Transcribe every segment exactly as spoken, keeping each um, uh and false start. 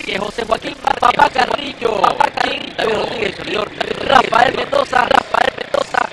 Márquez, José Joaquín Papá Carrillo, King, David Rodríguez, servidor Rafael Mendoza, Rafael Mendoza.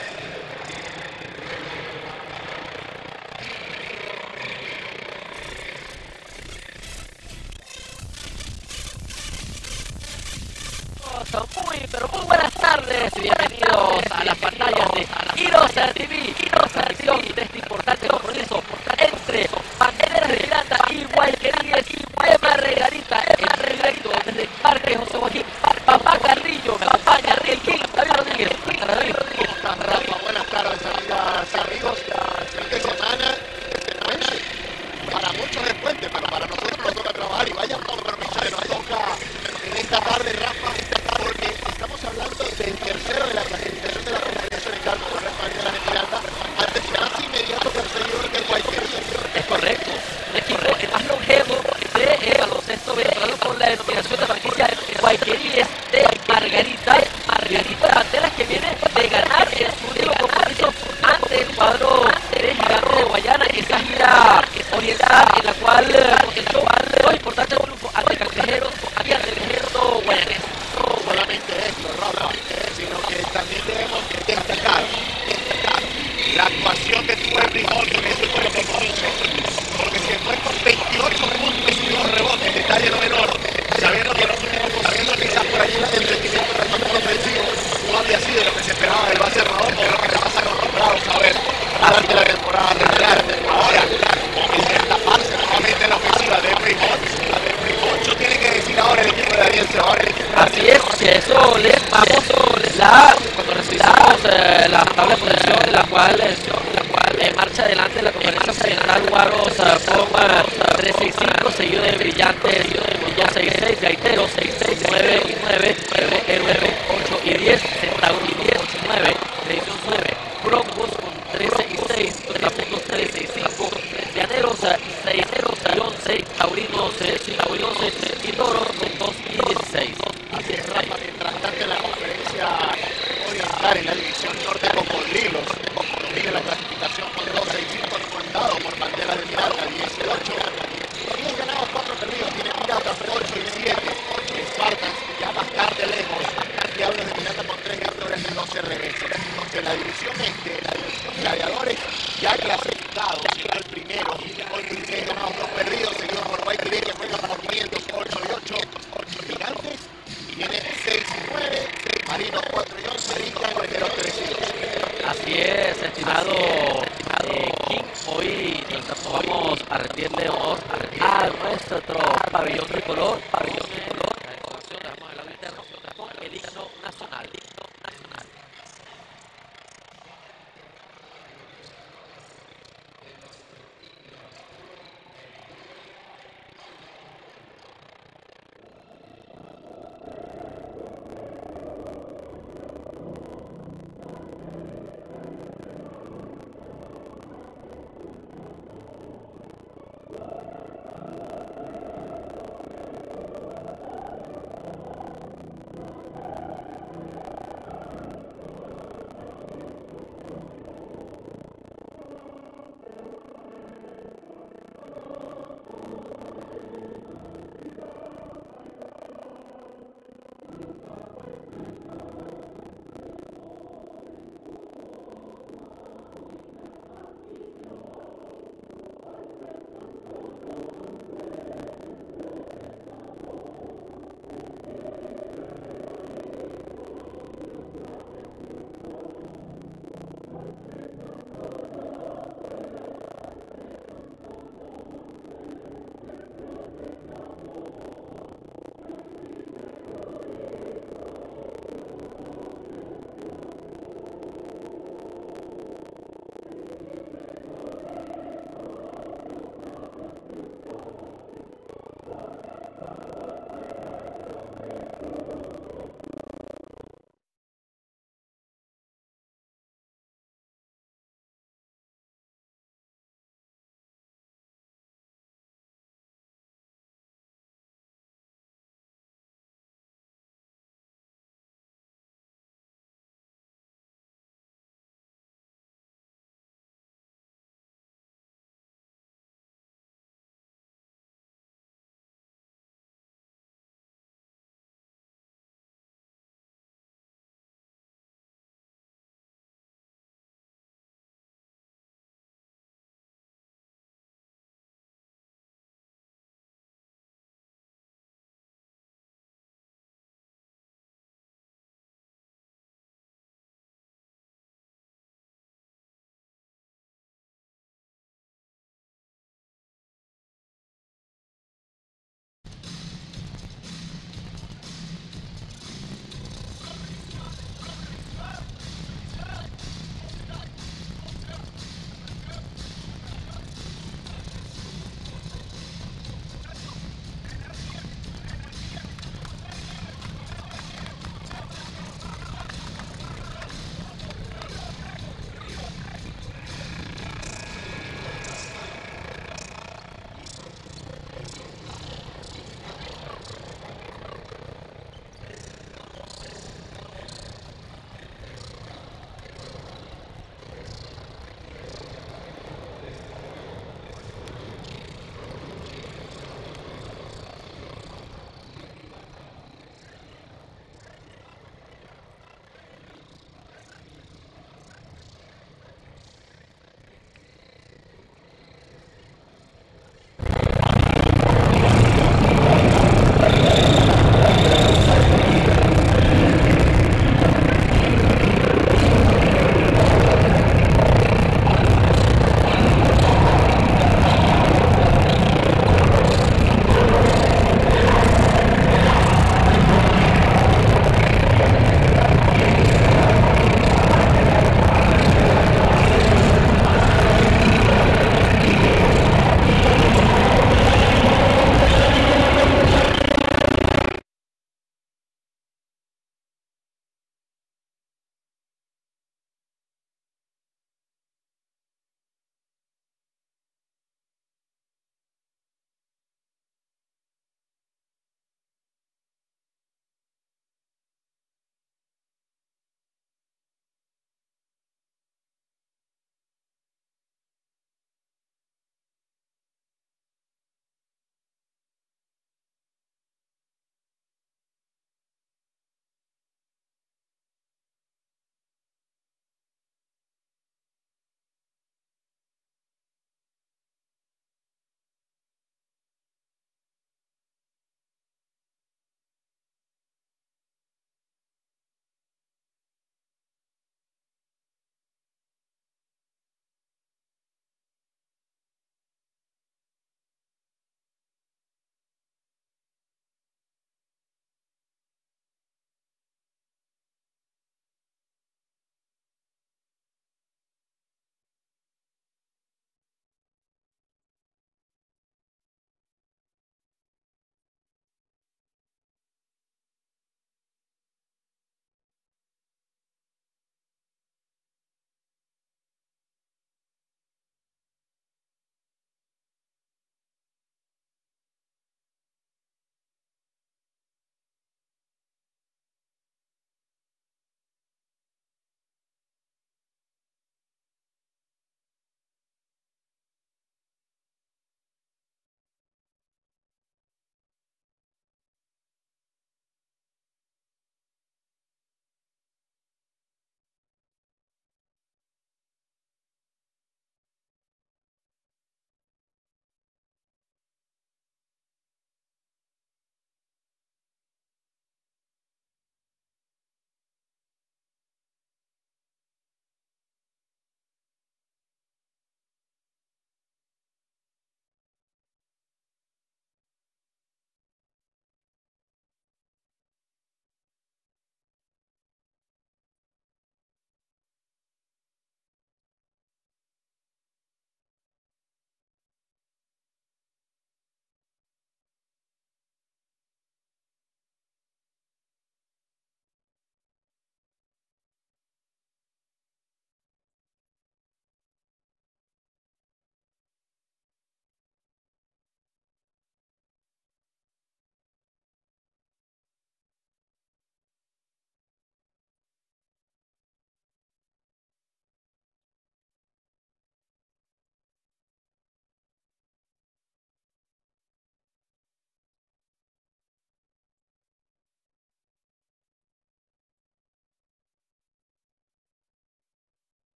Muy, pero muy buenas tardes y bienvenidos a las pantallas de Heroes T V, Heroes Televisión, de este importante compromiso entre Banderas de Pirata y Guayqueríes de Margarita, en directo desde el Parque José Joaquín Papá Carrillo. Me acompaña Riel King, David Rodríguez. ¿Cómo estás, Rafa? Buenas tardes, amigas y amigos. Fin de semana, puente. Para muchos es puente, pero para nosotros nos toca trabajar. Y vaya compromiso que nos toca en esta tarde, Rafa, porque estamos hablando del tercero de la clasificación de la Confederación de Carlos por las Banderas de Pirata ante su más inmediato perseguidor que es Guayqueríes. Es correcto, un equipo el más longevo de el baloncesto venezolano con la denominación de franquicia Guayqueríes de Margarita. Margarita Banderas que viene de ganar en su último compromiso ante el cuadro de Gigantes de Guayana, esa gira oriental en la cual comenzó dos importantes triunfos ante Cangrejeros y ante el ejército guayanés. No solamente esto, Rafa, sino que también debemos destacar, destacar la actuación que tuvo el Brijol en ese último compromiso, porque se fue con veintiocho puntos y dos rebotes, detalle no menor, sabiendo que los últimos compromisos quizás por allí el rendimiento del equipo ofensivo no había sido lo que se esperaba del base Rodón, pero lo que te pasa con los Bravos, a ver, durante la temporada regular. Ahora, comienza a destaparse nuevamente en la ofensiva de Brijol. Mucho tiene que decir ahora el equipo de Ariel Ceballos. Así es, si a eso le vamos la, cuando recibimos eh, la tabla de posición de la cual, la cual eh, marcha adelante la conferencia occidental Guaros uh, con uh, tres seis cinco, seguido de Brillantes con dos seis seis, Gaiteros seis seis, nueve y nueve, Héroes ocho y diez, Centauro diez y nueve, División nueve, Broncos con trece y seis, Contrapuntos trece y cinco, Llaneros seis y once, Taurinos once y Toros con dos y dieciséis. Así es, Rafa, mientras tanto en la conferencia oriental en la división norte Cocodrilos domina la clasificación con dos seis cinco comandado por Banderas de Pirata dieciocho, diez ganados, cuatro perdidos tiene Piratas ocho y siete, Spartans ya bastante lejos, Diablos de Pirata con tres victorias y doce reveses. En la división este, Gladiadores ya clasificados, siendo el primero con dieciséis ganados, dos perdidos, seguido por Guayqueríes que juega para quinientos, ocho y ocho, ocho Gigantes y tiene seis y nueve, Marinos cuatro y once y Cangrejeros tres y dos. Así es, estimado eh, King, hoy nos vamos a rendirle honor a nuestro pabellón tricolor, pabellón tricolor, la información de la lado interno con el himno nacional.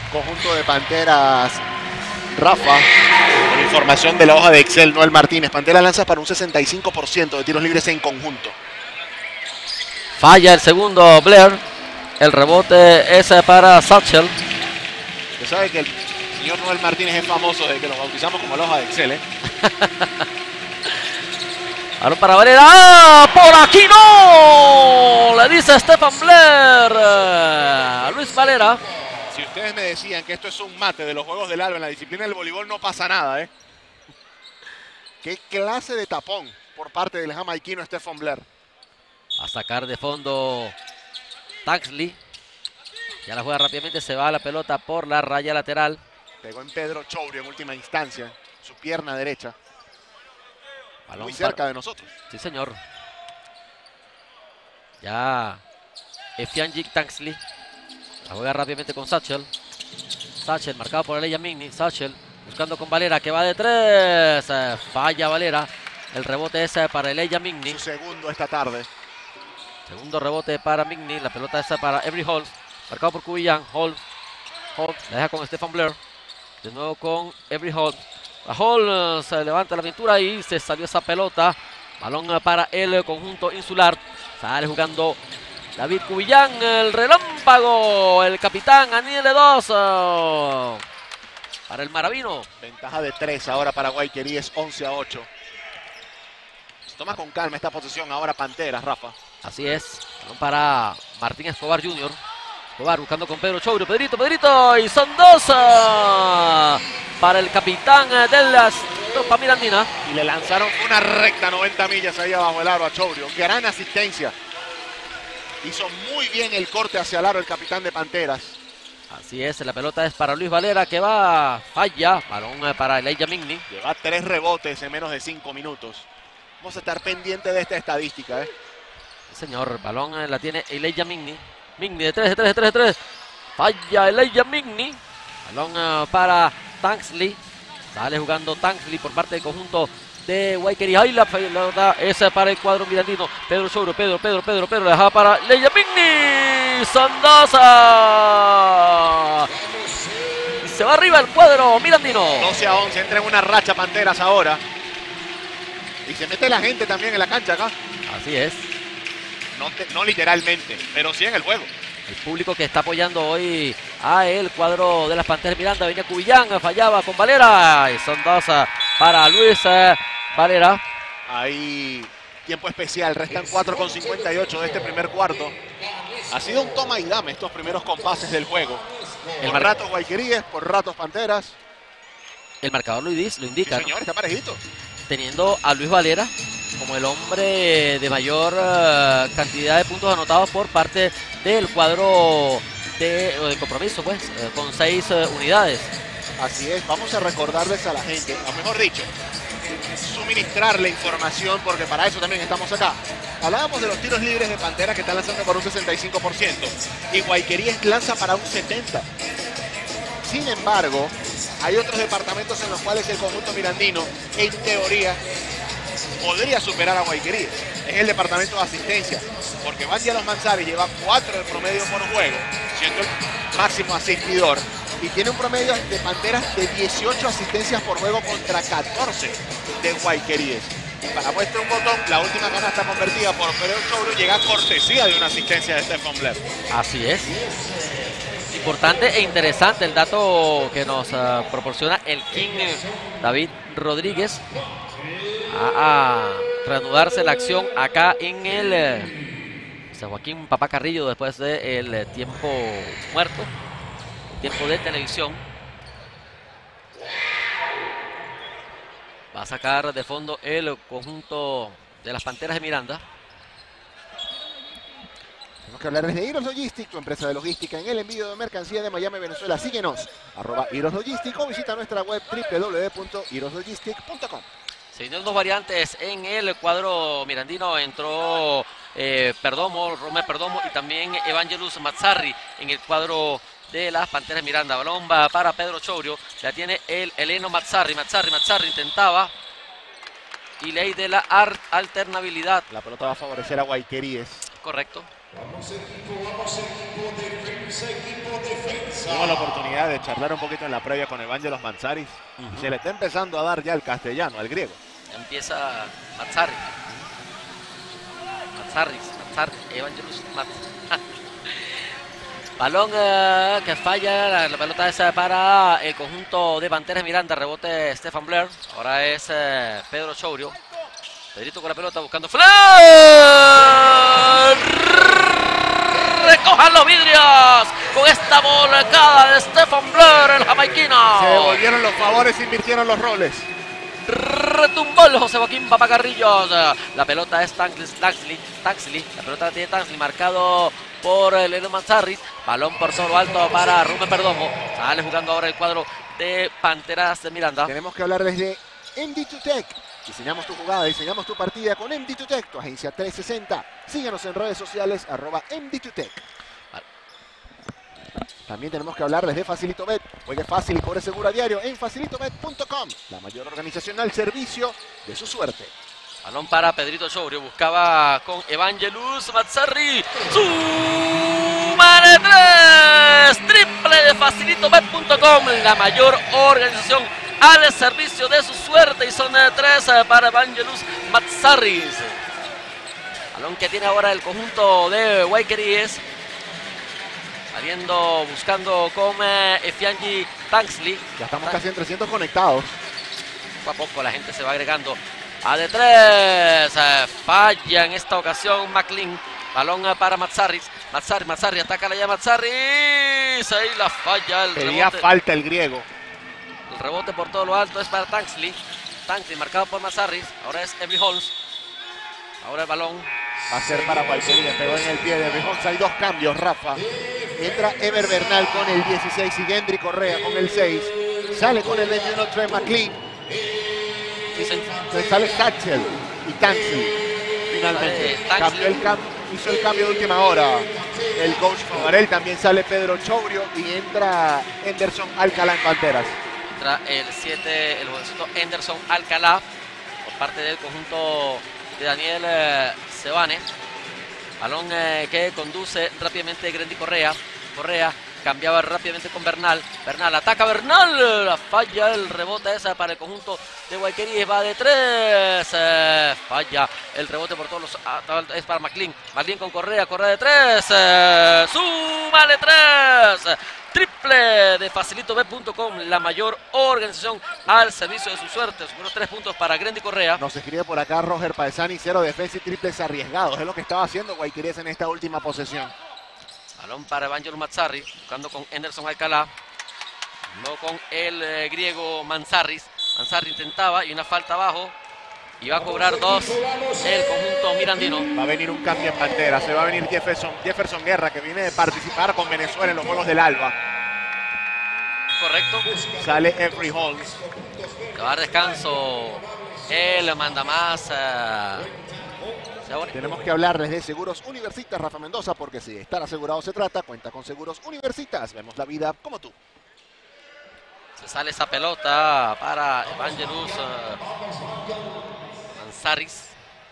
conjunto de Panteras, Rafa, con información de la hoja de Excel, Noel Martínez. Pantera lanza para un sesenta y cinco por ciento de tiros libres en conjunto. Falla el segundo Blair. El rebote es para Satchel. Usted sabe que el señor Noel Martínez es famoso de que lo bautizamos como la hoja de Excel, ¿eh? Balón para Valera. ¡Ah! ¡Por aquí no! Le dice Stephen Blair a Luis Valera. Si ustedes me decían que esto es un mate de los Juegos del Alba en la disciplina del voleibol, no pasa nada, ¿eh? ¿Qué clase de tapón por parte del jamaiquino Stephen Blair? A sacar de fondo Taxley. Ya la juega rápidamente, se va la pelota por la raya lateral. Pegó en Pedro Chourio en última instancia, su pierna derecha. Balón muy cerca para... de nosotros. Sí, señor. Ya Efianjik Taxley. La juega rápidamente con Satchel. Satchel marcado por Elijah Migni. Satchel buscando con Valera que va de tres. Eh, falla Valera. El rebote es para Elijah Migni. Su segundo esta tarde. Segundo rebote para Migni. La pelota es para Avery Hall. Marcado por Cubillan. Hall. Hall la deja con Stephen Blair. De nuevo con Avery Hall. A Hall uh, se levanta la pintura y se salió esa pelota. Balón uh, para el conjunto insular. Sale jugando David Cubillan, el relámpago, el capitán, Aniele dos. Uh, para el Maravino. Ventaja de tres ahora para Guayqueríes, once a ocho. Se toma con calma esta posición ahora Panteras, Rafa. Así es. Balón para Martín Escobar junior Escobar buscando con Pedro Chourio. Pedrito, Pedrito. Y son dos uh, para el capitán uh, de las Tropa Mirandina. Y le lanzaron una recta noventa millas ahí abajo el aro a Chourio. Gran asistencia. Hizo muy bien el corte hacia el aro el capitán de Panteras. Así es, la pelota es para Luis Valera que va, falla. Balón uh, para Elijah Migni. Lleva tres rebotes en menos de cinco minutos. Vamos a estar pendientes de esta estadística, ¿eh? Señor, balón uh, la tiene Elijah Migni. Migni de tres, de tres, de tres, de tres. Falla Elijah Migni. Balón uh, para Taxley. Sale jugando Taxley por parte del conjunto de Guayquerí. Ahí la pelota es para el cuadro mirandino. Pedro Chourio, Pedro, Pedro, Pedro, Pedro. La dejaba para Elijah Migni. Sandosa. Y se va arriba el cuadro mirandino. doce a once. Entra en una racha Panteras ahora. Y se mete la gente también en la cancha acá. Así es. No, te, no literalmente, pero sí en el juego. El público que está apoyando hoy a el cuadro de las Panteras Miranda. Venía Cubillan, fallaba con Valera. Y son dos para Luis eh, Valera. Ahí tiempo especial, restan cuatro con cincuenta y ocho de este primer cuarto. Ha sido un toma y dame estos primeros compases del juego. El por ratos Guayqueríes, por ratos Panteras. El marcador lo indica. Lo indica sí, señor, está parejito. Teniendo a Luis Valera como el hombre de mayor uh, cantidad de puntos anotados por parte del cuadro de, de compromiso, pues, uh, con seis uh, unidades. Así es, vamos a recordarles a la gente, o mejor dicho, suministrarle información, porque para eso también estamos acá. Hablábamos de los tiros libres de Pantera que están lanzando por un sesenta y cinco por ciento y Guayqueríes lanza para un setenta por ciento. Sin embargo, hay otros departamentos en los cuales el conjunto mirandino, en teoría, podría superar a Guayqueríes. Es el departamento de asistencia, porque Bandia Los Manzares lleva cuatro de promedio por juego, siendo el máximo asistidor, y tiene un promedio de Panteras de dieciocho asistencias por juego contra catorce de Guayqueríes. Y para muestra un botón, la última canasta convertida por Pedro Chourio llega a cortesía de una asistencia de Stephen Blair. Así es. Importante e interesante el dato que nos uh, proporciona el King David Rodríguez. A, a reanudarse la acción acá en el eh, San Joaquín Papá Carrillo después del de tiempo muerto, tiempo de televisión. Va a sacar de fondo el conjunto de las Panteras de Miranda. Tenemos que hablarles de Iros Logistics, tu empresa de logística en el envío de mercancía de Miami, Venezuela. Síguenos, arroba Iros Logistics, o visita nuestra web doble u doble u doble u punto iros logistics punto com. Se vinieron dos variantes en el cuadro mirandino. Entró eh, Perdomo, Romer Perdomo y también Evangelus Mazzarri en el cuadro de las Panteras Miranda. Balón va para Pedro Chourio. La tiene el Eleno Mazzarri. Mazzarri, Mazzarri intentaba. Y ley de la alternabilidad. La pelota va a favorecer a Guayqueríes. Correcto. Vamos equipo, vamos equipo, defensa, equipo, defensa. Tuvo la oportunidad de charlar un poquito en la previa con Evangelos Matsaris. Uh-huh. Se le está empezando a dar ya el castellano, al griego. Empieza Matsaris. Matsaris, Matsaris, Evangelos Matsaris. Balón uh, que falla, la, la pelota es para el conjunto de Panteras Miranda, rebote Stefan Blair. Ahora es uh, Pedro Chourio. Pedrito con la pelota buscando Flair. Recojan los vidrios con esta volcada de Stefan Blair, el jamaiquino. Se devolvieron los favores, invirtieron los roles. Retumbó el José Joaquín Papacarrillos. La pelota es Taxley. Taxley. La pelota tiene Taxley marcado por Leo Manzarris. Balón por todo lo alto para Rubén Perdomo. Sale jugando ahora el cuadro de Panteras de Miranda. Tenemos que hablar desde M D dos Tech. Diseñamos tu jugada, diseñamos tu partida con M D dos Tech, tu agencia trescientos sesenta. Síguenos en redes sociales, arroba M D dos Tech. Vale. También tenemos que hablarles de Facilitobet. Juegue fácil y cobre seguro a diario en facilitobet punto com. La mayor organización al servicio de su suerte. Balón para Pedrito Chourio. Buscaba con Evangelus Mazzarri. ¡Súmale tres! Triple de facilitobet punto com. La mayor organización al servicio de su suerte. Y son tres para Evangelus Mazzarri. Balón que tiene ahora el conjunto de Guayqueríes. Saliendo, buscando con eh, Efiangi Taxley. Ya estamos casi en trescientos conectados. Poco a poco la gente se va agregando. A de tres. Eh, falla en esta ocasión McLean. Balón eh, para Mazzarris. Mazzarri, Mazzarri, ataca la ya Mazzarris. Ahí la falla. El Pedía rebote. falta el griego. El rebote por todo lo alto es para Taxley. Taxley marcado por Mazzarris. Ahora es Every Holmes. Ahora el balón. Va a ser para Guayqueríes. Pegó en el pie de Every Holmes. Hay dos cambios, Rafa. Entra Ever Bernal con el dieciséis y Gendry Correa con el seis. Sale con el veintiuno Trey McLean. Entonces sale Satchel y Taxley. Finalmente vale, cambió el cam hizo el cambio de última hora el coach Varel. También sale Pedro Chourio y entra Henderson Alcalá en Panteras. Entra el siete, el jovencito Henderson Alcalá por parte del conjunto de Daniel eh, Sebane. Balón eh, que conduce rápidamente Gendry Correa. Correa cambiaba rápidamente con Bernal. Bernal ataca Bernal. La falla el rebote esa para el conjunto de Guayqueríes. Va de tres. Eh, falla el rebote por todos los. Ah, es para McLean. McLean con Correa. Correa de tres. Eh, súmale tres. Triple de facilitobet punto com. La mayor organización al servicio de su suerte. Unos tres puntos para Gendry Correa. Nos escribe por acá Roger Paesani. Cero defensa y triples arriesgados. Es lo que estaba haciendo Guayqueríes en esta última posesión. Balón para Evangelus Mazzarri, buscando con Henderson Alcalá, no con el eh, griego Manzarris. Manzarri intentaba y una falta abajo. Y va a cobrar dos el conjunto mirandino. Va a venir un cambio en Pantera. Se va a venir Jefferson, Jefferson Guerra, que viene de participar con Venezuela en los Juegos del Alba. Correcto. Sale Every Holmes. Le va a dar descanso el mandamás. Uh, Tenemos que hablarles de Seguros Universitas, Rafa Mendoza, porque si estar asegurado se trata, cuenta con Seguros Universitas. Vemos la vida como tú. Se sale esa pelota para Evangelus uh, Manzarris.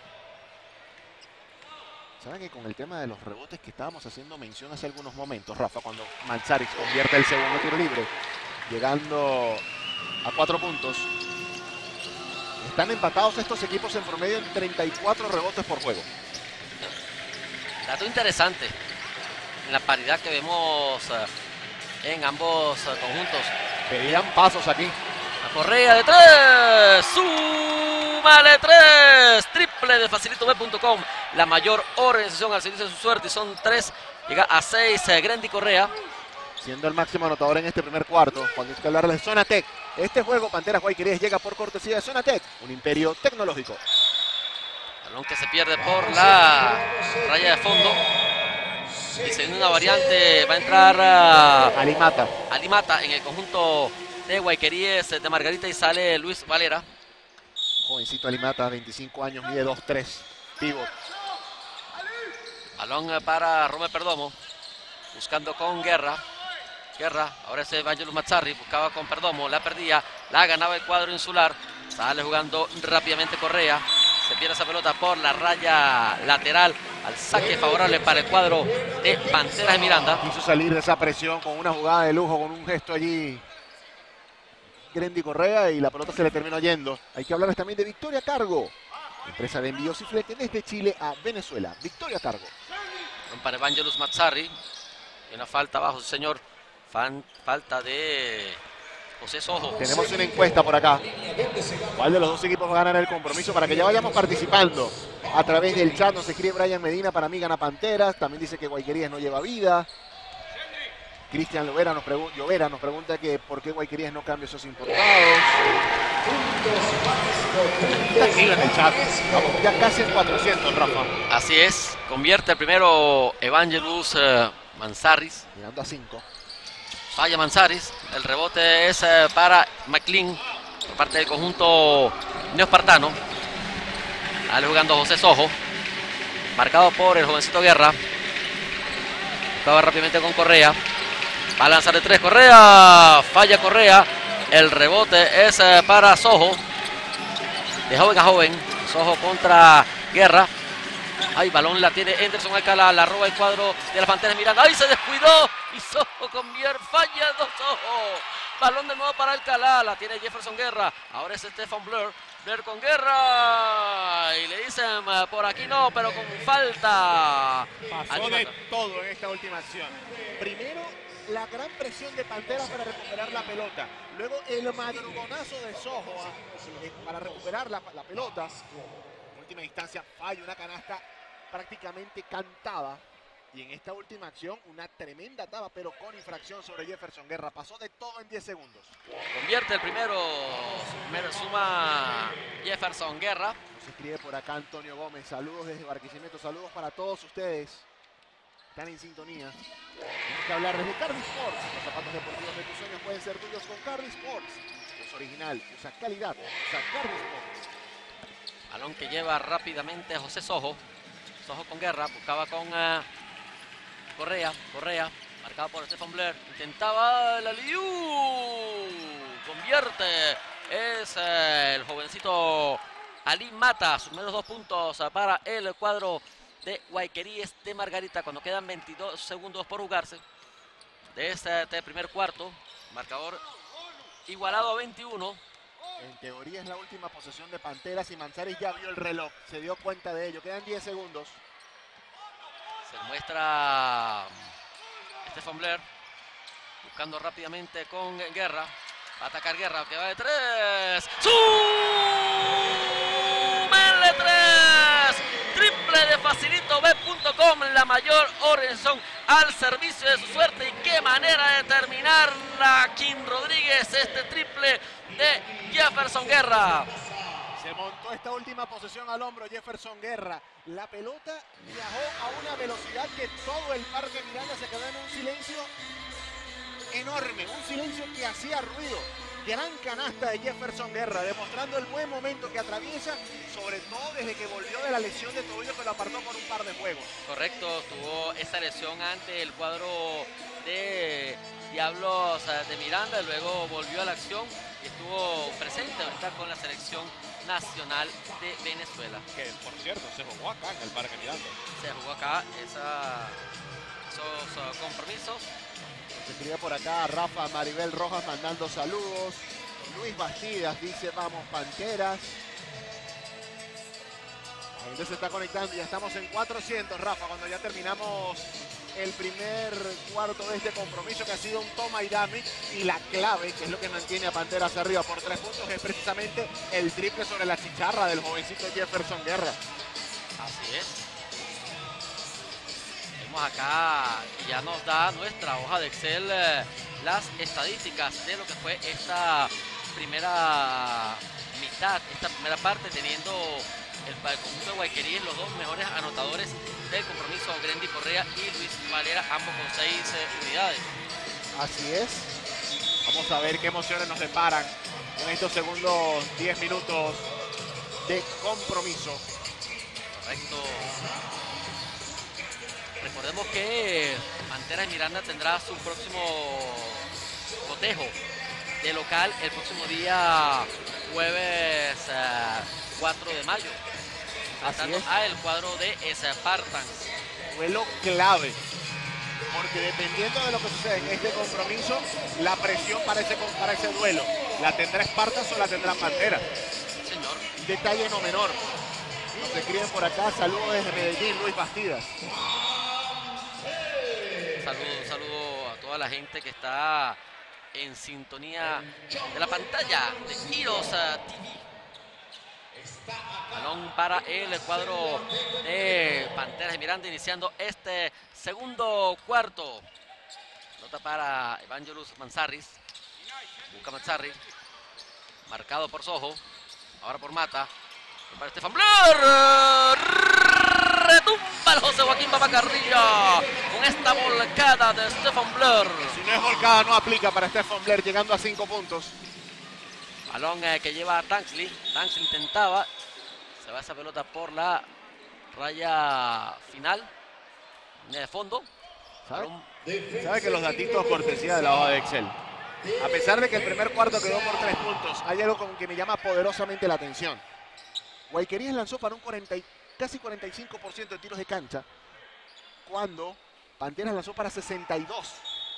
¿Saben que con el tema de los rebotes que estábamos haciendo mención hace algunos momentos, Rafa, cuando Manzarris convierte el segundo tiro libre, llegando a cuatro puntos? Están empatados estos equipos en promedio en treinta y cuatro rebotes por juego. Dato interesante en la paridad que vemos uh, en ambos uh, conjuntos. Pedían pasos aquí. La Correa de tres. ¡Súmale tres! Triple de facilitobet punto com. La mayor organización al servicio de su suerte. Y son tres. Llega a seis. Uh, Gendry Correa. Siendo el máximo anotador en este primer cuarto. Cuando hay que hablar de Zona Tech. Este juego, Panteras Guayqueríes, llega por cortesía de Zona Tech, un imperio tecnológico. Balón que se pierde por la raya de fondo. Y según una variante va a entrar uh, Alimata. Alimata en el conjunto de Guayqueríes de Margarita y sale Luis Valera. Jovencito Alimata, veinticinco años, mide dos tres. Pivot. Balón para Romero Perdomo. Buscando con Guerra. Guerra, ahora es Evangelus Mazzarri, buscaba con Perdomo, la perdía, la ganaba el cuadro insular, sale jugando rápidamente Correa, se pierde esa pelota por la raya lateral al saque favorable para el cuadro de Panteras de Miranda. Quiso salir de esa presión con una jugada de lujo, con un gesto allí Grendy Correa, y la pelota se le terminó yendo. Hay que hablar también de Victoria Cargo, empresa de envíos y flete desde Chile a Venezuela. Victoria Cargo. Para Evangelus Mazzarri. Y una falta abajo, señor. Fan, falta de José Sojo. Tenemos una encuesta por acá. ¿Cuál de los dos equipos va a ganar el compromiso? Para que ya vayamos participando a través del chat. Nos escribe Brian Medina, para mí gana Panteras. También dice que Guayquerías no lleva vida. Cristian Llovera nos, pregun Llovera nos pregunta que por qué Guayquerías no cambia esos importados. Tranquilo en el chat. Vamos ya casi en cuatrocientos, Rafa. Así es. Convierte el primero Evangelus uh, Manzarris. Llegando a cinco. Falla Manzarris. El rebote es uh, para McLean por parte del conjunto neoespartano. Sale jugando José Sojo. Marcado por el jovencito Guerra. Buscaba rápidamente con Correa. Va a lanzar de tres Correa. Falla Correa. El rebote es uh, para Sojo. De joven a joven. Sojo contra Guerra. Ay, balón la tiene Anderson Alcalá, la roba el cuadro de las Panteras de Miranda. ¡Ay, se descuidó! Y Sojo convierte, falla dos Sojo. Balón de nuevo para Alcalá, la tiene Jefferson Guerra. Ahora es Stefan Blair. Blair con Guerra. Y le dicen, por aquí no, pero con falta. Pasó de todo en esta última acción. Primero, la gran presión de Panteras para recuperar la pelota. Luego, el madrugonazo de Sojo eh, para recuperar la, la pelota. Última instancia falla una canasta prácticamente cantada, y en esta última acción una tremenda taba pero con infracción sobre Jefferson Guerra. Pasó de todo en diez segundos. Convierte el primero, primero suma Jefferson Guerra. Nos escribe por acá Antonio Gómez, saludos desde Barquisimeto, saludos para todos ustedes, están en sintonía. Tenemos que hablar desde Cardi Sports. Los zapatos deportivos de tus sueños pueden ser tuyos con Cardi Sports. Es original, usa calidad, usa Cardi Sports. Balón que lleva rápidamente José Sojo. Sojo con Guerra, buscaba con uh, Correa. Correa, marcado por Stefan Blair. Intentaba la Liu. Convierte. Es uh, el jovencito Ali Mata. Sus menos dos puntos uh, para el cuadro de Guayquerías de Margarita. Cuando quedan veintidós segundos por jugarse de este, este primer cuarto. Marcador igualado a veintiuno. En teoría es la última posesión de Panteras y Manzarris ya vio el reloj, se dio cuenta de ello. Quedan diez segundos. Se muestra Stefan Blair buscando rápidamente con Guerra. Va a atacar Guerra, que va de tres. ¡Súmenle tres! Triple de facilito b punto com, la mayor Orenson al servicio de su suerte. Y qué manera de terminar la Kim Rodríguez este triple de Jefferson Guerra. Se montó esta última posesión al hombro Jefferson Guerra. La pelota viajó a una velocidad que todo el Parque Miranda se quedó en un silencio enorme, un silencio que hacía ruido. Gran canasta de Jefferson Guerra, demostrando el buen momento que atraviesa, sobre todo desde que volvió de la lesión de tobillo que lo apartó por un par de juegos. Correcto, tuvo esa lesión ante el cuadro de Diablos de Miranda, luego volvió a la acción y estuvo presente ahorita con la selección nacional de Venezuela. Que por cierto se jugó acá en el Parque Miranda. Se jugó acá esa, esos uh, compromisos. Se escribe por acá Rafa Maribel Rojas mandando saludos. Luis Bastidas dice vamos Panteras. La gente se está conectando y ya estamos en cuatrocientos, Rafa, cuando ya terminamos el primer cuarto de este compromiso, que ha sido un toma y dame, y la clave, que es lo que mantiene a Panteras arriba por tres puntos, es precisamente el triple sobre la chicharra del jovencito Jefferson Guerra. Así es. Vemos acá, ya nos da nuestra hoja de Excel eh, las estadísticas de lo que fue esta primera mitad, esta primera parte, teniendo el, el conjunto de Guayquerías los dos mejores anotadores del compromiso, Grendy Correa y Luis Valera, ambos con seis eh, unidades. Así es. Vamos a ver qué emociones nos deparan en estos segundos diez minutos de compromiso. Correcto. Recordemos que Panteras de Miranda tendrá su próximo cotejo de local el próximo día jueves eh, cuatro de mayo. enfrentando es. al cuadro de Spartans. Duelo clave. Porque dependiendo de lo que suceda en este compromiso, la presión para ese, para ese duelo, ¿la tendrá Spartans o la tendrá Pantera? Señor. Detalle no menor. Nos escriben por acá, saludos desde Medellín, Luis Bastidas. Saludo, saludo a toda la gente que está en sintonía de la pantalla de Heroes T V. Balón para el cuadro de Panteras de Miranda, iniciando este segundo cuarto. Nota para Evangelus Manzarris. Busca Manzarri. Marcado por Sojo. Ahora por Mata. Para Estefan Blair. Retumba el José Joaquín Papacarrilla con esta volcada de Estefan Blair. Si no es volcada, no aplica para Estefan Blair, llegando a cinco puntos. Balón eh, que lleva a Tanksley. Tanksley intentaba. Se va esa pelota por la raya final. Línea de fondo. ¿Sabe? ¿Sabe que los datitos cortesía de la hoja de Excel? A pesar de que el primer cuarto quedó por tres puntos, hay algo con que me llama poderosamente la atención. Guayquerías lanzó para un cuarenta, casi cuarenta y cinco por ciento de tiros de cancha, cuando Panteras lanzó para sesenta y dos.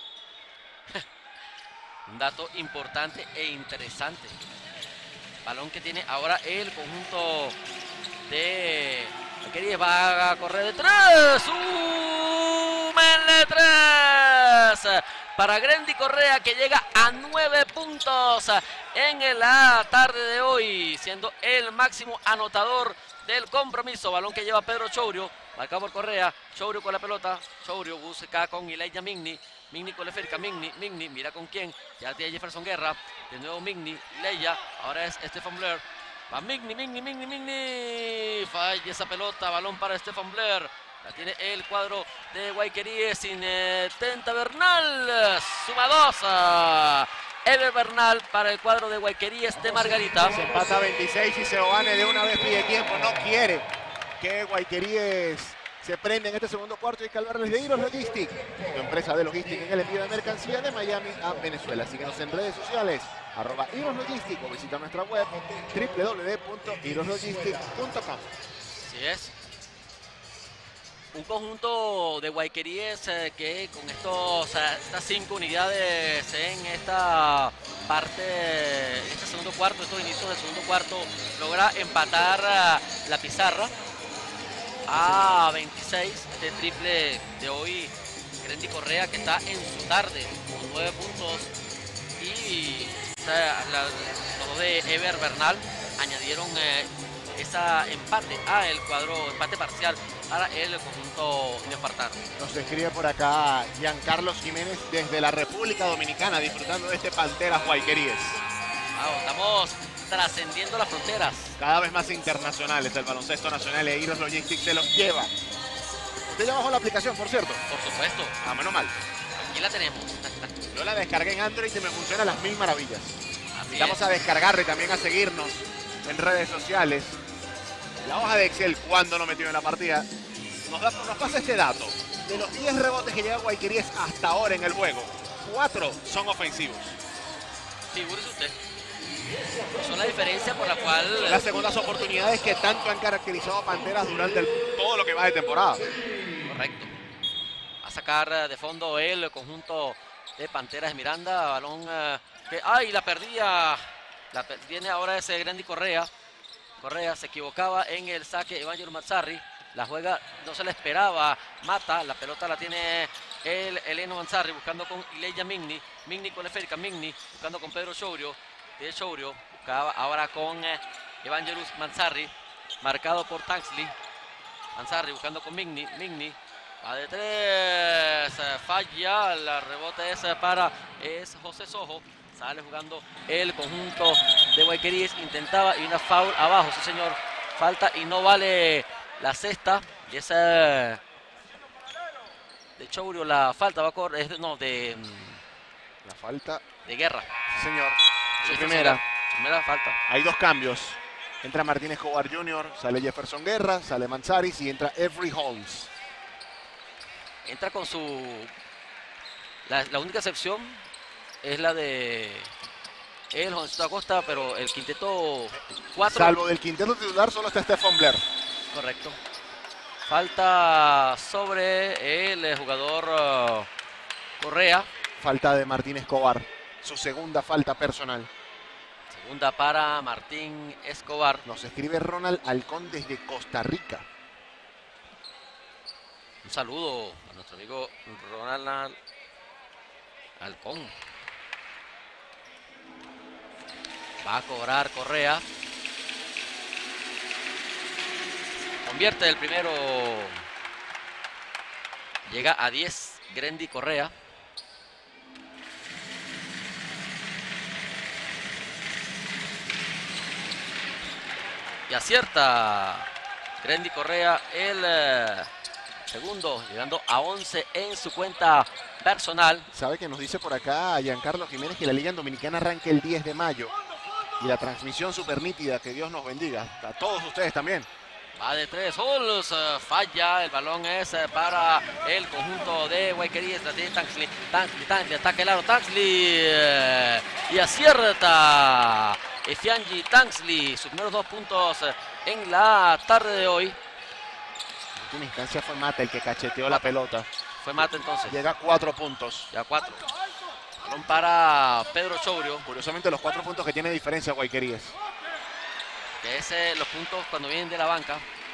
Un dato importante e interesante. Balón que tiene ahora el conjunto de Guayquerías. Va a correr de tres. ¡Súmenle tres! Para Grandy Correa, que llega a nueve puntos en la tarde de hoy, siendo el máximo anotador del compromiso. Balón que lleva Pedro Chourio, marcado por Correa. Chourio con la pelota. Chourio busca con Ileya Migni. Migni con la cerca. Migni, Migni, mira con quién. Ya tiene Jefferson Guerra. De nuevo Migni, Ileya. Ahora es Estefan Blair. Va Migni, Migni, Migni, Migni. Falla esa pelota. Balón para Estefan Blair. La tiene el cuadro de Guayquerías. Intenta Bernal. Suma dos. Ever Bernal para el cuadro de Guayquerías de Margarita. Se empata a veintiséis y Seoane de una vez pide tiempo. No quiere que Guayquerías se prenda en este segundo cuarto. Y que hablarles de Heroes Logistics, tu empresa de logística en el envío de mercancía de Miami a Venezuela. Síguenos en redes sociales, arroba Heroes Logistics, o visita nuestra web doble u doble u doble u punto heroes logistics punto com. Así es. Un conjunto de Guayquerías eh, que con estos, o sea, estas cinco unidades en esta parte, en este segundo cuarto, estos inicios del segundo cuarto, logra empatar uh, la pizarra a veintiséis. Este triple de hoy, Grandy Correa, que está en su tarde con nueve puntos, y o sea, la, los dos de Ever Bernal añadieron eh, esa empate a el cuadro, empate parcial para el conjunto neoespartano. Nos escribe por acá Giancarlos Jiménez desde la República Dominicana, disfrutando de este Panteras Guayquerías. Wow, estamos trascendiendo las fronteras. Cada vez más internacionales el baloncesto nacional, y Heroes Logistics se los lleva. Usted ya bajó la aplicación, por cierto. Por supuesto. Ah, menos mal. Aquí la tenemos. Yo la descargué en Android y me funciona a las mil maravillas. Así Vamos es. a descargarla y también a seguirnos en redes sociales. La hoja de Excel, cuando lo metió en la partida, nos, da, nos pasa este dato. De los diez rebotes que lleva Guayquerías hasta ahora en el juego, cuatro son ofensivos. Figúrese usted. Son la diferencia por la cual... Las segundas oportunidades que tanto han caracterizado a Panteras durante el, todo lo que va de temporada. Correcto. Va a sacar de fondo el conjunto de Panteras de Miranda. Balón eh, que... ¡Ay! La perdía. La per tiene ahora ese Grandy Correa. Correa se equivocaba en el saque. Evangelus Manzarri. La juega, no se la esperaba. Mata. La pelota la tiene el Eleno Manzarri buscando con Ileya Migni. Migni con la esférica. Migni buscando con Pedro Chourio. De Chourio buscaba ahora con eh, Evangelus Manzarri. Marcado por Tanksley. Manzarri buscando con Migni. Migni. Va de tres. Eh, falla. La rebote es para es José Sojo. Sale jugando el conjunto de Guayquerías. Intentaba y una foul abajo. Sí, señor. Falta y no vale la cesta. Y esa de Chourio, la falta va a correr. Es de, no, de. La falta. De Guerra. Sí, señor. Su Sí, primera. Primera falta. Hay dos cambios. Entra Martínez Cobar junior, sale Jefferson Guerra, sale Manzaris y entra Avery Holmes. Entra con su. La, la única excepción es la de el Jovencito Acosta, pero el quinteto cuatro. Salvo del quinteto titular, solo está Estefan Blair. Correcto. Falta sobre el jugador uh, Correa. Falta de Martín Escobar. Su segunda falta personal. Segunda para Martín Escobar. Nos escribe Ronald Halcón desde Costa Rica. Un saludo a nuestro amigo Ronald Halcón. Va a cobrar Correa. Convierte el primero. Llega a diez Grendy Correa. Y acierta Grendy Correa el eh, segundo, llegando a once en su cuenta personal. Sabe que nos dice por acá Giancarlo Jiménez que la Liga Dominicana arranca el diez de mayo. Y la transmisión súper nítida, que Dios nos bendiga. A todos ustedes también. Va de tres holes, uh, falla, el balón es uh, para el conjunto de Guayquerías, la tiene Tansley, Tansley, Tansley, ataca el aro, Tansley, uh, y acierta Efiangi Tansley, sus primeros dos puntos uh, en la tarde de hoy. En última instancia fue Mata el que cacheteó la pelota. Fue Mata entonces. Llega a cuatro puntos. Ya cuatro. Balón para Pedro Chourio. Curiosamente los cuatro puntos que tiene diferencia Guayquerías. Que es eh, los puntos cuando vienen de la banca.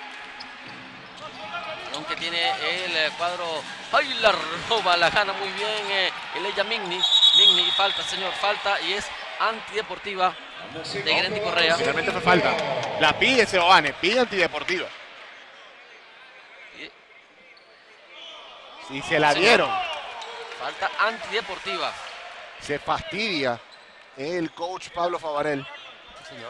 Aunque tiene el eh, cuadro. ¡Ay! La roba, la gana muy bien eh, el ella Migni. Migni, falta, señor, falta. Y es antideportiva de Grendy Correa. Finalmente fue falta. La pide Seoane, pide antideportiva. Y, y se la señor, dieron. Falta antideportiva. Se fastidia el coach Pablo Favarel. Sí, señor.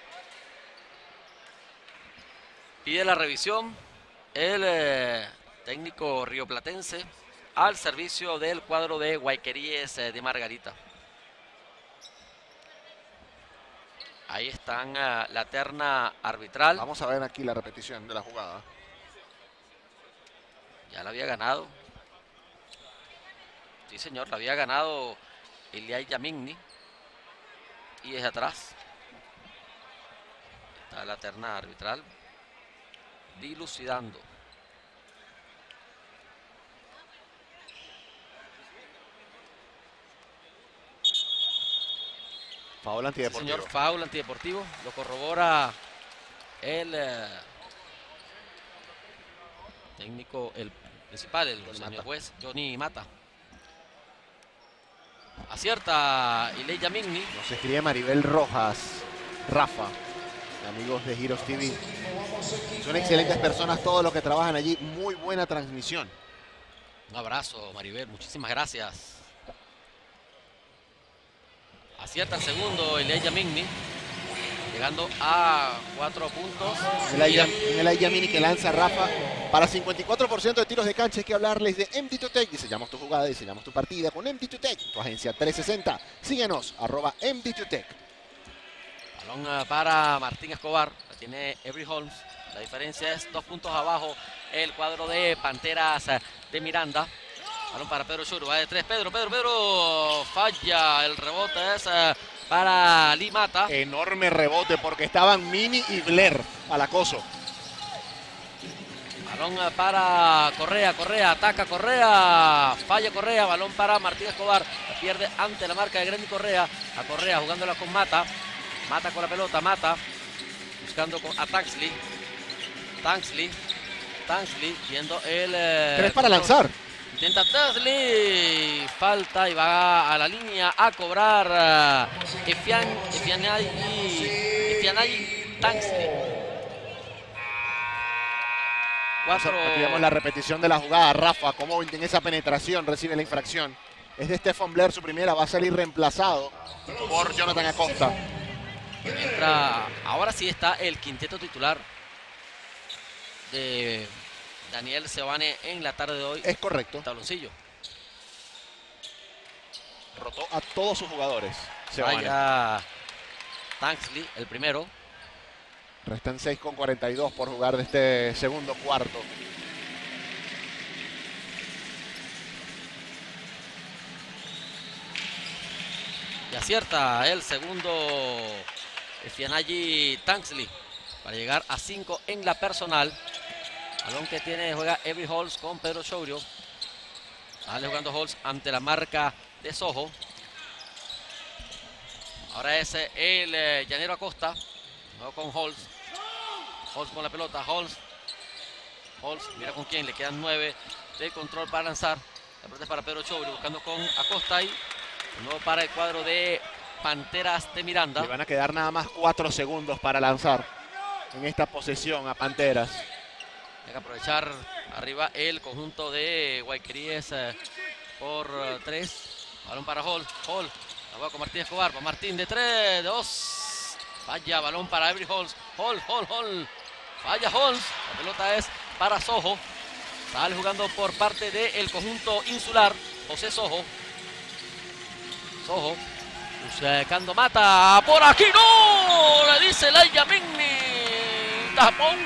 Pide la revisión el eh, técnico rioplatense al servicio del cuadro de Guayqueríes eh, de Margarita. Ahí están uh, la terna arbitral. Vamos a ver aquí la repetición de la jugada. Ya la había ganado. Sí, señor, la había ganado Eliay Yamigni. Y desde atrás está la terna arbitral dilucidando. Foul antideportivo. Sí, señor, foul antideportivo. Lo corrobora el eh, técnico, el principal, el Johnny señor Mata. juez, Johnny Mata. Acierta Eliay Yamigni. Nos escribe Maribel Rojas, Rafa, amigos de Heroes T V. Son excelentes personas todos los que trabajan allí. Muy buena transmisión. Un abrazo, Maribel, muchísimas gracias. Acierta el segundo Eliay Yamigni, llegando a cuatro puntos. En el Ayamini que lanza Rafa para cincuenta y cuatro por ciento de tiros de cancha. Hay que hablarles de M D dos Tech. Diseñamos tu jugada, diseñamos tu partida con M D dos Tech, tu agencia trescientos sesenta. Síguenos, arroba M D dos Tech. Balón uh, para Martín Escobar, la tiene Avery Holmes. La diferencia es dos puntos abajo el cuadro de Panteras uh, de Miranda. Balón para Pedro Chourio, va de tres, Pedro, Pedro, Pedro, falla, el rebote es uh, para Lee Mata. Enorme rebote porque estaban Mini y Blair al acoso. Balón uh, para Correa, Correa, ataca Correa, falla Correa, balón para Martín Escobar, la pierde ante la marca de Grendy Correa, a Correa jugándola con Mata, Mata con la pelota, Mata, buscando con, a Tansley, Tansley, Tansley, viendo el... Eh, Tres para lanzar. Intenta Tansley, falta y va a la línea a cobrar uh, Efian, Efianay, Efianay Tansley. Cuatro. Aquí vemos la repetición de la jugada. Rafa, como en esa penetración recibe la infracción. Es de Stephen Blair su primera, va a salir reemplazado por Jonathan Acosta. Entra, ahora sí está el quinteto titular de Daniel Seoane en la tarde de hoy. Es correcto. Tabloncillo. Rotó a todos sus jugadores. Seoane. Vaya Tansley, el primero. Restan seis con cuarenta y dos por jugar de este segundo cuarto. Y acierta el segundo Efianay Tansley. para llegar a cinco en la personal. Balón que tiene, juega Avery Halls con Pedro Chourio. Sale jugando Halls ante la marca de Soho. Ahora es el eh, Llanero Acosta. Luego con Halls. Halls con la pelota. Halls. Halls, mira con quién. Le quedan nueve de control para lanzar. La pelota es para Pedro Chourio, buscando con Acosta ahí. De nuevo para el cuadro de Panteras de Miranda. Le van a quedar nada más cuatro segundos para lanzar en esta posesión a Panteras. Hay que aprovechar arriba el conjunto de Guayqueríes eh, por uh, tres. Balón para Hall. Hall. La va con Martín Escobar. Para Martín de tres, de dos. Falla. Balón para Avery Halls. Hall, Hall, Hall. Falla Halls. La pelota es para Soho. Sale jugando por parte del conjunto insular. José Soho. Soho. Buscando mata. Por aquí no. Le dice Laia Migni. Tapón.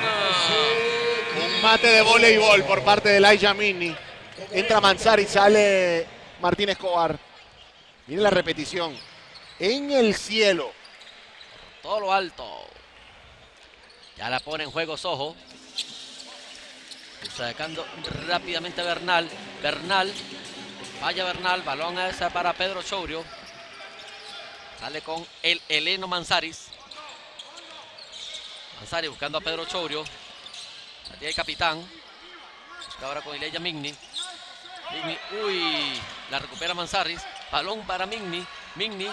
Un mate de voleibol por parte de Laia Migni. Entra Manzari, sale Martín Escobar. Miren la repetición. En el cielo. Todo lo alto. Ya la pone en juego Soho. Sacando rápidamente Bernal. Bernal. Falla Bernal. Balón esa para Pedro Chourio. Sale con el Eleno Manzaris. Manzari buscando a Pedro Chourio. Aquí el capitán. Busca ahora con Laia Migni. Migni. Uy. La recupera Manzaris. Balón para Migni. Migni.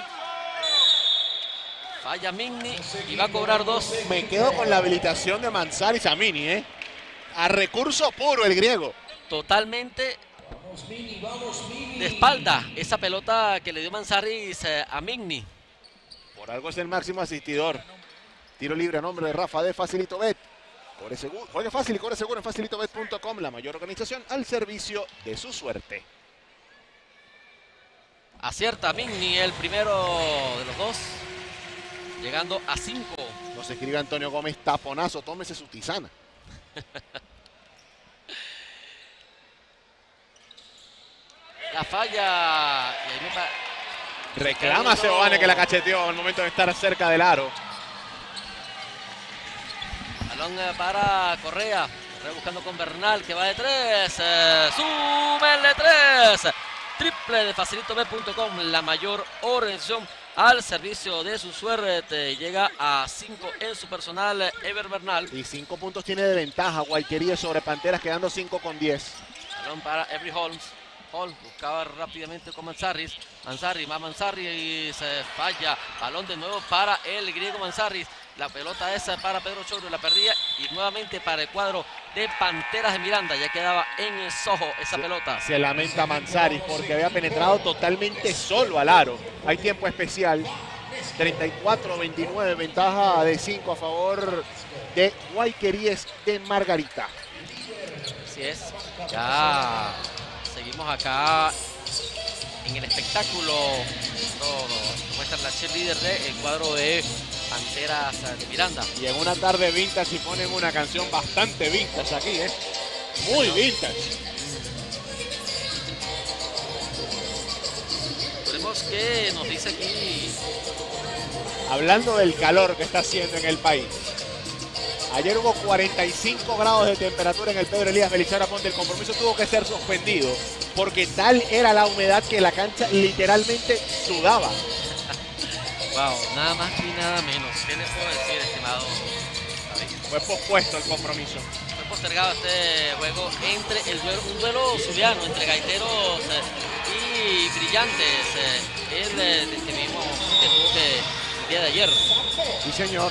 Falla Migni y va a cobrar dos. Me quedo con la habilitación de Manzaris a Migni, ¿eh? A recurso puro el griego. Totalmente de espalda esa pelota que le dio Manzaris eh, a Migni. Por algo es el máximo asistidor. Tiro libre a nombre de Rafa de Facilito Bet. Corre seguro, juegue fácil y corre seguro en facilito bet punto com, la mayor organización al servicio de su suerte. Acierta Migni, el primero de los dos. Llegando a cinco. Nos escribe Antonio Gómez, taponazo, tómese su tisana. La falla. Y ahí me pa... Reclama Seoane que la cacheteó al momento de estar cerca del aro. Balón para Correa. Correa buscando con Bernal que va de tres. Eh, ¡Súmenle tres! Triple de facilito bet punto com, la mayor organización al servicio de su suerte. Llega a cinco en su personal Ever Bernal. Y cinco puntos tiene de ventaja Guayqueríes sobre Panteras, quedando cinco con diez. Balón para Avery Holmes. Hall buscaba rápidamente con Manzaris. Manzaris, más Manzaris y se falla. Balón de nuevo para el griego Manzaris. La pelota esa para Pedro Chourio, la perdía y nuevamente para el cuadro de Panteras de Miranda. Ya quedaba en Soho esa se, pelota. Se lamenta Manzaris porque había penetrado totalmente solo al aro. Hay tiempo especial. treinta y cuatro a veintinueve, ventaja de cinco a favor de Guayqueríes de Margarita. Así es. Ya seguimos acá en el espectáculo. Todo muestra la cheerleader del cuadro de Panteras de Miranda. Y en una tarde vintage y ponen una canción bastante vintage aquí, ¿eh? Muy vintage. Veremos qué nos dice aquí. Hablando del calor que está haciendo en el país. Ayer hubo cuarenta y cinco grados de temperatura en el Pedro Elías Belisario Aponte. El compromiso tuvo que ser suspendido porque tal era la humedad que la cancha literalmente sudaba. Wow, nada más ni nada menos. ¿Qué les puedo decir, estimado David? Fue pospuesto el compromiso. Fue postergado este juego entre el duelo, un duelo zuliano entre gaiteros eh, y brillantes. Eh, el eh, que vimos que el día de ayer. Sí, señor.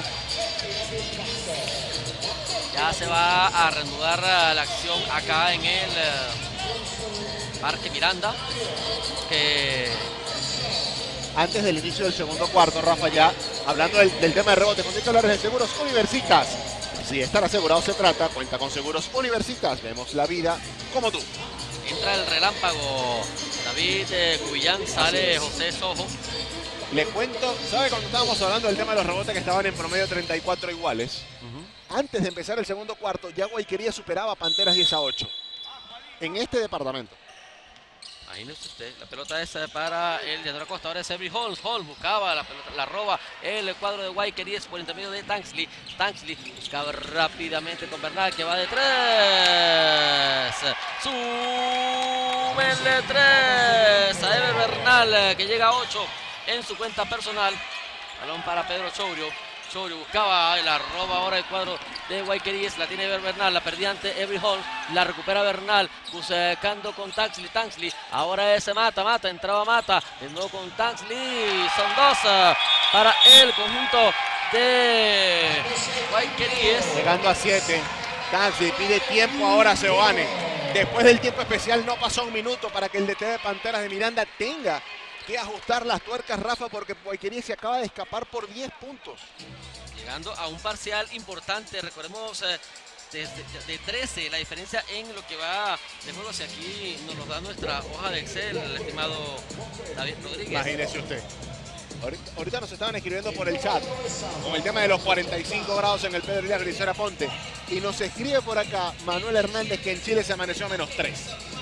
Ya se va a reanudar uh, la acción acá en el uh, Parque Miranda. Que antes del inicio del segundo cuarto, Rafa, ya hablando del, del tema de rebote, con dicho hablar de Seguros Universitas. Si estar asegurado se trata, cuenta con Seguros Universitas. Vemos la vida como tú. Entra el relámpago. David eh, Cubillán, sale José Soho. Le cuento, ¿sabe cuando estábamos hablando del tema de los rebotes que estaban en promedio treinta y cuatro iguales? Uh-huh. Antes de empezar el segundo cuarto, ya Guayquerías superaba a Panteras diez a ocho. En este departamento. Imagínese usted, la pelota es para el de Acosta, ahora es Avery Holmes. Holmes buscaba la pelota, la roba el cuadro de Guayqueríes por intermedio de Tanksley. Tanksley buscaba rápidamente con Bernal que va de tres. Súbenle tres a Ever Bernal que llega a ocho en su cuenta personal. Balón para Pedro Chourio. Chourio buscaba, la roba ahora el cuadro de Guayqueríes, la tiene Ever Bernal, la perdía ante Avery Holmes, la recupera Bernal, buscando con Tanksley, Tanksley, ahora ese Mata, Mata, entraba Mata, de nuevo con Tanksley, son dos para el conjunto de Guayqueríes. Llegando a siete, Tanksley pide tiempo ahora a Seoane. Después del tiempo especial no pasó un minuto para que el D T de Panteras de Miranda tenga que ajustar las tuercas, Rafa, porque Guayqueríes se acaba de escapar por diez puntos. Llegando a un parcial importante, recordemos eh, de, de, de trece, la diferencia en lo que va de juego. Si aquí nos lo da nuestra hoja de Excel, el estimado David Rodríguez. Imagínese usted. Ahorita, ahorita nos estaban escribiendo por el chat con el tema de los cuarenta y cinco grados en el Pedro Elías Grisera Ponte. Y nos escribe por acá Manuel Hernández que en Chile se amaneció a menos tres.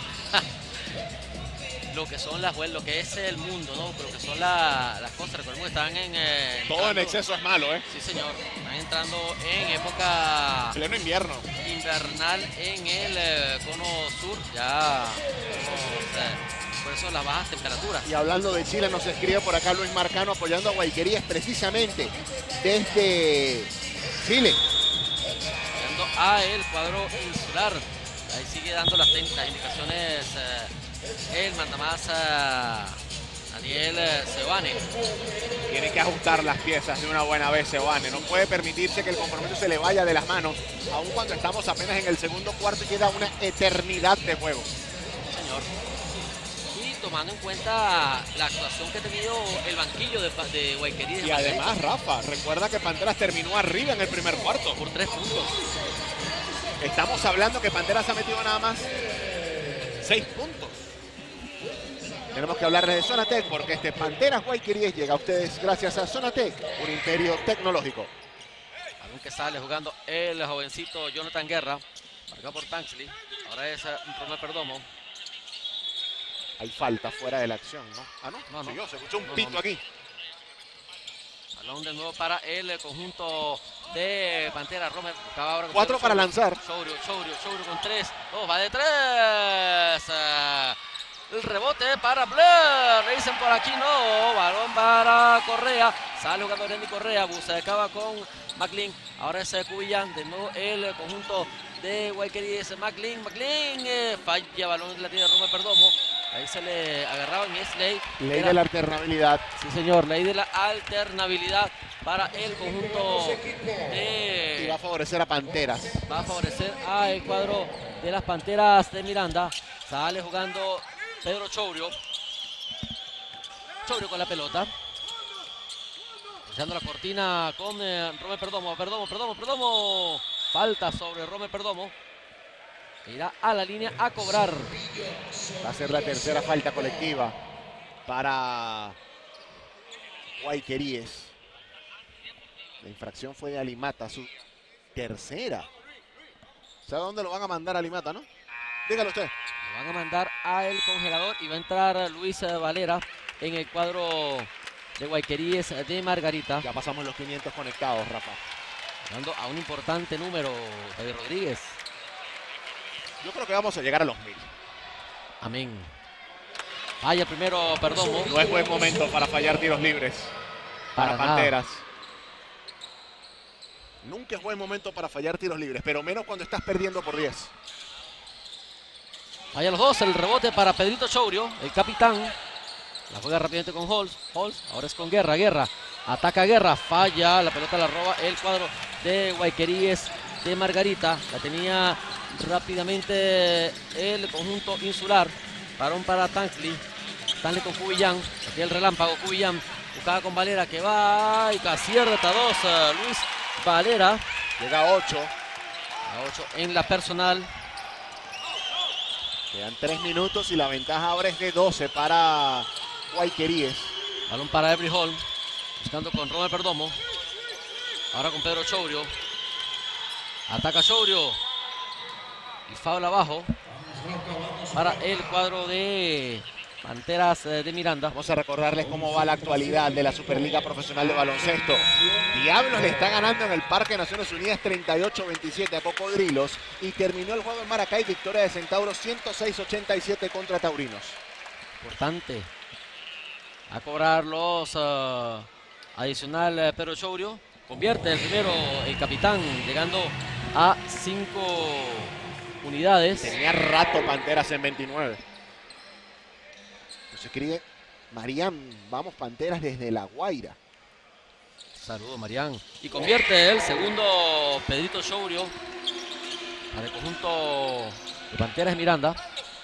Lo que son las lo que es el mundo, ¿no? Lo que son la, las cosas. Recordemos que están en... Eh, Todo en exceso es malo, ¿eh? Sí, señor. Están entrando en época... Pleno invierno. Invernal en el eh, cono sur. Ya... Vamos, eh, por eso las bajas temperaturas. Y hablando de Chile, nos escribe por acá Luis Marcano apoyando a Guayqueríes precisamente desde Chile. Apoyando a el cuadro insular. Ahí sigue dando las, las indicaciones... Eh, el mandamás Daniel Seoane. Tiene que ajustar las piezas de una buena vez Seoane. No puede permitirse que el compromiso se le vaya de las manos, aun cuando estamos apenas en el segundo cuarto y queda una eternidad de juego. Señor. Y tomando en cuenta la actuación que ha tenido el banquillo de, de Guayqueríes. Y además, Rafa, recuerda que Panteras terminó arriba en el primer cuarto. Por tres puntos. Estamos hablando que Panteras ha metido nada más seis puntos. Tenemos que hablarles de Zonatec porque este Panteras Guayqueríes llega a ustedes gracias a Zonatec, un imperio tecnológico. Algo que sale jugando el jovencito Jonathan Guerra, marcado por Tanksley. Ahora es Romel Perdomo. Hay falta fuera de la acción, ¿no? Ah, no, no, no. Siguió, se escuchó un no, pito no. aquí. Balón de nuevo para el conjunto de Pantera. Romel buscaba ahora. Cuatro para lanzar. Chourio, Chourio, Chourio con tres. Dos, va de tres. El rebote para Blair. Le dicen por aquí no. Balón para Correa. Sale jugando Randy Correa. Buscaba con McLean. Ahora es Cubillan. De nuevo el conjunto de Guayqueríes. McLean. McLean. Eh, falla. Balón la tiene Romel Perdomo. Ahí se le agarraba en es ley. Ley Era, de la alternabilidad. Sí, señor. Ley de la alternabilidad para el conjunto de... Y va a favorecer a Panteras. Va a favorecer al cuadro de las Panteras de Miranda. Sale jugando Pedro Chourio. Chourio con la pelota. Echando la cortina con eh, Romel Perdomo. Perdomo, Perdomo, Perdomo. Falta sobre Romel Perdomo. Irá a la línea a cobrar. Va a ser la tercera falta colectiva para Guayqueríes. La infracción fue de Alimata, su tercera. ¿Sabe dónde lo van a mandar a Alimata, no? Dígalo usted. Lo van a mandar al congelador y va a entrar Luis Valera en el cuadro de Guayqueríes de Margarita. Ya pasamos los quinientos conectados, Rafa. Dando a un importante número, David Rodríguez. Yo creo que vamos a llegar a los mil. Amén. Falla primero Perdomo. No es buen momento para fallar tiros libres para, para Panteras. Nada. Nunca es buen momento para fallar tiros libres, pero menos cuando estás perdiendo por diez. Falla los dos, el rebote para Pedrito Chourio, el capitán. La juega rápidamente con Holmes. Holmes, ahora es con Guerra. Guerra, ataca Guerra, falla. La pelota la roba el cuadro de Guayqueríes de Margarita. La tenía rápidamente el conjunto insular. Parón para Tanksley. Tanksley con Cubillan. Aquí el relámpago. Cubillan buscaba con Valera que va y acierta dos. Uh, Luis Valera. Llega a ocho. A ocho en la personal. Quedan tres minutos y la ventaja ahora es de doce para Guayqueríes. Balón para Avery Holmes. Buscando con Romel Perdomo. Ahora con Pedro Chourio. Ataca Chourio. Y foul abajo. para el cuadro de Panteras de Miranda. Vamos a recordarles cómo va la actualidad de la Superliga Profesional de Baloncesto. Diablos le está ganando en el Parque de Naciones Unidas treinta y ocho a veintisiete a Cocodrilos y terminó el juego en Maracay, victoria de Centauros ciento seis a ochenta y siete contra Taurinos. Importante. A cobrar los uh, adicional uh, Pedro Chourio. Convierte el primero el capitán, llegando a cinco unidades. Tenía rato Panteras en veintinueve. Se escribe Marián, vamos Panteras desde La Guaira. Saludos, Marián. Y convierte el segundo Pedrito Chourio para el conjunto de Panteras de Miranda.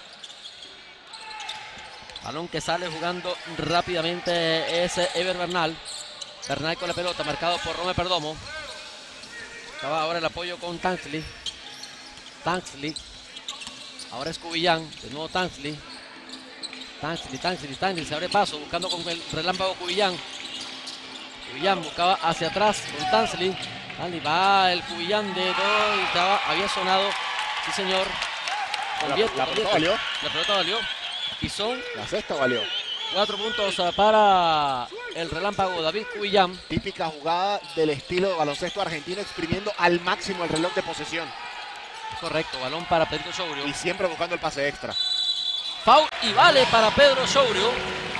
Balón que sale jugando rápidamente es Ever Bernal. Bernal con la pelota, marcado por Rome Perdomo. Estaba ahora el apoyo con Tansley. Tansley. Ahora es Cubillán, de nuevo Tansley. Tansley, Tansley, Tansley, se abre paso, buscando con el relámpago Cubillán. Cubillán buscaba hacia atrás con Tansley. Tansley va el Cubillán de todo, y estaba, había sonado, sí señor. Convierte, la, la pelota valió. La pelota valió. Y son la sexta valió. Cuatro puntos para el relámpago David Cubillán. Típica jugada del estilo de baloncesto argentino, exprimiendo al máximo el reloj de posesión. Correcto, balón para Pedrito Chourio. Y siempre buscando el pase extra. Foul y vale para Pedro Chourio.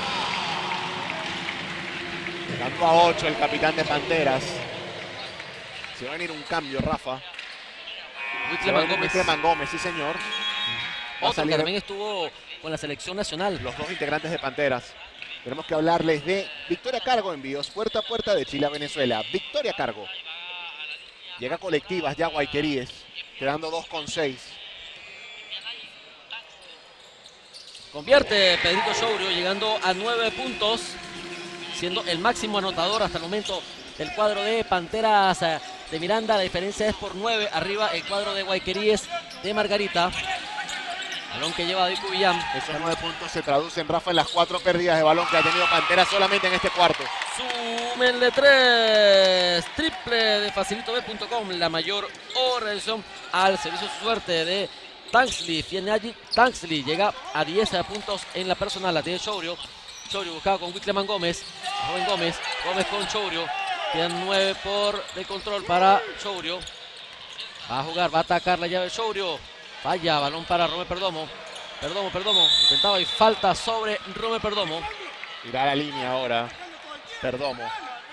Llegando a ocho el capitán de Panteras. Se va a venir un cambio, Rafa. Wickleman Gómez. Wickleman Gómez, sí señor. Va Otro que también estuvo con la selección nacional. Los dos integrantes de Panteras. Tenemos que hablarles de Victoria Cargo, envíos puerta a puerta de Chile a Venezuela. Victoria Cargo. Llega Colectivas ya Guayqueríes, quedando dos con seis. Convierte Pedrito Chourio, llegando a nueve puntos, siendo el máximo anotador hasta el momento del cuadro de Panteras de Miranda. La diferencia es por nueve. Arriba el cuadro de Guayqueríes de Margarita. Balón que lleva David Cubillán. Esos nueve puntos se traducen, Rafa, en las cuatro pérdidas de balón que ha tenido Panteras solamente en este cuarto. Súmenle tres. Triple de facilito b punto com, la mayor organización al servicio de su suerte de Tansley. Fienagi Tansley llega a diez puntos en la personal. La tiene Chourio. Chourio buscado con Wickleman Gómez. Joven Gómez. Gómez con Chourio. Tienen nueve por de control para Chourio. Va a jugar, va a atacar la llave Chourio. Falla, balón para Rome Perdomo. Perdomo, Perdomo. Intentaba y falta sobre Rome Perdomo. Irá a la línea ahora. Perdomo.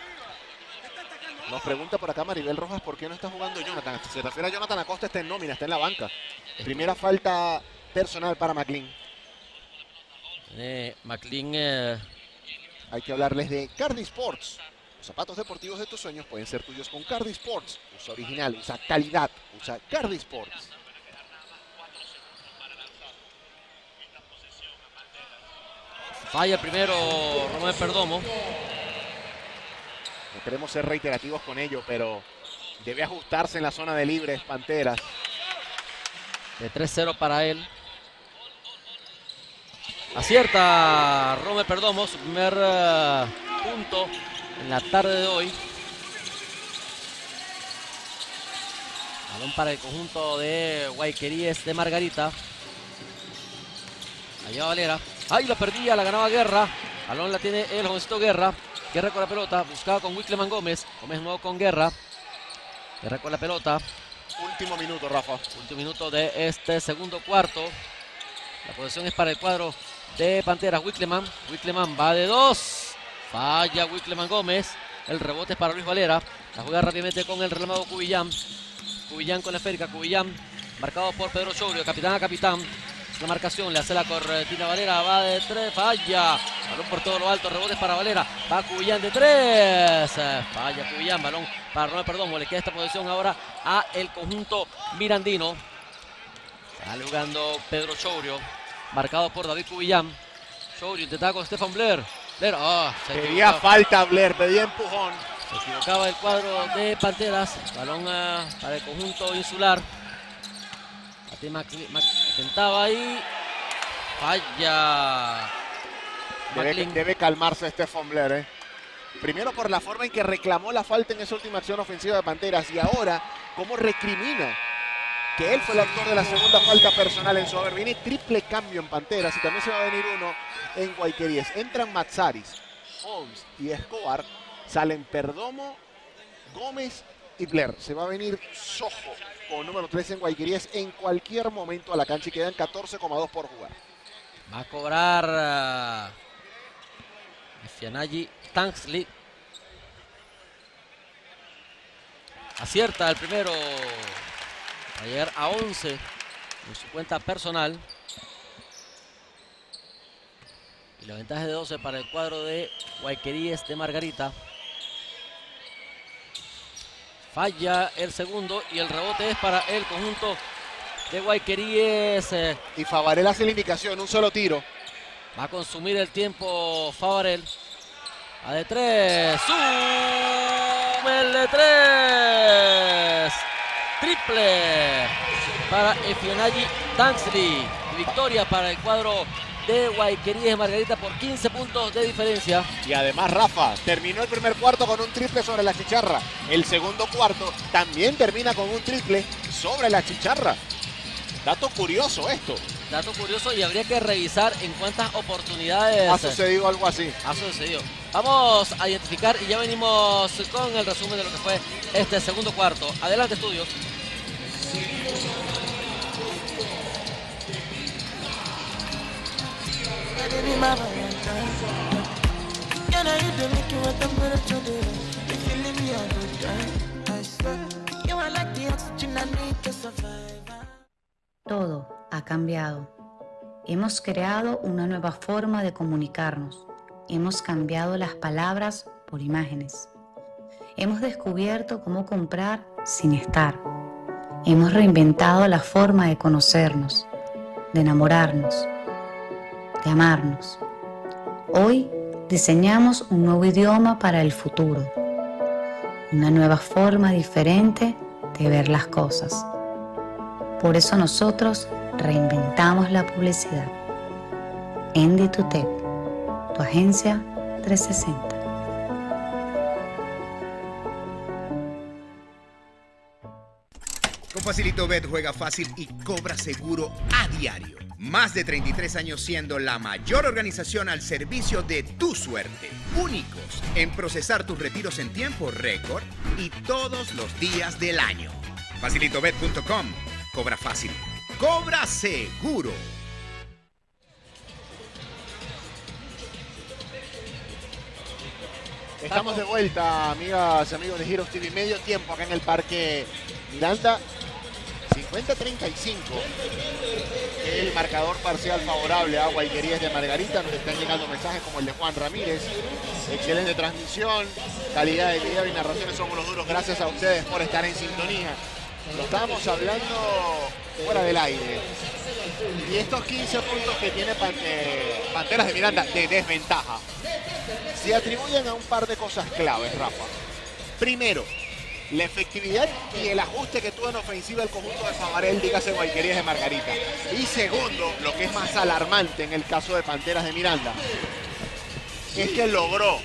Nos pregunta por acá Maribel Rojas por qué no está jugando Jonathan. Se refiere a Jonathan Acosta, está en nómina, está en la banca. Primera falta personal para McLean. Eh, McLean. Eh... Hay que hablarles de Cardi Sports. Los zapatos deportivos de tus sueños pueden ser tuyos con Cardi Sports. Usa original, usa calidad, usa Cardi Sports. Falla el primero Romeo Perdomo. No queremos ser reiterativos con ello, pero debe ajustarse en la zona de libres Panteras. De tres cero para él. Acierta Romeo Perdomo, su primer uh, punto en la tarde de hoy. Balón para el conjunto de Guayqueríes de Margarita. Allá Valera. Ahí la perdía, la ganaba Guerra. Balón la tiene el jovencito Guerra. Guerra con la pelota, buscaba con Wickleman Gómez. Gómez nuevo con Guerra. Guerra con la pelota. Último minuto, Rafa. Último minuto de este segundo cuarto. La posesión es para el cuadro de Panteras. Wickleman. Wickleman va de dos. Falla Wickleman Gómez. El rebote es para Luis Valera. La juega rápidamente con el relámpago Cubillán. Cubillán con la esférica. Cubillán marcado por Pedro Chourio. Capitán a capitán. La marcación, le hace la cortina Valera, va de tres, falla. Balón por todo lo alto, rebotes para Valera. Va Cubillán de tres. Falla Cubillán, balón para Romeo Perdomo. Le queda esta posición ahora a el conjunto mirandino. Sale jugando Pedro Chourio, marcado por David Cubillán. Chourio intentaba con Stefan Blair. Blair, oh, se pedía falta Blair, pedía empujón. Se equivocaba el cuadro de Panteras. Balón uh, para el conjunto insular. Intentaba ahí. Falla. Debe, debe calmarse Stefan Blair, ¿eh? Primero por la forma en que reclamó la falta en esa última acción ofensiva de Panteras. Y ahora, cómo recrimina que él fue el autor de la segunda falta personal en su haber. Viene triple cambio en Panteras y también se va a venir uno en Guayqueríes. Entran Matzaris, Holmes y Escobar. Salen Perdomo, Gómez y Blair. Se va a venir Sojo con número tres en Guayqueríes en cualquier momento a la cancha y quedan catorce coma dos por jugar. Va a cobrar uh, Fianagi Tanksley. Acierta el primero a llegar a once en su cuenta personal. Y la ventaja de doce para el cuadro de Guayqueríes de Margarita. Falla el segundo y el rebote es para el conjunto de Guayqueríes. Eh, y Favarel hace la indicación, un solo tiro. Va a consumir el tiempo Favarel. A de tres. ¡Sume el de tres! Triple para Fianagi Tanksley. Victoria para el cuadro de Guayqueríes Margarita por quince puntos de diferencia. Y además, Rafa, terminó el primer cuarto con un triple sobre la chicharra. El segundo cuarto también termina con un triple sobre la chicharra. Dato curioso esto. Dato curioso y habría que revisar en cuántas oportunidades ha sucedido algo así. Ha sucedido. Vamos a identificar y ya venimos con el resumen de lo que fue este segundo cuarto. Adelante, estudios. Todo ha cambiado. Hemos creado una nueva forma de comunicarnos. Hemos cambiado las palabras por imágenes. Hemos descubierto cómo comprar sin estar. Hemos reinventado la forma de conocernos, de enamorarnos, de amarnos. Hoy diseñamos un nuevo idioma para el futuro. Una nueva forma diferente de ver las cosas. Por eso nosotros reinventamos la publicidad. Enditutec, tu agencia trescientos sesenta. Con Facilito Bet juega fácil y cobra seguro a diario. Más de treinta y tres años siendo la mayor organización al servicio de tu suerte. Únicos en procesar tus retiros en tiempo récord y todos los días del año. Facilito Bet punto com. Cobra fácil. Cobra seguro. Estamos de vuelta, amigas y amigos de Heroes T V. Medio tiempo acá en el Parque Miranda. cincuenta a treinta y cinco. El marcador parcial favorable a Guayqueríes de Margarita. Nos están llegando mensajes como el de Juan Ramírez. Excelente transmisión, calidad de video y narraciones. Somos los duros. Gracias a ustedes por estar en sintonía. Lo estábamos hablando fuera del aire. Y estos quince puntos que tiene Panteras de Miranda de desventaja se atribuyen a un par de cosas claves, Rafa. Primero, la efectividad y el ajuste que tuvo en ofensiva el conjunto de Favarel, dígase Guayqueríes de Margarita. Y segundo, lo que es más alarmante en el caso de Panteras de Miranda, es que logró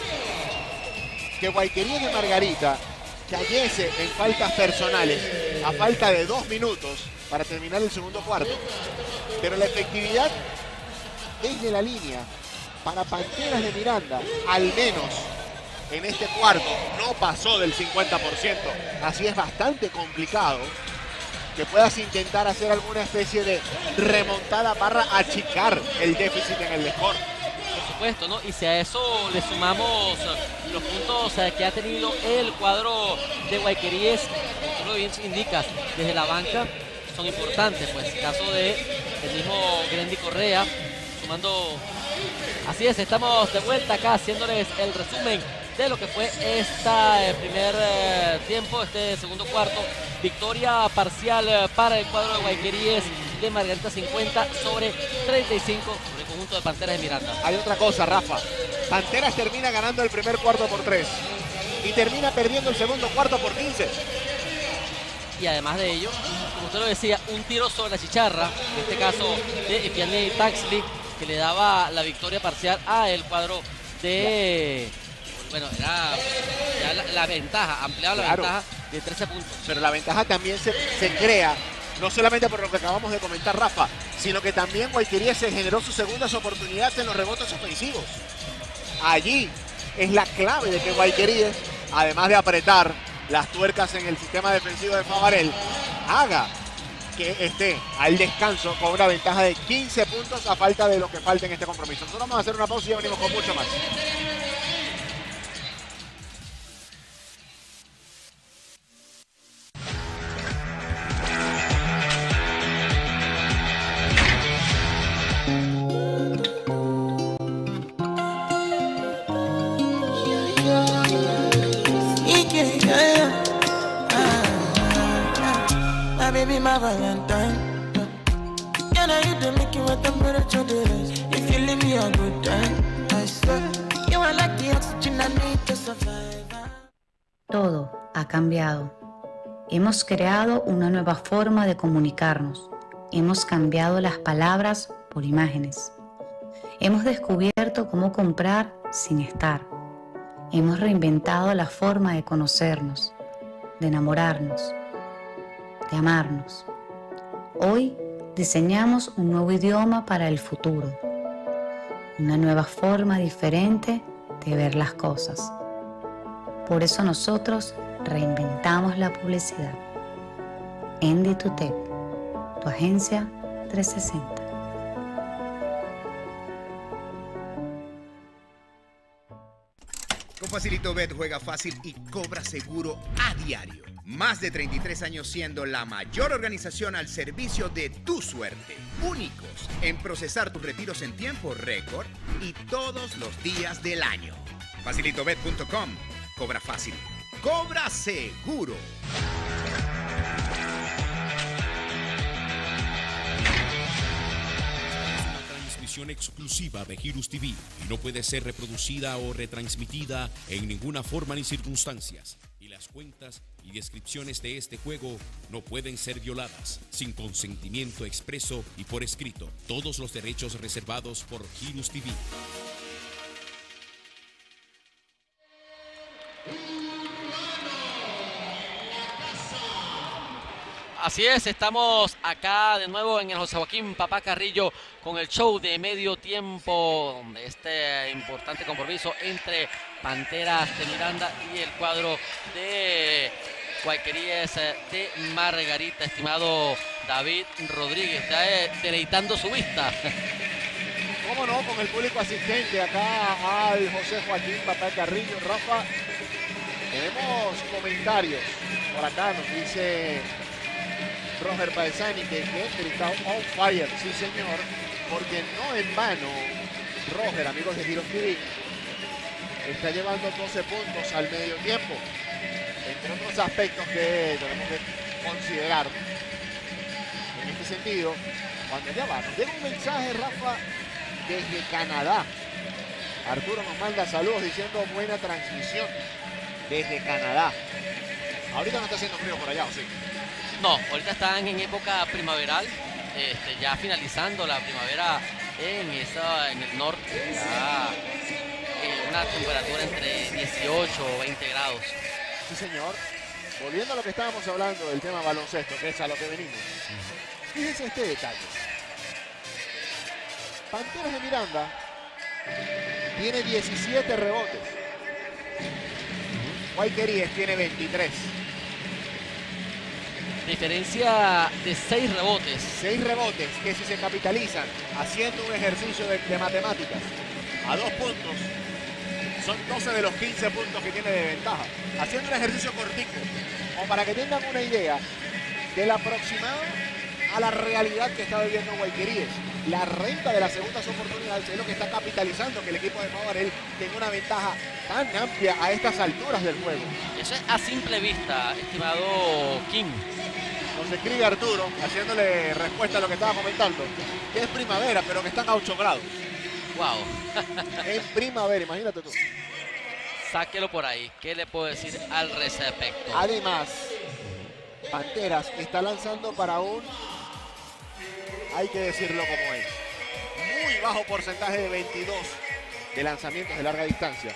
que Guayqueríes de Margarita cayese en faltas personales a falta de dos minutos para terminar el segundo cuarto. Pero la efectividad desde la línea para Panteras de Miranda, al menos en este cuarto, no pasó del cincuenta por ciento. Así es bastante complicado que puedas intentar hacer alguna especie de remontada para achicar el déficit en el score. Por supuesto, ¿no? Y si a eso le sumamos los puntos que ha tenido el cuadro de Guayqueríes, como tú lo bien indicas, desde la banca, son importantes. Pues el caso de el mismo Grendy Correa, sumando. Así es, estamos de vuelta acá haciéndoles el resumen de lo que fue este primer eh, tiempo, este segundo cuarto. Victoria parcial eh, para el cuadro de Guayqueríes de Margarita, cincuenta sobre treinta y cinco sobre el conjunto de Panteras de Miranda. Hay otra cosa, Rafa. Panteras termina ganando el primer cuarto por tres y termina perdiendo el segundo cuarto por quince. Y además de ello, como usted lo decía, un tiro sobre la chicharra, en este caso de Fianagi Tanksley, que le daba la victoria parcial a el cuadro de... Bueno, era ya la, la ventaja, ampliaba la claro. ventaja de trece puntos. Pero la ventaja también se, se crea No solamente por lo que acabamos de comentar, Rafa, sino que también Guayquería se generó sus segundas oportunidades en los rebotes ofensivos. Allí es la clave de que Guayquería, además de apretar las tuercas en el sistema defensivo de Favarel, haga que esté al descanso con una ventaja de quince puntos a falta de lo que falta en este compromiso. Nosotros vamos a hacer una pausa y ya venimos con mucho más. Baby, my Valentine. Can I hit the Mickey with temperature days? If you leave me a good time, I swear you are like the oxygen I need to survive. Todo ha cambiado. Hemos creado una nueva forma de comunicarnos. Hemos cambiado las palabras por imágenes. Hemos descubierto cómo comprar sin estar. Hemos reinventado la forma de conocernos, de enamorarnos, de amarnos. Hoy diseñamos un nuevo idioma para el futuro, una nueva forma diferente de ver las cosas. Por eso nosotros reinventamos la publicidad. Enditutec, tu agencia trescientos sesenta. Con Facilito Bet juega fácil y cobra seguro a diario. Más de treinta y tres años siendo la mayor organización al servicio de tu suerte. Únicos en procesar tus retiros en tiempo récord y todos los días del año. Facilito Bet punto com. Cobra fácil. Cobra seguro. Exclusiva de Girus T V y no puede ser reproducida o retransmitida en ninguna forma ni circunstancias, y las cuentas y descripciones de este juego no pueden ser violadas sin consentimiento expreso y por escrito. Todos los derechos reservados por Girus T V. Así es, estamos acá de nuevo en el José Joaquín Papá Carrillo con el show de medio tiempo, este importante compromiso entre Panteras de Miranda y el cuadro de Guayquerías de Margarita. Estimado David Rodríguez, está deleitando su vista. ¿Cómo no? Con el público asistente acá al José Joaquín Papá Carrillo. Rafa, tenemos comentarios por acá, nos dice Roger Paesani que Kendrick está on fire. Sí, señor, porque no en vano Roger, amigos de Girus T V, está llevando doce puntos al medio tiempo, entre otros aspectos que tenemos que considerar en este sentido. Cuando ya va, nos llega un mensaje, Rafa, desde Canadá. Arturo nos manda saludos diciendo buena transmisión desde Canadá. Ahorita no está haciendo frío por allá, ¿o sí? No, ahorita están en época primaveral, este, ya finalizando la primavera en, esa, en el norte, ya eh, una temperatura entre dieciocho o veinte grados. Sí, señor. Volviendo a lo que estábamos hablando del tema baloncesto, que es a lo que venimos. Fíjense este detalle. Panteras de Miranda tiene diecisiete rebotes. Guayquerías tiene veintitrés. Diferencia de seis rebotes. seis rebotes que si se capitalizan haciendo un ejercicio de, de matemáticas a dos puntos, son doce de los quince puntos que tiene de ventaja. Haciendo un ejercicio cortico, como para que tengan una idea del aproximado a la realidad que está viviendo Guayquerías. La renta de las segundas oportunidades es lo que está capitalizando que el equipo de Favarel tenga una ventaja tan amplia a estas alturas del juego. Eso es a simple vista, estimado King. Nos escribe Arturo, haciéndole respuesta a lo que estaba comentando, que es primavera, pero que están a ocho grados. Wow. En primavera, imagínate tú. Sáquelo por ahí. ¿Qué le puedo decir al respecto? Además, Panteras está lanzando para un, hay que decirlo como es, muy bajo porcentaje de veintidós de lanzamientos de larga distancia,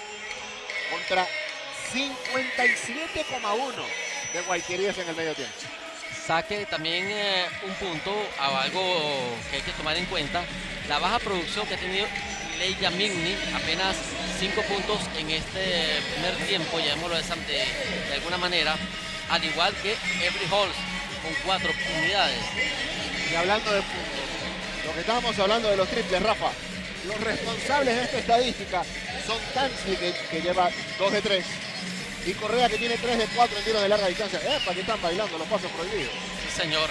contra cincuenta y siete coma uno de Guayquerías en el medio tiempo. saque también eh, un punto a algo que hay que tomar en cuenta, la baja producción que ha tenido Leia Migni, apenas cinco puntos en este primer tiempo, llamémoslo de, de, de alguna manera, al igual que Avery Halls con cuatro unidades. Y hablando de puntos, lo que estábamos hablando de los triples, Rafa, los responsables de esta estadística son Tansley, que, que lleva dos de tres, y Correa, que tiene tres de cuatro en tiros de larga distancia. ¡Epa, que están bailando los pasos prohibidos! Sí, señor.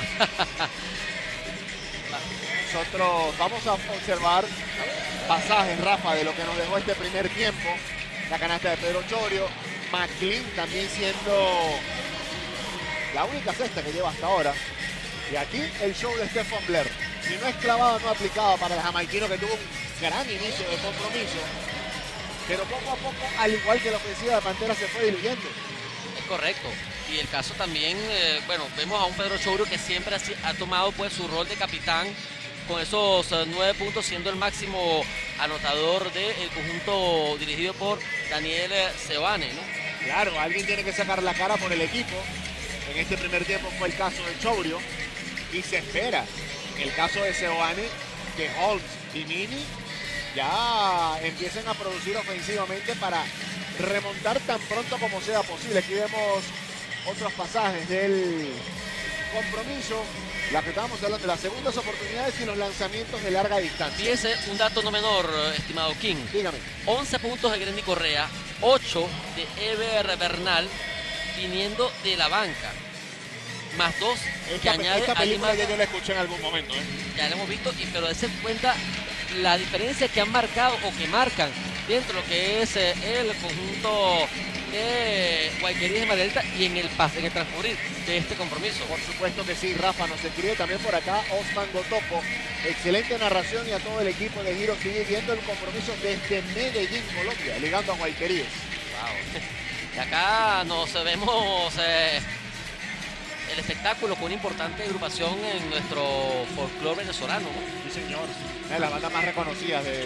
Nosotros vamos a observar pasajes, Rafa, de lo que nos dejó este primer tiempo. La canasta de Pedro Chorio, McLean también siendo la única cesta que lleva hasta ahora. Y aquí el show de Stephon Blair. Si no es clavado, no aplicado para el jamaiquino, que tuvo un gran inicio de compromiso. Pero poco a poco, al igual que la ofensiva de Pantera, se fue diluyendo. Es correcto. Y el caso también, eh, bueno, vemos a un Pedro Chorio que siempre ha, ha tomado pues su rol de capitán, con esos uh, nueve puntos, siendo el máximo anotador del conjunto dirigido por Daniel Seoane, ¿no? Claro, alguien tiene que sacar la cara por el equipo. En este primer tiempo fue el caso de Chorio. Y se espera, en el caso de Seoane, que Holmes y Mini ya empiecen a producir ofensivamente para remontar tan pronto como sea posible. Aquí vemos otros pasajes del compromiso, la que estábamos hablando, las segundas oportunidades y los lanzamientos de larga distancia. Fíjese un dato no menor, estimado King. Dígame. once puntos de Grandy Correa, ocho de Ever Bernal, viniendo de la banca. Más dos que Esta, añade esta película ya Lima, yo la escuché en algún momento, ¿eh? ya lo hemos visto, y, pero dense cuenta la diferencia que han marcado o que marcan dentro de lo que es eh, el conjunto de Guayquerías de Margarita y en el pase, en el transcurrir de este compromiso. Por supuesto que sí, Rafa. Nos escribe también por acá Osman Gotopo. Excelente narración, y a todo el equipo de Giro sigue viendo el compromiso desde Medellín, Colombia, ligando a Guayquerías. Wow. Y acá nos vemos eh, el espectáculo con una importante agrupación en nuestro folclore venezolano, ¿no? Sí, señor. Una de las bandas más reconocidas de,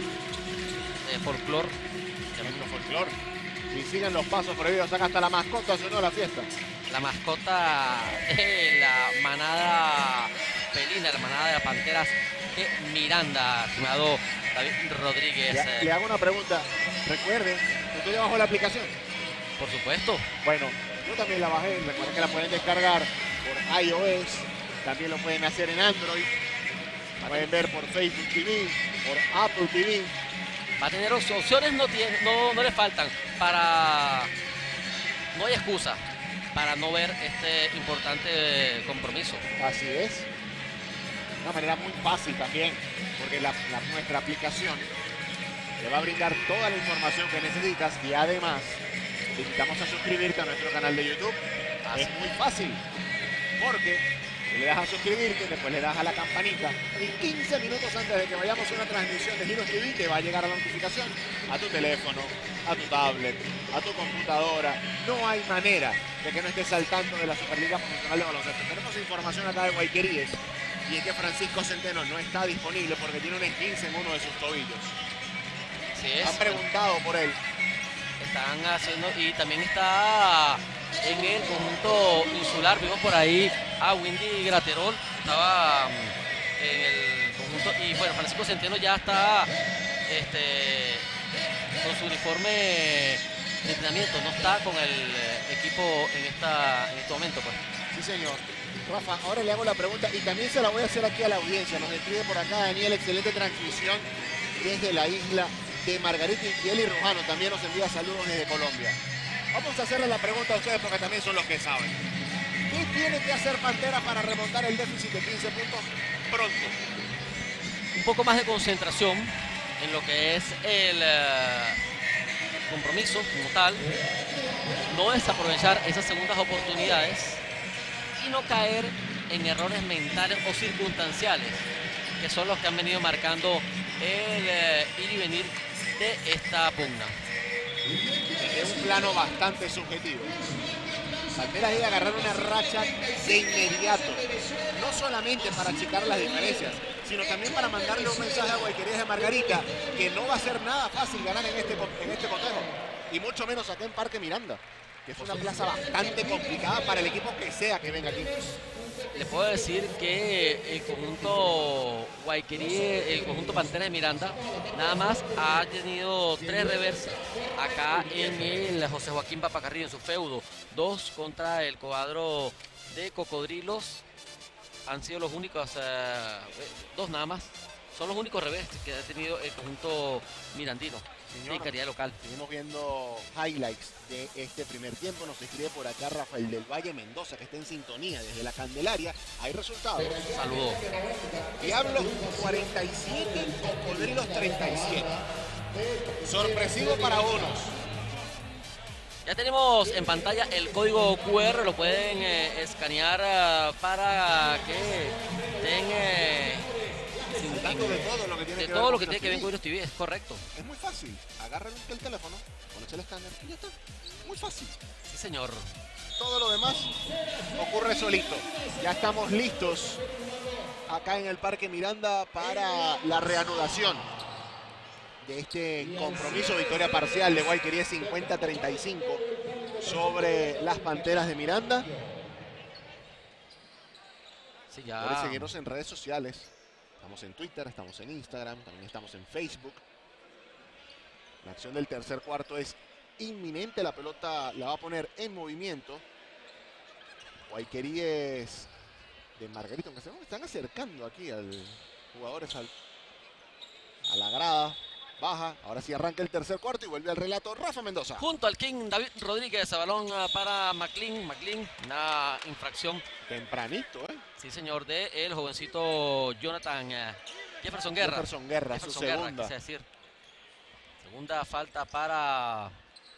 De folclore. de nuestro folclore. Y siguen los pasos prohibidos. Saca hasta la mascota, se unió a la fiesta. La mascota de la manada felina, la manada de las Panteras de Miranda, estimado David Rodríguez. Le, eh, le hago una pregunta. Recuerden, ¿usted ya bajó la aplicación? Por supuesto. Bueno, yo también la bajé. Recuerden que la pueden descargar por iOS. También lo pueden hacer en Android. La pueden ver por Facebook T V, por Apple T V. Va a tener opciones, no, tiene, no, no le faltan para... No hay excusa para no ver este importante compromiso. Así es. De una manera muy fácil también, porque la, la- nuestra aplicación te va a brindar toda la información que necesitas, y además te invitamos a suscribirte a nuestro canal de YouTube. Así. Es muy fácil, porque tú le das a suscribirte, después le das a la campanita, y quince minutos antes de que vayamos a una transmisión de Giros T V te va a llegar la notificación a tu teléfono, a tu tablet, a tu computadora. No hay manera de que no estés saltando de la Superliga Profesional de Baloncesto. Tenemos información acá de Guayquerías, y es que Francisco Centeno no está disponible porque tiene un esguince en uno de sus tobillos. Así es. Han preguntado por él. Están haciendo, y también está en el conjunto insular. Vimos por ahí a Windy Graterol, estaba mm, en el conjunto, y bueno, Francisco Centeno ya está este, con su uniforme de entrenamiento, no está con el eh, equipo en, esta, en este momento, pues. Sí, señor. Rafa, ahora le hago la pregunta, y también se la voy a hacer aquí a la audiencia. Nos escribe por acá Daniel, excelente transmisión desde la isla de Margarita, y Eli Rujano también nos envía saludos desde Colombia. Vamos a hacerle la pregunta a ustedes porque también son los que saben. ¿Qué tiene que hacer Pantera para remontar el déficit de quince puntos pronto? Un poco más de concentración en lo que es el eh, compromiso como tal, no desaprovechar esas segundas oportunidades y no caer en errores mentales o circunstanciales, que son los que han venido marcando el eh, ir y venir de esta pugna. Es un plano bastante subjetivo. Pantera debe agarrar una racha de inmediato, no solamente para achicar las diferencias, sino también para mandarle un mensaje a Guayquerías de Margarita que no va a ser nada fácil ganar en este, en este cotejo, y mucho menos acá en Parque Miranda. que es una plaza bastante complicada para el equipo que sea que venga aquí. Le puedo decir que el conjunto Guayquerí, el conjunto Pantera de Miranda, nada más ha tenido tres revers acá en el José Joaquín Papacarrillo en su feudo. Dos contra el cuadro de Cocodrilos. Han sido los únicos, eh, dos nada más. Son los únicos revés que ha tenido el conjunto mirandino. Señor, en calidad local. Seguimos viendo highlights de este primer tiempo. Nos escribe por acá Rafael del Valle Mendoza, que está en sintonía desde la Candelaria. Hay resultados. Saludos. Diablos cuarenta y siete, Cocodrilos treinta y siete. Sorpresivo para unos. Ya tenemos en pantalla el código cu erre, lo pueden eh, escanear eh, para que estén eh, sin- Datos de todo lo que tiene de que todo ver lo con que tiene que ver T V. con Iros T V, es correcto. Es muy fácil. Agarra el, el teléfono, pones el escáner y ya está. Muy fácil. Sí, señor. Todo lo demás ocurre solito. Ya estamos listos acá en el Parque Miranda para la reanudación de este compromiso. Victoria parcial de Guayquerí cincuenta a treinta y cinco sobre las Panteras de Miranda. Sí, Pueden ya. seguirnos en redes sociales. Estamos en Twitter, estamos en Instagram, también estamos en Facebook. La acción del tercer cuarto es inminente. La pelota la va a poner en movimiento. Guayqueríes de Margarito, aunque se están acercando aquí al jugadores al, a la grada. Baja, ahora sí arranca el tercer cuarto y vuelve al relato Rafa Mendoza. Junto al King David Rodríguez, balón eh, para McLean. McLean, una infracción. Tempranito, ¿eh? Sí, señor, de el jovencito Jonathan eh, Jefferson Guerra. Jefferson Guerra, Jefferson su Guerra, segunda. quise decir. Segunda falta para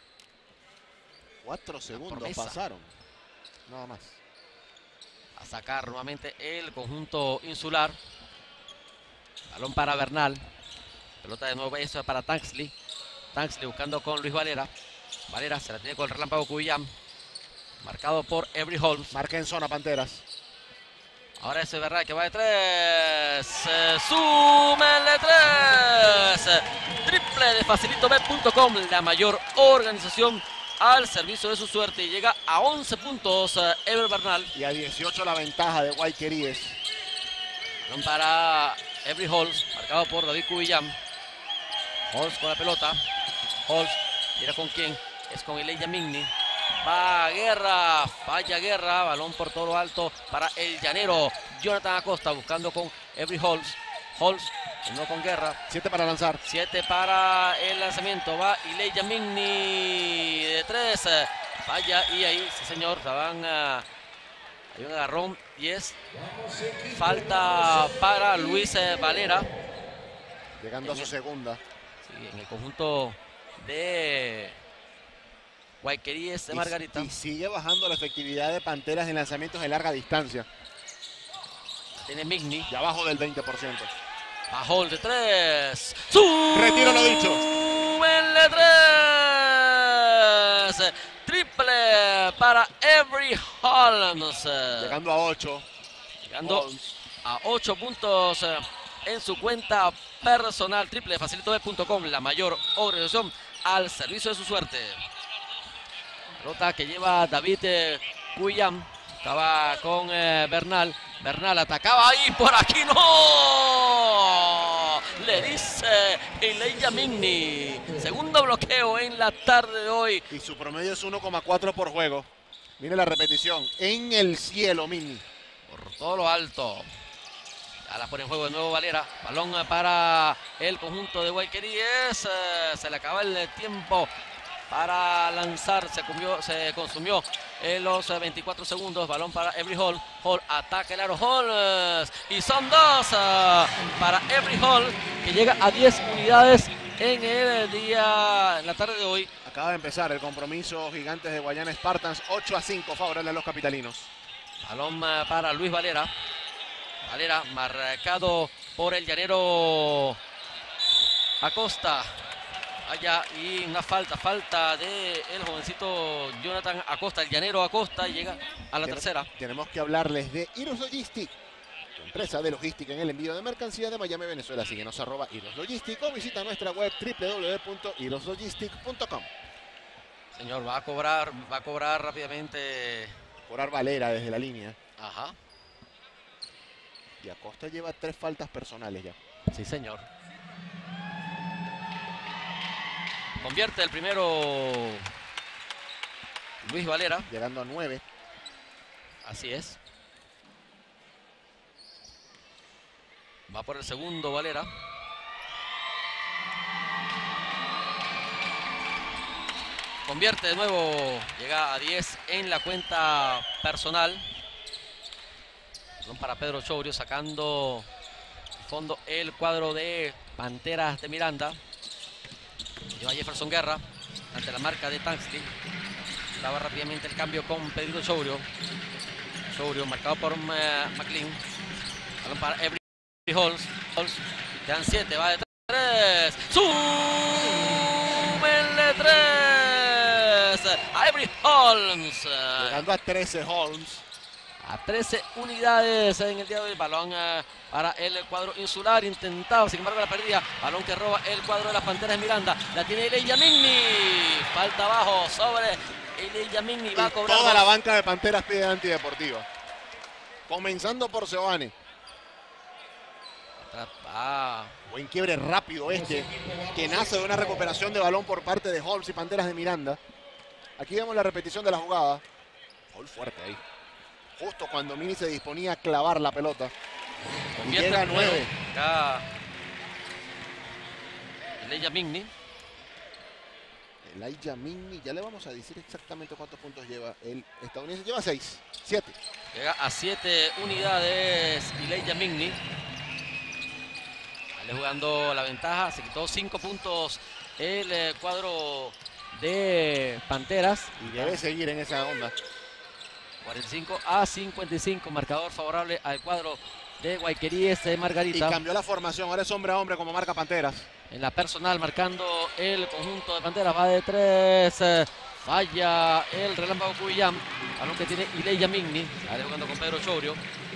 Cuatro segundos promesa. pasaron. Nada más. a sacar nuevamente el conjunto insular. Balón para Bernal. Pelota de nuevo, eso es para Tanksley. Tanksley buscando con Luis Valera. Valera se la tiene con el relámpago Cubillán. Marcado por Avery Holmes. Marca en zona Panteras. Ahora ese es verdad que va de tres. Eh, ¡Súmenle tres! Triple de facilito bet punto com, la mayor organización al servicio de su suerte. Y llega a once puntos eh, Ever Bernal. Y a dieciocho la ventaja de Guayqueríes. Balón para Avery Holmes, marcado por David Cubillán. Holmes con la pelota. Holmes, mira con quién. Es con Elijah Migni. Va Guerra, falla Guerra, balón por todo lo alto para el llanero Jonathan Acosta, buscando con Avery Holmes. Holmes, no con Guerra. Siete para lanzar. Siete para el lanzamiento, va Elijah Migni de tres. Falla y ahí, sí señor, se van a... hay un agarrón y es falta para Luis Valera. Llegando a su segunda. Sí, en el conjunto de Guayqueríes de Margarita. Y, y sigue bajando la efectividad de Panteras en lanzamientos de larga distancia. Tiene Migni. Y abajo del veinte por ciento. A Hall de tres. Retiro lo dicho. ¡Súbenle tres! Triple para Avery Holmes. Llegando a ocho. Llegando Holmes. a ocho puntos en su cuenta personal. Triple de facilito bet punto com, la mayor organización al servicio de su suerte. Pelota que lleva David eh, Cuyam. Estaba con eh, Bernal. Bernal atacaba ahí, por aquí no. Le dice Elijah Migni. Segundo bloqueo en la tarde de hoy. Y su promedio es uno coma cuatro por juego. Mire la repetición. En el cielo, Mini. Por todo lo alto. Ya la pone en juego de nuevo Valera. Balón para el conjunto de Guayqueríes. Eh, se le acaba el tiempo para lanzar. Se, comió, se consumió en los veinticuatro segundos. Balón para Avery Hall. Hall ataca el aro Hall. Y son dos uh, para Avery Hall, que llega a diez unidades en el día, en la tarde de hoy. Acaba de empezar el compromiso Gigantes de Guayana Spartans. ocho a cinco favorable a los capitalinos. Balón uh, para Luis Valera. Valera marcado por el llanero Acosta. Allá y una falta, falta de el jovencito Jonathan Acosta, el llanero Acosta, y llega a la Ten- tercera. Tenemos que hablarles de Iros Logistic, tu empresa de logística en el envío de mercancía de Miami, Venezuela. Síguenos arroba Iros Logistic o visita nuestra web doble u doble u doble u punto iros logistic punto com. Señor, va a cobrar, va a cobrar rápidamente. Cobrar Valera desde la línea. Ajá. Y Acosta lleva tres faltas personales ya. Sí, señor. Convierte el primero Luis Valera. Llegando a nueve. Así es. Va por el segundo Valera. Convierte de nuevo, llega a diez en la cuenta personal. Para Pedro Chourio, sacando al fondo el cuadro de Panteras de Miranda. Lleva Jefferson Guerra ante la marca de Tansley. Daba rápidamente el cambio con Pedro Chourio. Chourio marcado por uh, McLean. Balón para Avery Holmes. Holmes. Quedan siete, va de tres. ¡Súmenle tres! Avery Holmes. Llegando a trece Holmes. A trece unidades en el día de hoy. Balón uh, para el cuadro insular. Intentado, sin embargo, la perdida. Balón que roba el cuadro de las Panteras de Miranda. La tiene Elijah Migni. Falta abajo sobre Elijah Migni. Va a cobrar. Toda la banca de Panteras pide antideportiva. Comenzando por Seoane. Ah. Buen quiebre rápido este, que nace de una recuperación de balón por parte de Holmes y Panteras de Miranda. Aquí vemos la repetición de la jugada. Gol fuerte ahí. Justo cuando Mini se disponía a clavar la pelota. Convierte Llega a nueve. Ya. Elijah Migni. Elijah Migni, ya le vamos a decir exactamente cuántos puntos lleva el estadounidense. Lleva seis, siete. Llega a siete unidades Elijah Migni. Sale jugando la ventaja. Se quitó cinco puntos el eh, cuadro de Panteras. Y debe seguir en esa onda. cuarenta y cinco a cincuenta y cinco, marcador favorable al cuadro de Guayqueríes de Margarita. Y cambió la formación, ahora es hombre a hombre como marca Panteras. En la personal, marcando el conjunto de Panteras, va de tres, eh, falla el relámpago Cubillán, balón que tiene Elijah Migni, sale jugando con Pedro Chourio.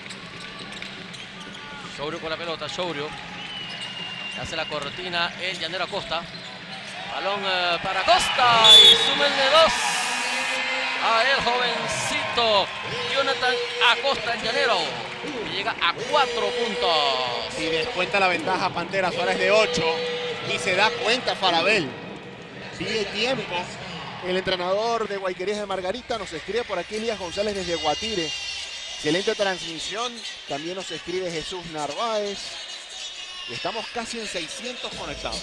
Chourio con la pelota, Chourio, hace la cortina el Llanero Acosta, balón eh, para Acosta y súmenle dos a el jovencito Jonathan Acosta, el llanero, que llega a cuatro puntos. Y descuenta la ventaja Panteras, ahora es de ocho. Y se da cuenta Farabel. Pide tiempo. El entrenador de Guayquerías de Margarita nos escribe por aquí Elías González desde Guatire. Excelente transmisión. También nos escribe Jesús Narváez. Y estamos casi en seiscientos conectados.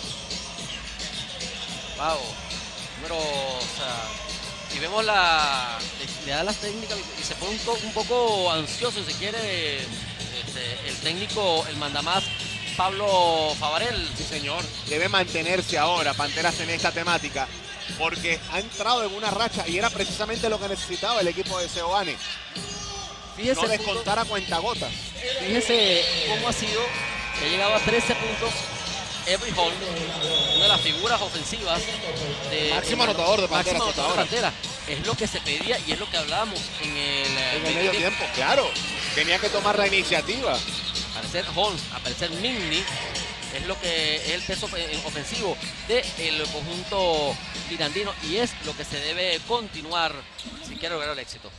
Wow. Número, o sea, y vemos la, le, le da las técnicas y se pone un, un poco ansioso, si se quiere, este, el técnico, el mandamás Pablo Favarel. Sí, señor. Debe mantenerse ahora Panteras en esta temática, porque ha entrado en una racha y era precisamente lo que necesitaba el equipo de Seoane. Fíjese, no descontar a cuentagotas. Fíjese cómo ha sido, que ha llegado a trece puntos. Avery Holmes, una de las figuras ofensivas de máximo anotador de Panteras. Máximo anotador de Panteras. Es lo que se pedía y es lo que hablábamos en el, en el medio tiempo, claro. Tenía que tomar la iniciativa. Aparecer Holmes, aparecer Migni, es lo que es el peso ofensivo del conjunto mirandino y es lo que se debe continuar si quiere lograr el éxito.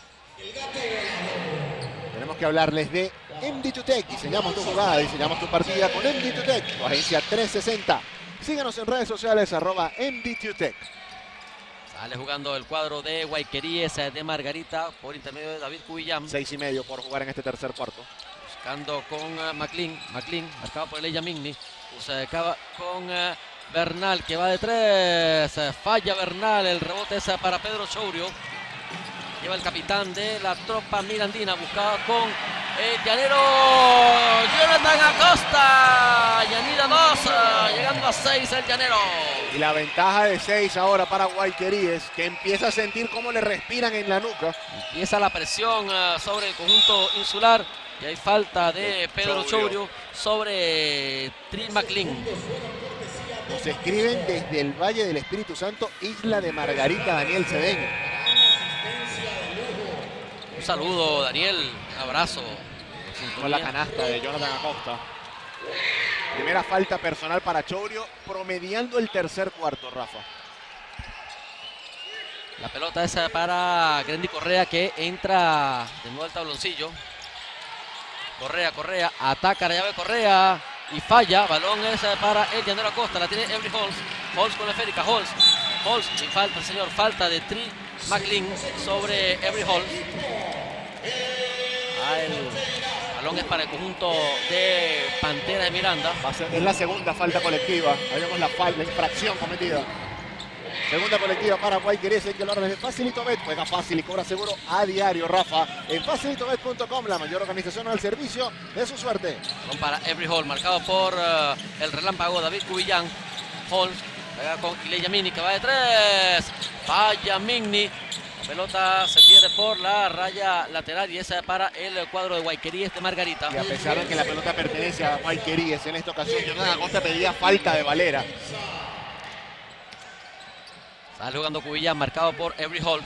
Tenemos que hablarles de M D dos Tech. Diseñamos tu jugada, diseñamos tu partida con M D dos Tech, tu agencia trescientos sesenta. Síganos en redes sociales, arroba M D dos Tech. Sale jugando el cuadro de Guayqueríes de Margarita por intermedio de David Cubillán. Seis y medio por jugar en este tercer cuarto. Buscando con uh, McLean, McLean, marcado por Elijah Migni. Se acaba con uh, Bernal, que va de tres. Uh, falla Bernal, el rebote es para Pedro Chourio. Lleva el capitán de la tropa mirandina, buscaba con el llanero Jonathan Acosta. Llanida dos, uh, llegando a seis el llanero. Y la ventaja de seis ahora para Guayqueríes, que empieza a sentir cómo le respiran en la nuca. Empieza la presión uh, sobre el conjunto insular. Y hay falta de Pedro Chourio sobre Trill McLean. Nos escriben desde el Valle del Espíritu Santo, Isla de Margarita, Daniel Cedeño. Un saludo, Daniel. Un abrazo. Con la canasta de Jonathan Acosta. Primera falta personal para Chourio, promediando el tercer cuarto, Rafa. La pelota es para Grandy Correa, que entra de nuevo al tabloncillo. Correa, Correa, ataca la llave Correa y falla. Balón es para el Llanero Acosta, la tiene Avery Halls. Halls con la esférica, Halls. Halls, y falta, señor, falta de Tree McLean sobre Avery Halls. Ah, el balón es para el conjunto de Pantera de Miranda. Va a ser, es la segunda falta colectiva. Ahí vemos la falta, la infracción cometida. Segunda colectiva para Guayqueríes, hay que hablar desde Facilito Bet. Juega fácil y cobra seguro a diario, Rafa. En facilito bet punto com, la mayor organización al servicio de su suerte. Balón para Avery Hall, marcado por uh, el relámpago David Cubillán. Hall pega con Ileya Mini, que va de tres. Falla Migni. La pelota se pierde por la raya lateral y esa es para el cuadro de Guayqueríes de Margarita. Y a pesar de que la pelota pertenece a Guayqueríes, en esta ocasión Jonathan Acosta pedía falta de Valera. Sale jugando Cubillán, marcado por Avery Halls.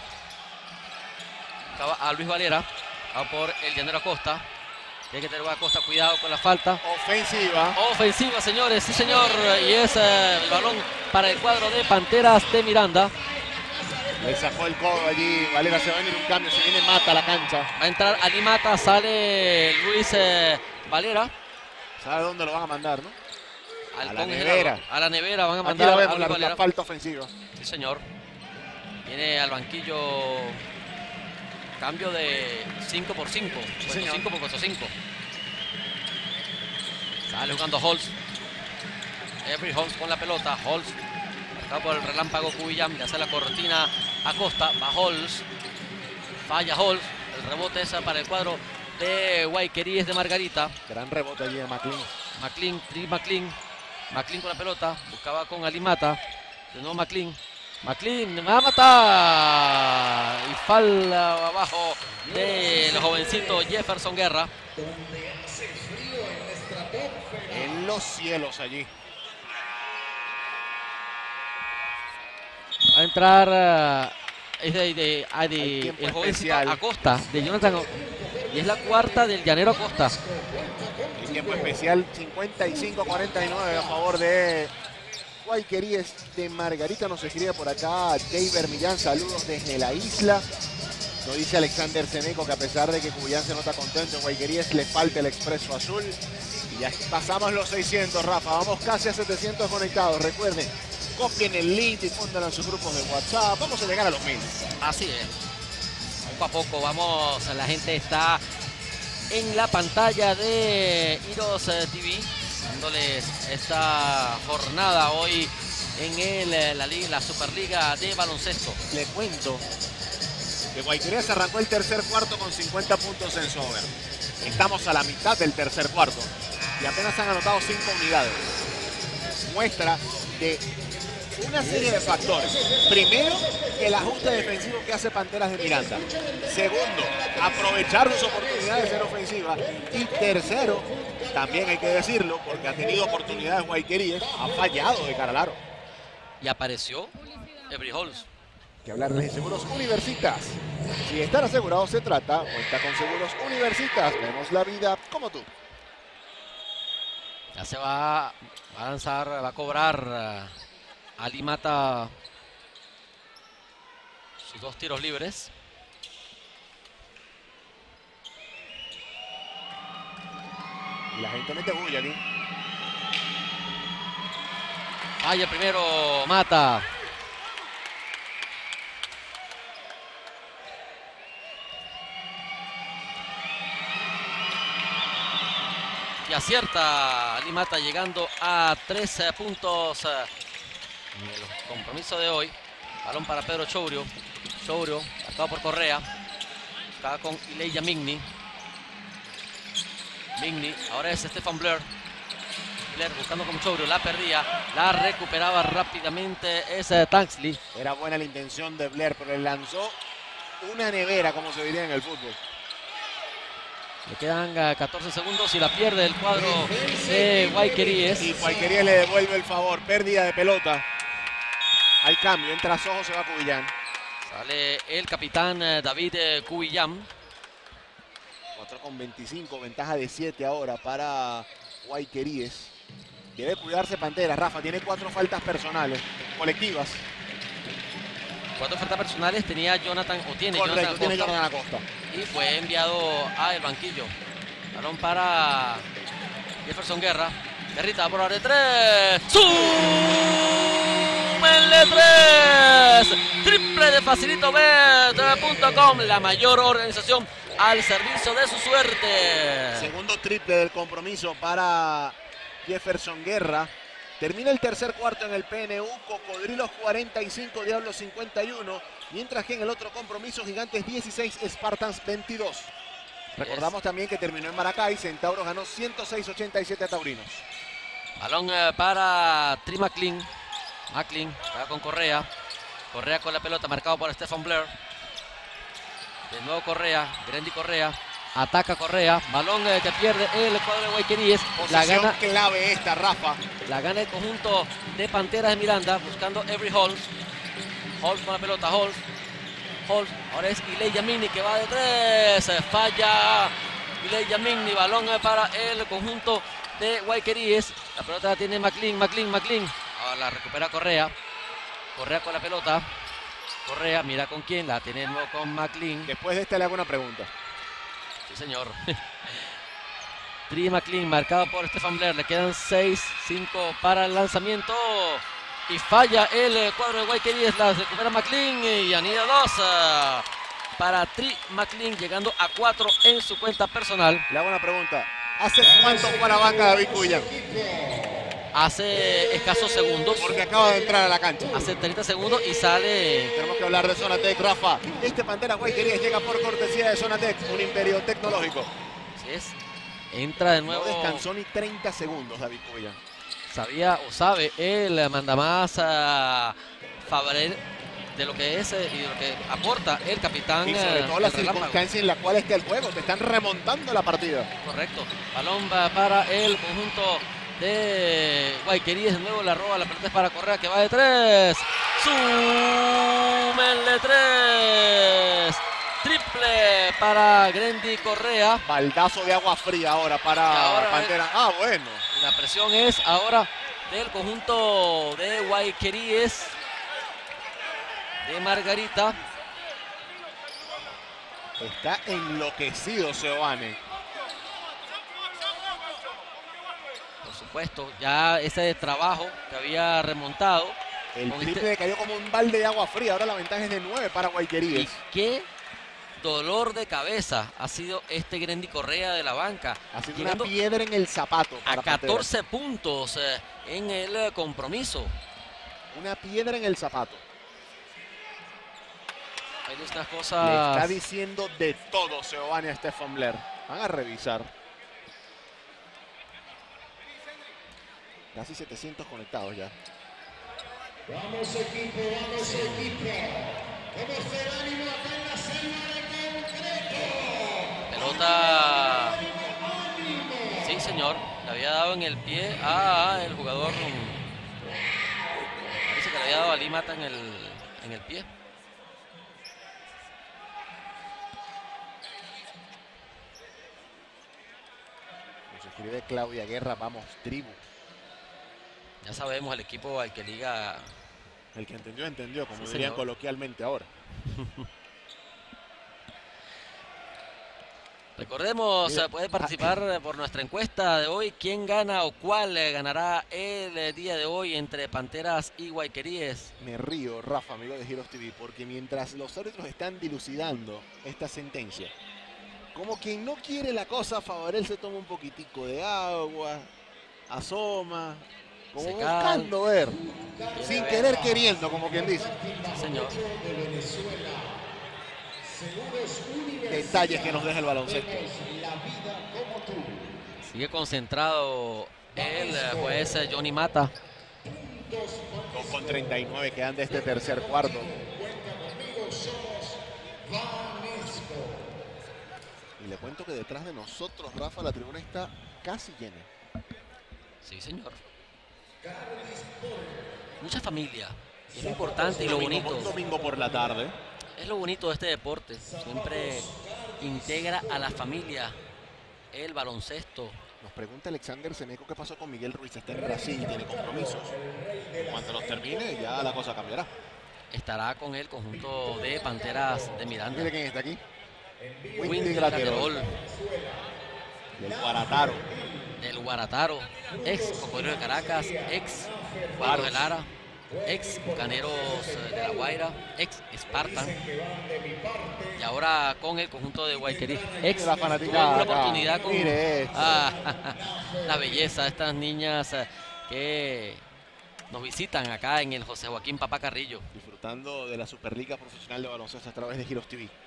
Acaba a Luis Valera, marcado por el Llanero Acosta. Tiene que tener Acosta, cuidado con la falta. Ofensiva. Ofensiva, señores, sí señor. Y es eh, el balón para el cuadro de Panteras de Miranda. Le sacó el codo allí. Valera se va a venir un cambio. Se viene Mata a la cancha. Va a entrar Ali Mata, sale Luis eh, Valera. ¿Sabe dónde lo van a mandar, no? Al a la congelador. nevera. A la nevera van a Aquí mandar la a vemos, Luis la, Valera. la falta ofensiva. Sí, señor. Viene al banquillo. Cambio de cinco por cinco. Sí, cinco por cuatro cinco. Sale jugando Halls. Avery Halls con la pelota. Halls. Marcado por el relámpago Cubillán. Le hace la cortina a Costa. Va Halls. Falla Halls. El rebote es para el cuadro de Guayqueríes de Margarita. Gran rebote allí de McLean. McLean, Tri McLean. McLean con la pelota. Buscaba con Ali Mata. De nuevo McLean. McLean va a matar. Y falta abajo del jovencito Jefferson Guerra. En los cielos allí. Va a entrar uh, es de, de, de, de el jovencito especial. Acosta, de Jonathan. Y es la cuarta del Llanero Acosta. El tiempo especial cincuenta y cinco a cuarenta y nueve a favor de Guayqueríes de Margarita. Nos escribe por acá David Millán, saludos desde la isla. Nos dice Alexander Seneco que a pesar de que Cubillán se nota contento, en Guayqueríes le falta el expreso azul. Y ya pasamos los seiscientos, Rafa. Vamos casi a setecientos conectados. Recuerden, copien el link, difúndanlo en sus grupos de WhatsApp. Vamos a llegar a los mil. Así es. Poco a poco vamos, la gente está en la pantalla de Heroes T V, dándoles esta jornada hoy en el, la, Liga, la Superliga de Baloncesto. Le cuento que Guayqueríes arrancó el tercer cuarto con cincuenta puntos en su over. Estamos a la mitad del tercer cuarto y apenas han anotado cinco unidades. Muestra de una serie de factores. Primero, el ajuste defensivo que hace Panteras de Miranda. Segundo, aprovechar sus oportunidades en ofensiva. Y tercero, también hay que decirlo, porque ha tenido oportunidades Guayqueríes, ha fallado de cara al aro. Y apareció Avery Halls. Que hablar de Seguros Universitas. Si estar asegurado se trata, cuenta con Seguros Universitas. Vemos la vida como tú. Ya se va, va a lanzar, va a cobrar uh, Ali Mata sus dos tiros libres. Y la gente mete bulla aquí. Vaya primero Mata. Y acierta Ali Mata, llegando a trece puntos en el compromiso de hoy. Balón para Pedro Chourio. Chourio, marcado por Correa. Acá con Ileya Migni. Migni, ahora es Stefan Blair. Blair buscando con Chourio, la perdía. La recuperaba rápidamente ese Tanksley. Era buena la intención de Blair, pero le lanzó una nevera, como se diría en el fútbol. Le quedan catorce segundos y la pierde el cuadro de Guayqueríes. Y Guayqueríes le devuelve el favor. Pérdida de pelota. Hay cambio. Entra Sojo, se va Cubillán. Sale el capitán David Cubillán. cuatro con veinticinco. Ventaja de siete ahora para Guayqueríes. Debe cuidarse Pantera. Rafa tiene cuatro faltas personales, colectivas. cuatro faltas personales tenía Jonathan, o tiene Correcto, Jonathan tiene Acosta, Jonathan Acosta. y fue enviado al banquillo. Balón para Jefferson Guerra. Guerrita va a probar de tres. ¡Súmenle tres! Triple de Facilito Bet punto com, la mayor organización al servicio de su suerte. Segundo triple del compromiso para Jefferson Guerra. Termina el tercer cuarto en el P N U, Cocodrilos cuarenta y cinco, Diablos cincuenta y uno, mientras que en el otro compromiso Gigantes dieciséis, Spartans veintidós. Recordamos también que terminó en Maracay, Centauros ganó ciento seis a ochenta y siete a Taurinos. Balón eh, para Tri McLean. McLean juega con Correa. Correa con la pelota, marcado por Stephen Blair. De nuevo Correa, Grandy Correa. Ataca Correa, balón eh, que pierde el cuadro de Guayqueríes. La gana, clave esta, Rafa. La gana el conjunto de Panteras de Miranda, buscando Avery Halls. Halls con la pelota, Halls. Halls, ahora es Iley Yamini que va de tres. Falla Iley Yamini, balón eh, para el conjunto de Guayqueríes. La pelota la tiene McLean, McLean, McLean. Ahora la recupera Correa. Correa con la pelota. Correa, mira con quién, la tiene de nuevo con McLean. Después de esta le hago una pregunta. Sí, señor. Tri McLean, marcado por Stephen Blair. Le quedan seis, cinco para el lanzamiento. Y falla el cuadro de Guayqueríes. La recupera McLean y anida dos para Tri McLean, llegando a cuatro en su cuenta personal. Le hago una pregunta. ¿Hace cuánto fue a la banca David Cubillan? Hace escasos segundos. Porque acaba de entrar a la cancha. Hace treinta segundos y sale. Tenemos que hablar de Zonatec, Rafa. Este Pantera Guayqueríes llega por cortesía de Zonatec, un imperio tecnológico. Así es. Entra de nuevo. No descansó ni treinta segundos David Cubillan. Sabía o sabe el mandamás a Fabrel de lo que es eh, y de lo que aporta el capitán. Y sobre todo la Relámpago. circunstancia en la cual está el juego. Te están remontando la partida. Correcto. Balón va para el conjunto de Guayqueríes. De nuevo la roba, la pelota es para Correa que va de tres. ¡Súmenle tres! Triple para Grandy Correa. Baldazo de agua fría ahora para ahora Pantera. Es, ah, bueno. La presión es ahora del conjunto de Guayqueríes. De Margarita. Está enloquecido Seoane. Por supuesto, ya ese trabajo que había remontado. El con triple este... cayó como un balde de agua fría. Ahora la ventaja es de nueve para Guayqueríes. Y qué dolor de cabeza ha sido este Grandy Correa de la banca. Ha sido llegando una piedra en el zapato para a catorce Pantera. puntos eh, en el eh, compromiso. Una piedra en el zapato. Hay estas Le cosas. está diciendo de todo Seoane a Stephen Blair. Van a revisar. Casi setecientos conectados ya. Vamos equipo, vamos equipo. Vamos a hacer ánimo acá en la selva de concreto. Pelota. Sí, señor. Le había dado en el pie a el jugador. Parece que le había dado a Limata en el, en el pie. Nos escribe Claudia Guerra, vamos tribu. Ya sabemos el equipo al que liga. El que entendió, entendió, como Sí, dirían señor. coloquialmente ahora. Recordemos, Mira, eh, puede participar ah, eh, por nuestra encuesta de hoy. ¿Quién gana o cuál eh, ganará el eh, día de hoy entre Panteras y Guayqueríes? Me río, Rafa, amigo de Giros T V, porque mientras los árbitros están dilucidando esta sentencia, como quien no quiere la cosa, Favarel se toma un poquitico de agua, asoma, como Se buscando ver, sin ver. querer queriendo, como quien dice. Sí, señor. Detalles que nos deja el baloncesto. Sigue concentrado el eh, juez eh, Johnny Mata. dos con treinta y nueve quedan de este tercer cuarto. Y le cuento que detrás de nosotros, Rafa, la tribuna está casi llena. Sí, señor. Mucha familia. Es lo importante y lo Domingo- bonito. Domingo por la tarde. Es lo bonito de este deporte. Siempre integra a la familia el baloncesto. Nos pregunta Alexander Seneco qué pasó con Miguel Ruiz. Está en Brasil, tiene compromisos. Cuando los termine, ya la cosa cambiará. estará con el conjunto de Panteras de Miranda. Mire quién está aquí. Windy Graterol. Del Guarataro. Del Guarataro. Ex Cocodrilo de Caracas. Ex Faro de Lara. Ex Bucaneros de La Guaira. Ex Spartan. Y ahora con el conjunto de Guayquerí. Ex la fanaticada. Una oportunidad con Mire ah, la belleza de estas niñas eh, que nos visitan acá en el José Joaquín Papá Carrillo. Disfrutando de la Superliga Profesional de Baloncesto a través de Giros T V.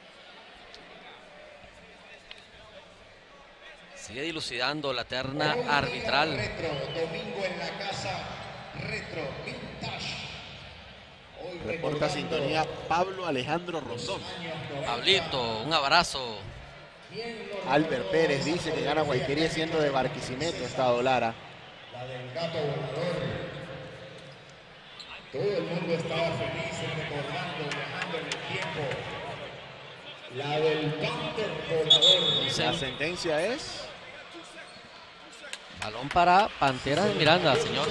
Sigue dilucidando la terna arbitral. Retro, domingo en la casa, Retro Vintage. Hoy Reporta sintonía Pablo Alejandro Rondón. Pablito, un abrazo. Albert Pérez dice que gana Guayquería siendo de Barquisimeto, Estado Lara. La del gato volador. Todo el mundo estaba feliz recordando, viajando en el tiempo. La del Panther volador. La sentencia es... Balón para Panteras de Miranda, señor.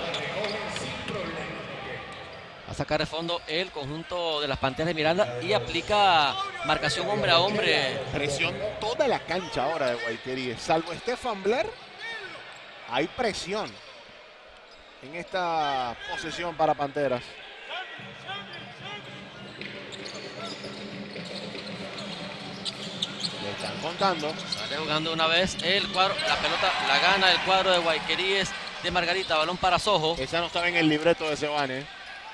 Va a sacar de fondo el conjunto de las Panteras de Miranda y aplica marcación hombre a hombre. Presión toda la cancha ahora de Guayquería. Salvo Stefan Blair, hay presión en esta posesión para Panteras. Le están contando. Sale jugando una vez el cuadro, la pelota la gana el cuadro de Guayqueríes de Margarita. Balón para Sojo. Esa no estaba en el libreto de Sebane.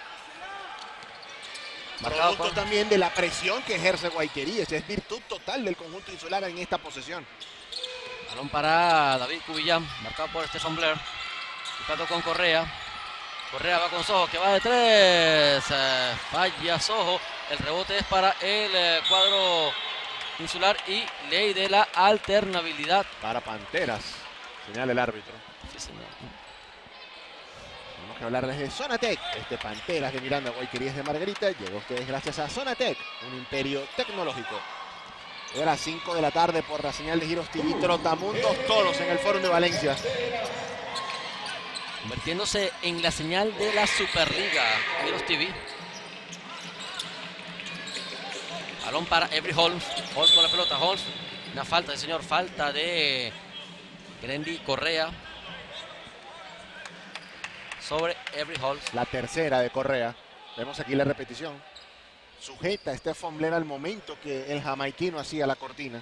Marcado Producto por... también de la presión que ejerce Guayqueríes. Es virtud total del conjunto insular en esta posesión. Balón para David Cubillán, marcado por Stefan Blair. Buscando con Correa. Correa va con Sojo, que va de tres. Eh, falla Sojo. El rebote es para el eh, cuadro insular y ley de la alternabilidad. Para Panteras, señala el árbitro. Sí, señor. Tenemos que hablarles de Zonatec. Este Panteras de Miranda, Guayqueríes de Margarita. Llegó a ustedes gracias a Zonatec, un imperio tecnológico. Hoy a las cinco de la tarde por la señal de Giros T V, Trotamundos Toros en el Fórum de Valencia. Convirtiéndose en la señal de la Superliga Giros T V. Balón para Every Holmes. Holmes con la pelota. Holmes. Una falta de señor. Falta de Grendy Correa. Sobre Every Holmes. La tercera de Correa. Vemos aquí la repetición. Sujeta a Stefan Blair al momento que el jamaiquino hacía la cortina.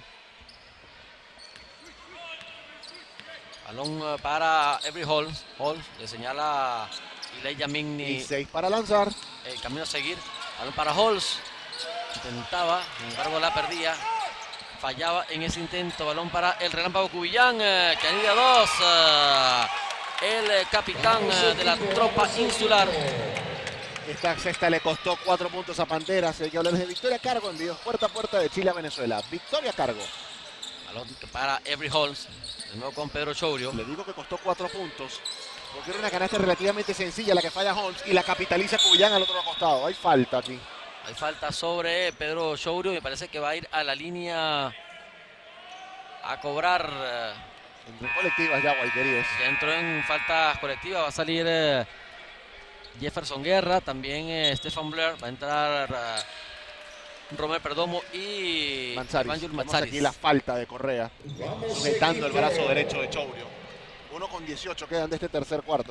Balón para Every Holmes. Holmes le señala Ilay Yamini. Y seis para lanzar. El camino a seguir. Balón para Holmes. Intentaba, sin embargo la perdía. Fallaba en ese intento. Balón para el Relámpago Cubillán, eh, que anida dos. Eh, el eh, capitán eh, de la tropa insular. Esta sexta le costó cuatro puntos a Panteras. Hay que hablar de Victoria Cargo. Envíos puerta a puerta de Chile a Venezuela. Victoria Cargo. Balón para Every Holmes. De nuevo con Pedro Chourio. Le digo que costó cuatro puntos. Porque era una canasta relativamente sencilla la que falla Holmes y la capitaliza Cubillán al otro costado. Hay falta aquí. Hay falta sobre Pedro Chourio. Me parece que va a ir a la línea a cobrar. Eh, Entre colectivas ya, Guayqueríes. Ya entró en faltas colectivas. Va a salir eh, Jefferson Guerra. También eh, Stefan Blair. Va a entrar eh, Romero Perdomo y Manzaris. Evangel Vemos Manzaris. aquí la falta de Correa. Sujetando el brazo derecho de Chourio. uno con dieciocho quedan de este tercer cuarto.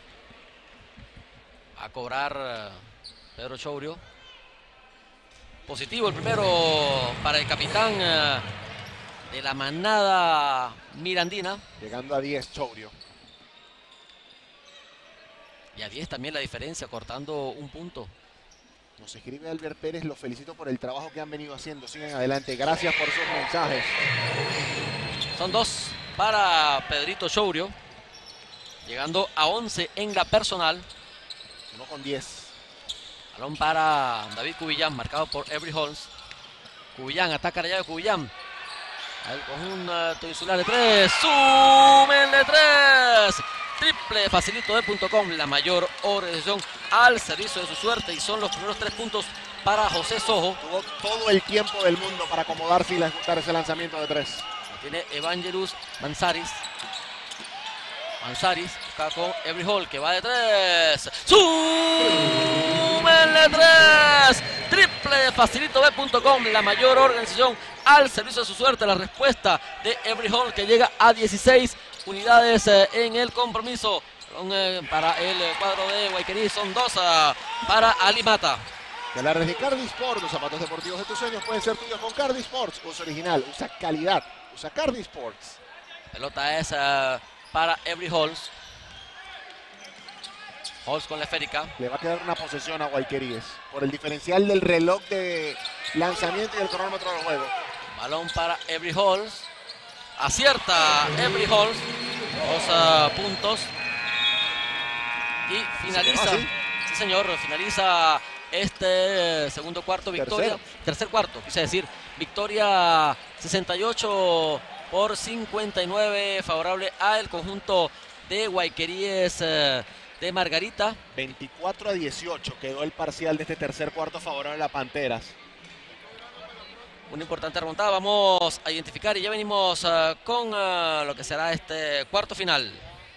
A cobrar eh, Pedro Chourio. Positivo el primero para el capitán eh, de la manada mirandina. Llegando a diez, Chourio. Y a diez también la diferencia, cortando un punto. Nos escribe Albert Pérez, los felicito por el trabajo que han venido haciendo. Sigan adelante, gracias por sus mensajes. Son dos para Pedrito Chourio. Llegando a once en la personal. uno con diez. Balón para David Cubillán, marcado por Every Holmes. Cubillán, ataca allá de Cubillán. Al conjunto insular de tres. ¡Sumen de tres! Triple facilito de punto com, la mayor organización al servicio de su suerte. Y son los primeros tres puntos para José Sojo. Tuvo todo el tiempo del mundo para acomodarse y ejecutar ese lanzamiento de tres. Tiene Evangelus Manzaris. Manzaris acá con Every Hall, que va de tres. ¡Sumen el tres. Triple de facilito bet punto com, la mayor organización al servicio de su suerte. La respuesta de Every Hall, que llega a dieciséis unidades eh, en el compromiso. Son, eh, para el cuadro de Guayquerí, son dos uh, para Ali Mata. De la red de Cardi Sports, los zapatos deportivos de tus sueños pueden ser tuyos con Cardi Sports. Usa original, usa calidad, usa Cardi Sports. Pelota es uh, para Every Halls. Halls con la esférica. Le va a quedar una posesión a Guayqueríes por el diferencial del reloj de lanzamiento y el cronómetro del juego. Balón para Every Halls. Acierta Every Halls. Dos uh, puntos. Y finaliza. ¿Sí? Sí, señor, finaliza este segundo cuarto, victoria. Tercero. Tercer cuarto, quise decir. Victoria sesenta y ocho por cincuenta y nueve, favorable al conjunto de Guayqueríes eh, de Margarita. veinticuatro a dieciocho quedó el parcial de este tercer cuarto favorable a Panteras. Una importante remontada, vamos a identificar y ya venimos uh, con uh, lo que será este cuarto final.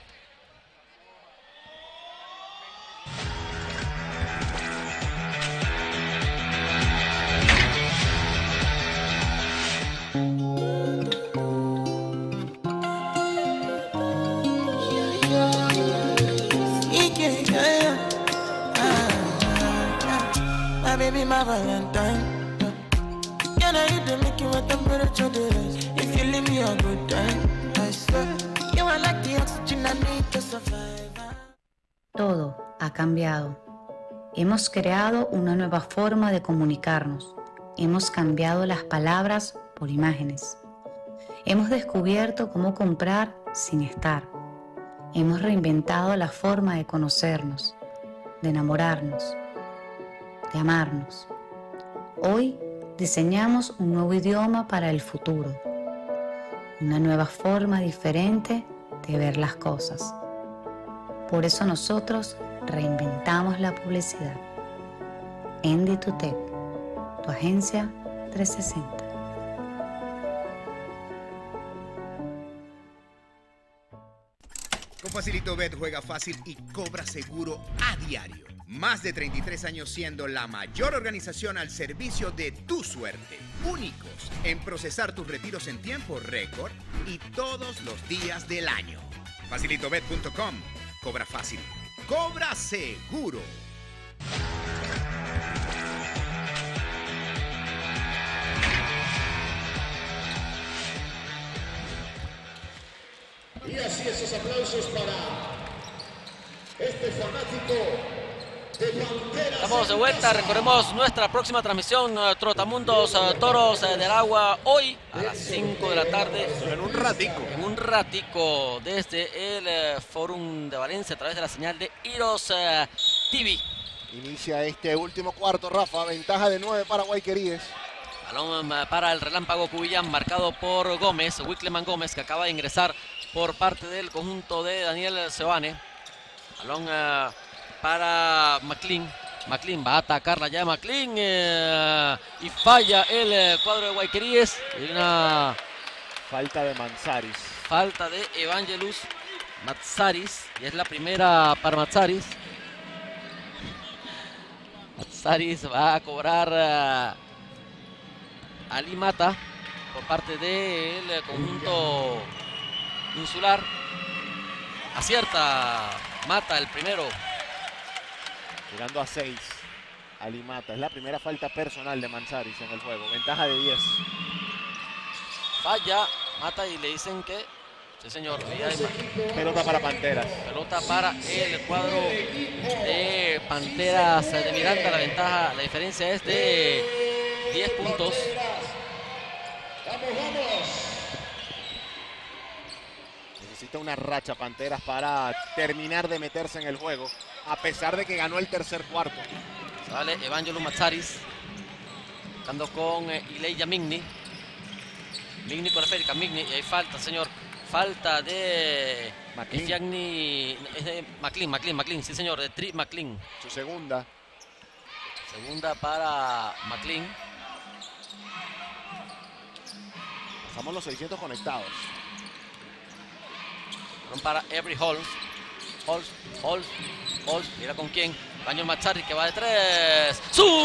Baby, my Valentine. Can I eat the Mickey with temperature days? If you leave me a good time, I swear you are like the oxygen I need to survive. Todo ha cambiado. Hemos creado una nueva forma de comunicarnos. Hemos cambiado las palabras por imágenes. Hemos descubierto cómo comprar sin estar. Hemos reinventado la forma de conocernos, de enamorarnos, de amarnos. Hoy diseñamos un nuevo idioma para el futuro, una nueva forma diferente de ver las cosas. Por eso nosotros reinventamos la publicidad. Enditutec, tu agencia trescientos sesenta. Con Facilito Bet juega fácil y cobra seguro a diario. Más de treinta y tres años siendo la mayor organización al servicio de tu suerte. Únicos en procesar tus retiros en tiempo récord y todos los días del año. Facilito bet punto com. Cobra fácil. Cobra seguro. Y así esos aplausos para este fanático de Panteras. Estamos de vuelta, recordemos nuestra próxima transmisión, uh, Trotamundos uh, Toros uh, del Agua, hoy a las cinco de la tarde. En un ratico. En un ratico, desde el uh, Fórum de Valencia, a través de la señal de Iros uh, T V. Inicia este último cuarto, Rafa, ventaja de nueve para Guayqueríes. Balón uh, para el Relámpago Cubillán, marcado por Gómez, Wickleman Gómez, que acaba de ingresar por parte del conjunto de Daniel Sebane. Balón uh, para McLean. McLean va a atacarla ya McLean eh, y falla el eh, cuadro de Guayqueríes. Y una falta de Manzaris. Falta de Evangelus Matsaris. Y es la primera para Matsaris. Matsaris va a cobrar uh, Ali Mata por parte del conjunto insular. Acierta Mata el primero. Llegando a seis. Ali Mata. Es la primera falta personal de Manzaris en el juego. Ventaja de diez. Falla Mata y le dicen que... Sí, señor. Pelota para Panteras. Pelota para el cuadro de Panteras de Miranda. La ventaja, la diferencia es de diez puntos. Vamos, vamos. Necesita una racha Panteras para terminar de meterse en el juego, a pesar de que ganó el tercer cuarto. Sale Evangelus Matsaris, buscando con eh, Ileya Migni. Migni con la esférica, Migni, y hay falta, señor. Falta de Gianni, es de McLean, McLean, McLean, sí señor, de Tri McLean. Su segunda. Segunda para McLean. Pasamos los seiscientos conectados. Para Every Hall. Holmes, Holmes, Holmes, mira con quién. Baño Mazzarri que va de tres.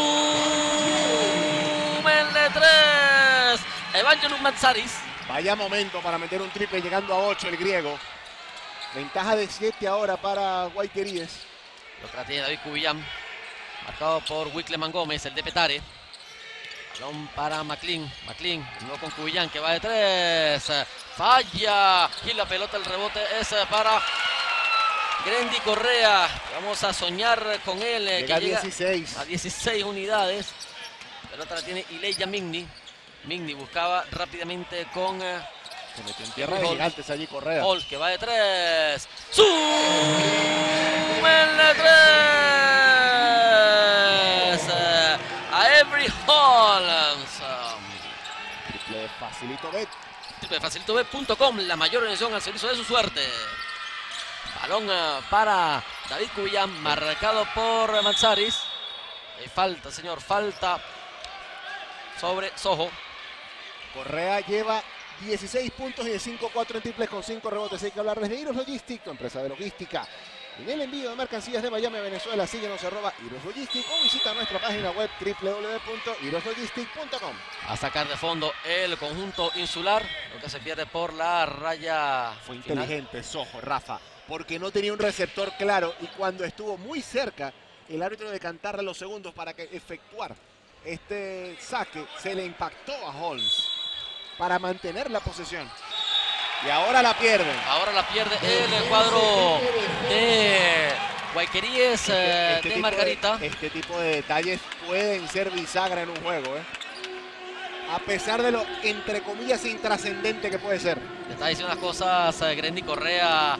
¡Sumen de tres! Evangelos Matzaris. Vaya momento para meter un triple llegando a ocho el griego. Ventaja de siete ahora para Guayqueríes. Lo que la tiene David Cubillán. Marcado por Wickleman Gómez, el de Petare. Balón para McLean. McLean, luego con Cubillán que va de tres. Falla. Y la pelota, el rebote es para Grendy Correa. Vamos a soñar con él. Llega que llega dieciséis. a dieciséis unidades. La pelota la tiene Ileya Migni. Migni buscaba rápidamente con... Se metió en tierra de gigantes allí Correa. Hall que va de tres. ¡Sumen de tres! A Every Holmes. Triple Facilito Bet. triple facilito bet punto com, la mayor organización al servicio de su suerte. Balón para David Cubillán, marcado por Matzaris. Hay falta, señor, falta sobre Soho. Correa lleva dieciséis puntos y de cinco cuatro en triples con cinco rebotes. Hay que hablarles de Iros Logistic, tu empresa de logística. En el envío de mercancías de Miami a Venezuela, síguenos arroba Iros Logistic o visita nuestra página web doble u doble u doble u punto iros logistic punto com. A sacar de fondo el conjunto insular, lo que se pierde por la raya. Fue final. inteligente Soho, Rafa, porque no tenía un receptor claro y cuando estuvo muy cerca, el árbitro de cantarle los segundos para que efectuar este saque, se le impactó a Holmes para mantener la posesión. Y ahora la pierden. Ahora la pierde el cuadro de Guayqueríes Este, este de tipo Margarita. De, este tipo de detalles pueden ser bisagra en un juego, ¿eh? A pesar de lo, entre comillas, intrascendente que puede ser. Le está diciendo las cosas eh, Grendy Correa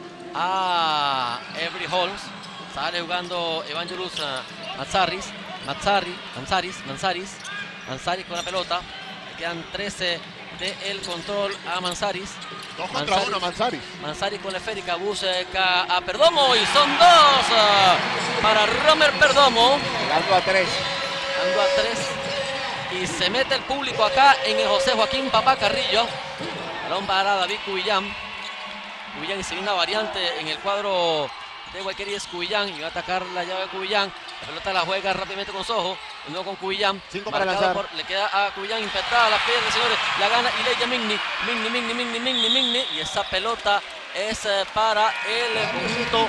a Every Holmes. Sale jugando Evangelos uh, Matzaris. Mazzari, Manzaris, Manzaris. Manzaris con la pelota. Le quedan trece del control a Manzaris. Dos contra Manzaris, uno, Manzaris. Manzaris con la esférica, busca a Perdomo y son dos uh, para Romer Perdomo. Llegando a tres. Llegando a tres. Y se mete el público acá en el José Joaquín Papá Carrillo. Balón para David Cubillán. Cubillán y se viene una variante en el cuadro de Guayqueríes. Cubillán y va a atacar la llave de Cubillán. La pelota la juega rápidamente con Soho. De nuevo con Cubillán. Cinco para lanzar. Por, le queda a Cubillán impactada, la pierde, señores. La gana Ileya Migni. Migni, Migni, Migni, Migni, Migni. Y esa pelota es eh, para el conjunto.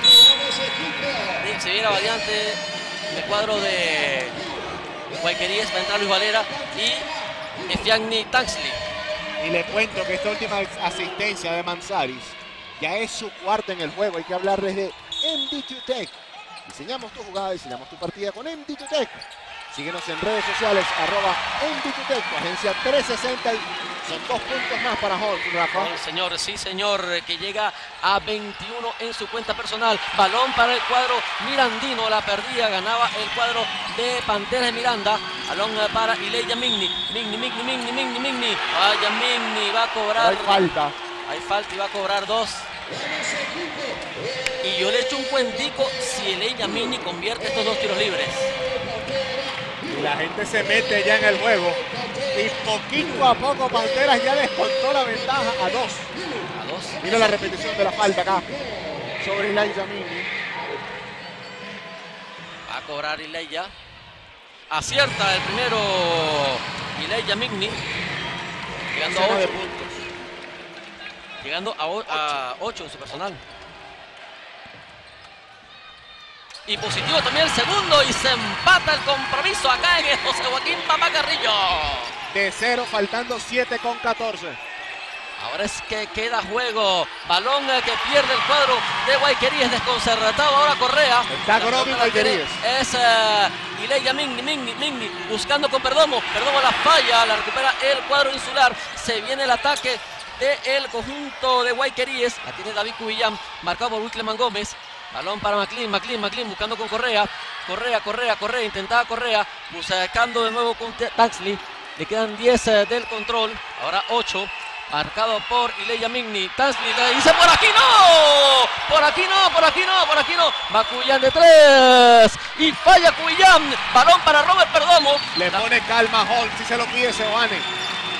De, se viene la variante en el cuadro de Guayqueríes. Va a entrar Luis Valera y Efiagni Taxley. Y le cuento que esta última asistencia de Manzaris ya es su cuarta en el juego. Hay que hablarles de M D dos Tech. Diseñamos tu jugada, diseñamos tu partida con M D dos Tech. Síguenos en redes sociales, arroba M D dos Tech, tu agencia trescientos sesenta. Y son dos puntos más para Holmes, Rafa. Oh, señor, sí, señor, que llega a veintiuno en su cuenta personal. Balón para el cuadro mirandino, la perdía, ganaba el cuadro de Panteras de Miranda. Balón para Ileya Migni. Migni, Migni, Migni, Migni, Migni. Vaya, Migni va a cobrar. Hay falta. Hay falta y va a cobrar dos. Y yo le echo un cuentico si Ileya Migni convierte estos dos tiros libres. Y la gente se mete ya en el juego. Y poquito a poco Panteras ya descontó la ventaja a dos. A dos. Mira la repetición de la falta acá sobre Ileya Migni. Va a cobrar Ileya. Acierta el primero Ileya Migni. Llegando a ocho puntos. Llegando a ocho en su personal. Y positivo también el segundo y se empata el compromiso acá en el José Joaquín Papá Carrillo. De cero, faltando siete con catorce. Ahora es que queda juego. Balón que pierde el cuadro de Guayqueríes, desconcertado ahora Correa. Está Gromi Guayqueríes. Es uh, Ileya Migni, Migni, Migni, buscando con Perdomo. Perdomo la falla, la recupera el cuadro insular. Se viene el ataque del conjunto de Guayqueríes. La tiene David Cubillán, marcado por Wickleman Gómez. Balón para McLean, McLean, McLean buscando con Correa. Correa, Correa, Correa, intentaba Correa. Buscando de nuevo con Taxley. Le quedan diez uh, del control. Ahora ocho. Marcado por Ileya Migni. Taxley le dice por aquí no. Por aquí no, por aquí no, por aquí no. Va Cubillán de tres. Y falla Cubillán. Balón para Robert Perdomo. Le pone calma a Holmes si se lo pide Sebane.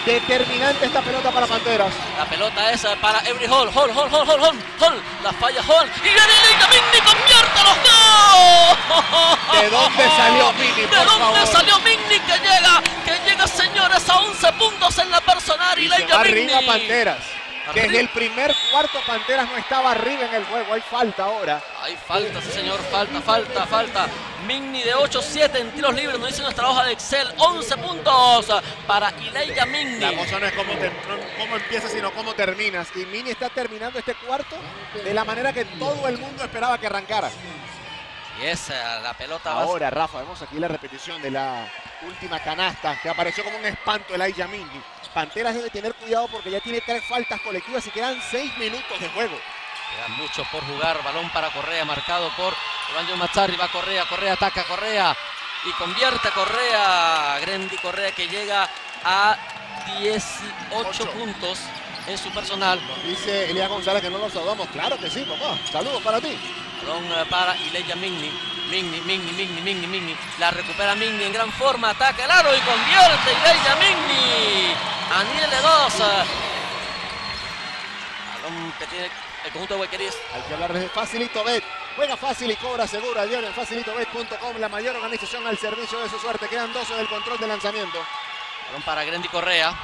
determinante esta pelota para Panteras. La pelota es para Every Hall, Hall, Hall, Hall, Hall, Hall, Hall. La falla Hall. Y viene Migni, convierte los dos. ¿De dónde salió Migni, por ¿De dónde favor? salió Migni que llega? Que llega, señores, a once puntos en la personal. Y Y se va arriba Migni. Panteras. Arriba. Desde el primer cuarto Panteras no estaba arriba en el juego. Hay falta ahora. Hay falta, sí señor, falta, falta, falta. Migni de ocho siete en tiros libres, nos dice nuestra hoja de Excel. once puntos para Elijah Migni. La cosa no es cómo, te, no cómo empiezas, sino cómo terminas. Y Migni está terminando este cuarto de la manera que todo el mundo esperaba que arrancara. Y esa, la pelota va. Ahora, Rafa, vemos aquí la repetición de la última canasta que apareció como un espanto Elijah Migni. Panteras debe tener cuidado porque ya tiene tres faltas colectivas y quedan seis minutos de juego. Quedan muchos por jugar. Balón para Correa, marcado por Evangelio Mazzarri. Va Correa, Correa ataca, Correa. Y convierte Correa. Grendi Correa que llega a dieciocho Ocho. puntos en su personal. Dice Elías González que no lo saludamos. Claro que sí, papá. Saludos para ti. Balón eh, para Elijah Migni. Migni, Migni, Migni, Migni, Migni. La recupera Migni en gran forma. Ataca el aro y convierte Elijah Migni. Aniele dos. Balón que tiene el conjunto de Huequerías. Hay que hablar de Facilito Bet. Juega fácil y cobra seguro. Ayer en facilito bet punto com, la mayor organización al servicio de su suerte. Quedan doce del control de lanzamiento. Balón para Grendi Correa.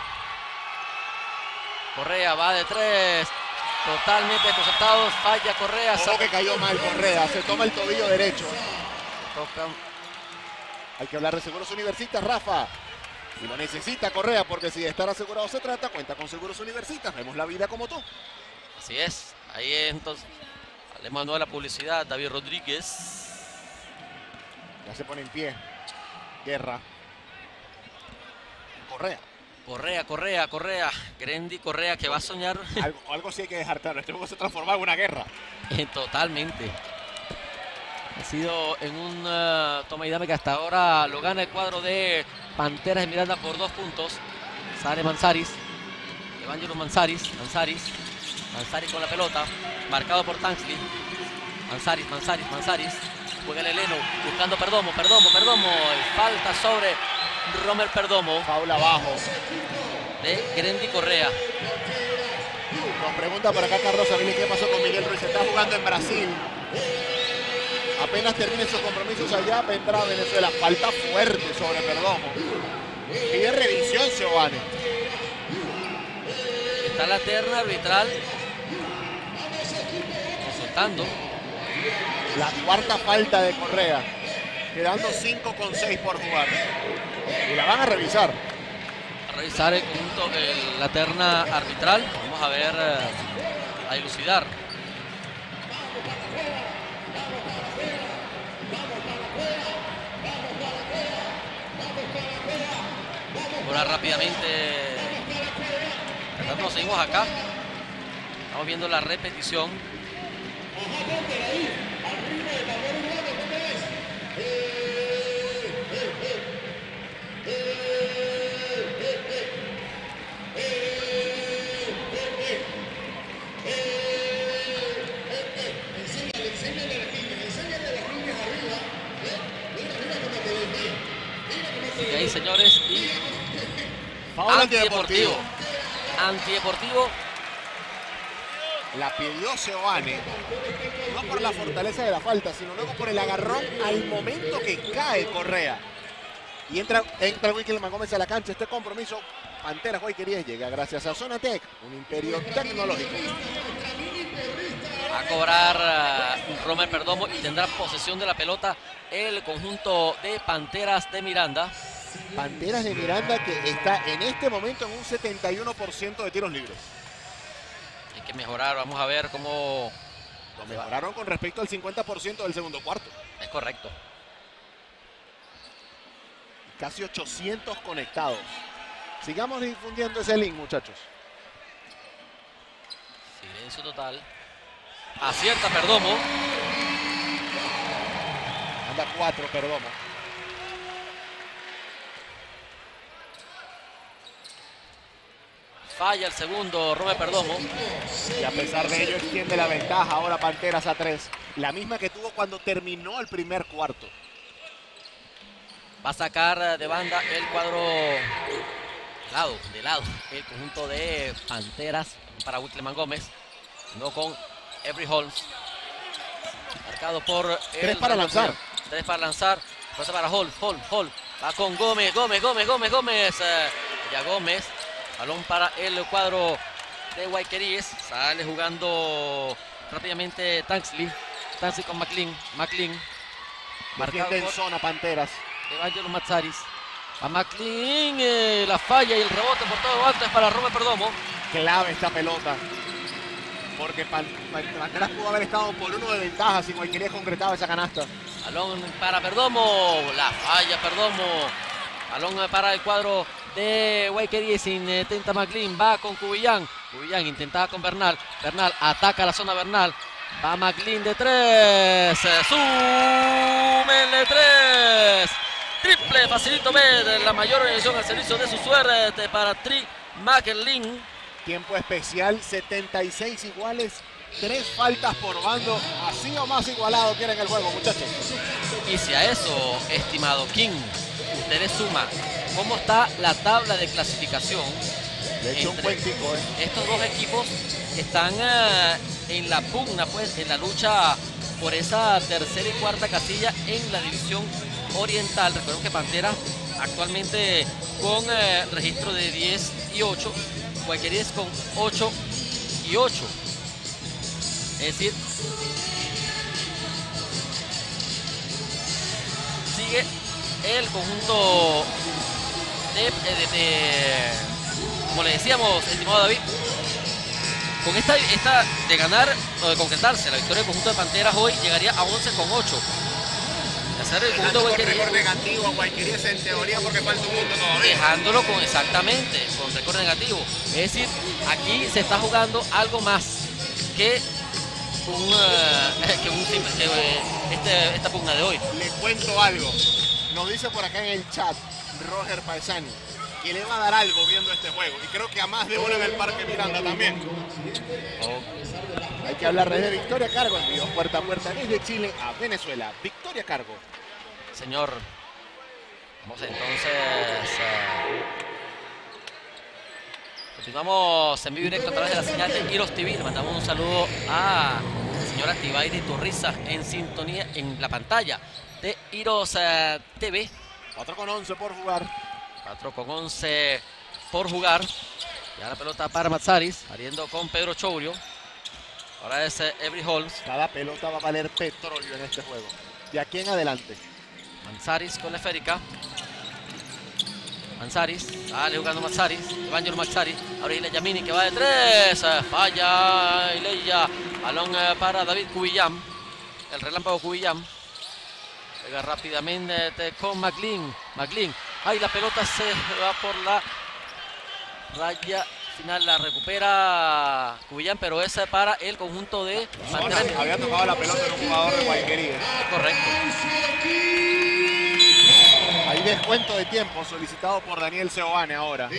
Correa va de tres. Totalmente desconcertado. Falla Correa. Ojo que cayó mal Correa. Se toma el tobillo derecho. Toca. Hay que hablar de Seguros Universitas, Rafa. Y lo necesita Correa porque si de estar asegurado se trata, cuenta con Seguros Universitas. Vemos la vida como tú. Así es. Ahí es entonces. Hablemos de la publicidad. David Rodríguez. Ya se pone en pie. Guerra. Correa. Correa, Correa, Correa. Grendi Correa que va a soñar. Algo, algo sí hay que dejar claro. Este juego se transformaba en una guerra. Totalmente. Ha sido en un uh, toma y dame que hasta ahora lo gana el cuadro de Panteras de Miranda por dos puntos. Sale Manzaris. Evangelio Manzaris. Manzaris. Manzaris con la pelota. Marcado por Tansley. Manzaris, Manzaris, Manzaris. Juega el Heleno. Buscando Perdomo, Perdomo, Perdomo. Falta sobre Romer Perdomo. Faula abajo. De Grendi Correa. Nos pregunta por acá Carlos Avili qué pasó con Miguel Ruiz. Está jugando en Brasil. Apenas termine sus compromisos allá, vendrá a Venezuela. Falta fuerte sobre Perdomo. Pide revisión, Giovanni. Está la terna arbitral consultando. La cuarta falta de Correa. Quedando cinco con seis por jugar. Y la van a revisar. A revisar el conjunto, el- la terna arbitral. Vamos a ver, eh, a dilucidar. Ahora rápidamente. Nos seguimos acá. Estamos viendo la repetición. Y ahí, señores, y Foul antideportivo. antideportivo. Antideportivo. La pidió Giovanni. No por la fortaleza de la falta, sino luego por el agarrón al momento que cae Correa. Y entra, entra Wickelman Gómez a la cancha. Este compromiso, Panteras Guayquerías, llega gracias a Zonatec, un imperio tecnológico. A cobrar uh, Romer Perdomo y tendrá posesión de la pelota el conjunto de Panteras de Miranda. Panteras de Miranda que está en este momento en un setenta y uno por ciento de tiros libres. Hay que mejorar, vamos a ver cómo... Lo mejoraron con respecto al cincuenta por ciento del segundo cuarto. Es correcto. Casi ochocientos conectados. Sigamos difundiendo ese link, muchachos. Silencio total. Acierta Perdomo. Anda cuatro, Perdomo. Falla el segundo Romer Perdomo. Y a pesar de ello extiende la ventaja ahora Panteras a tres. La misma que tuvo cuando terminó el primer cuarto. Va a sacar de banda el cuadro de lado, de lado, el conjunto de Panteras para Wickelman Gómez, no con Avery Holmes, marcado por tres para lanzar, tres para lanzar, pasa para Holmes, Holmes, Holmes, va con Gómez, Gómez, Gómez, Gómez, Gómez, eh, ya Gómez, balón para el cuadro de Guayqueríes, sale jugando rápidamente Tansley, Tansley con McLean, McLean, marcado en zona Panteras, Evangelos Mazzaris. A McLean, eh, la falla y el rebote por todo alto es para Robert Perdomo. Clave esta pelota, porque Panteras pudo haber estado por uno de ventaja si Guayqueríes concretaba esa canasta. Balón para Perdomo, la falla Perdomo. Balón para el cuadro de Guayqueríes, intenta McLean, va con Cubillán. Cubillán intentaba con Bernal, Bernal ataca la zona Bernal. Va McLean de tres, súmenle tres. Triple facilito B de la mayor organización al servicio de su suerte para Tri McLean. Tiempo especial, setenta y seis iguales, tres faltas por bando, así o más igualado quieren el juego, muchachos. Y si a eso, estimado King, ustedes suman cómo está la tabla de clasificación. De hecho, un buen tico, ¿eh? Estos dos equipos están uh, en la pugna, pues, en la lucha por esa tercera y cuarta casilla en la división oriental. Recuerden que Pantera actualmente con eh, registro de diez y ocho, Guayqueríes con ocho y ocho. Es decir, sigue el conjunto de, de, de como le decíamos, estimado David, con esta, esta de ganar o de concretarse la victoria del conjunto de Panteras hoy llegaría a once con ocho. Hacer el conjunto con récord negativo a Guayqueríes en teoría porque falta un punto todavía. Dejándolo con exactamente con récord negativo. Es decir, aquí se está jugando algo más que un, uh, que un simple, que, uh, este, esta pugna de hoy. Le cuento algo. Nos dice por acá en el chat Roger Paesani que le va a dar algo viendo este juego. Y creo que a más de uno en el Parque Miranda también. Oh. Hay que hablar de Victoria Cargo, envíos puerta a puerta desde Chile a Venezuela. Victoria Cargo. Señor, vamos entonces. Uh, continuamos en vivo y directo a través de la señal de Iros T V. Le mandamos un saludo a la señora Tibairi Turriza en sintonía en la pantalla de Iros uh, T V. cuatro con once por jugar. cuatro con once por jugar. Ya la pelota para Mazzaris, saliendo con Pedro Chourio. Ahora es eh, Avery Holmes. Cada pelota va a valer petróleo en este juego. De aquí en adelante. Mazzaris con la esférica. Mazzaris, sale jugando Mazzaris. Evangelo Mazzaris. Ahora Ile Yamini que va de tres. Falla Ileya. Balón eh, para David Cubillán. El relámpago Cubillán. Pega rápidamente con McLean. McLean. Ahí la pelota se va por la raya final, la recupera Cubillán, pero esa es para el conjunto de Panteras. Había tocado la pelota en un jugador de Guayqueríes. Correcto. Hay descuento de tiempo solicitado por Daniel Seoane ahora.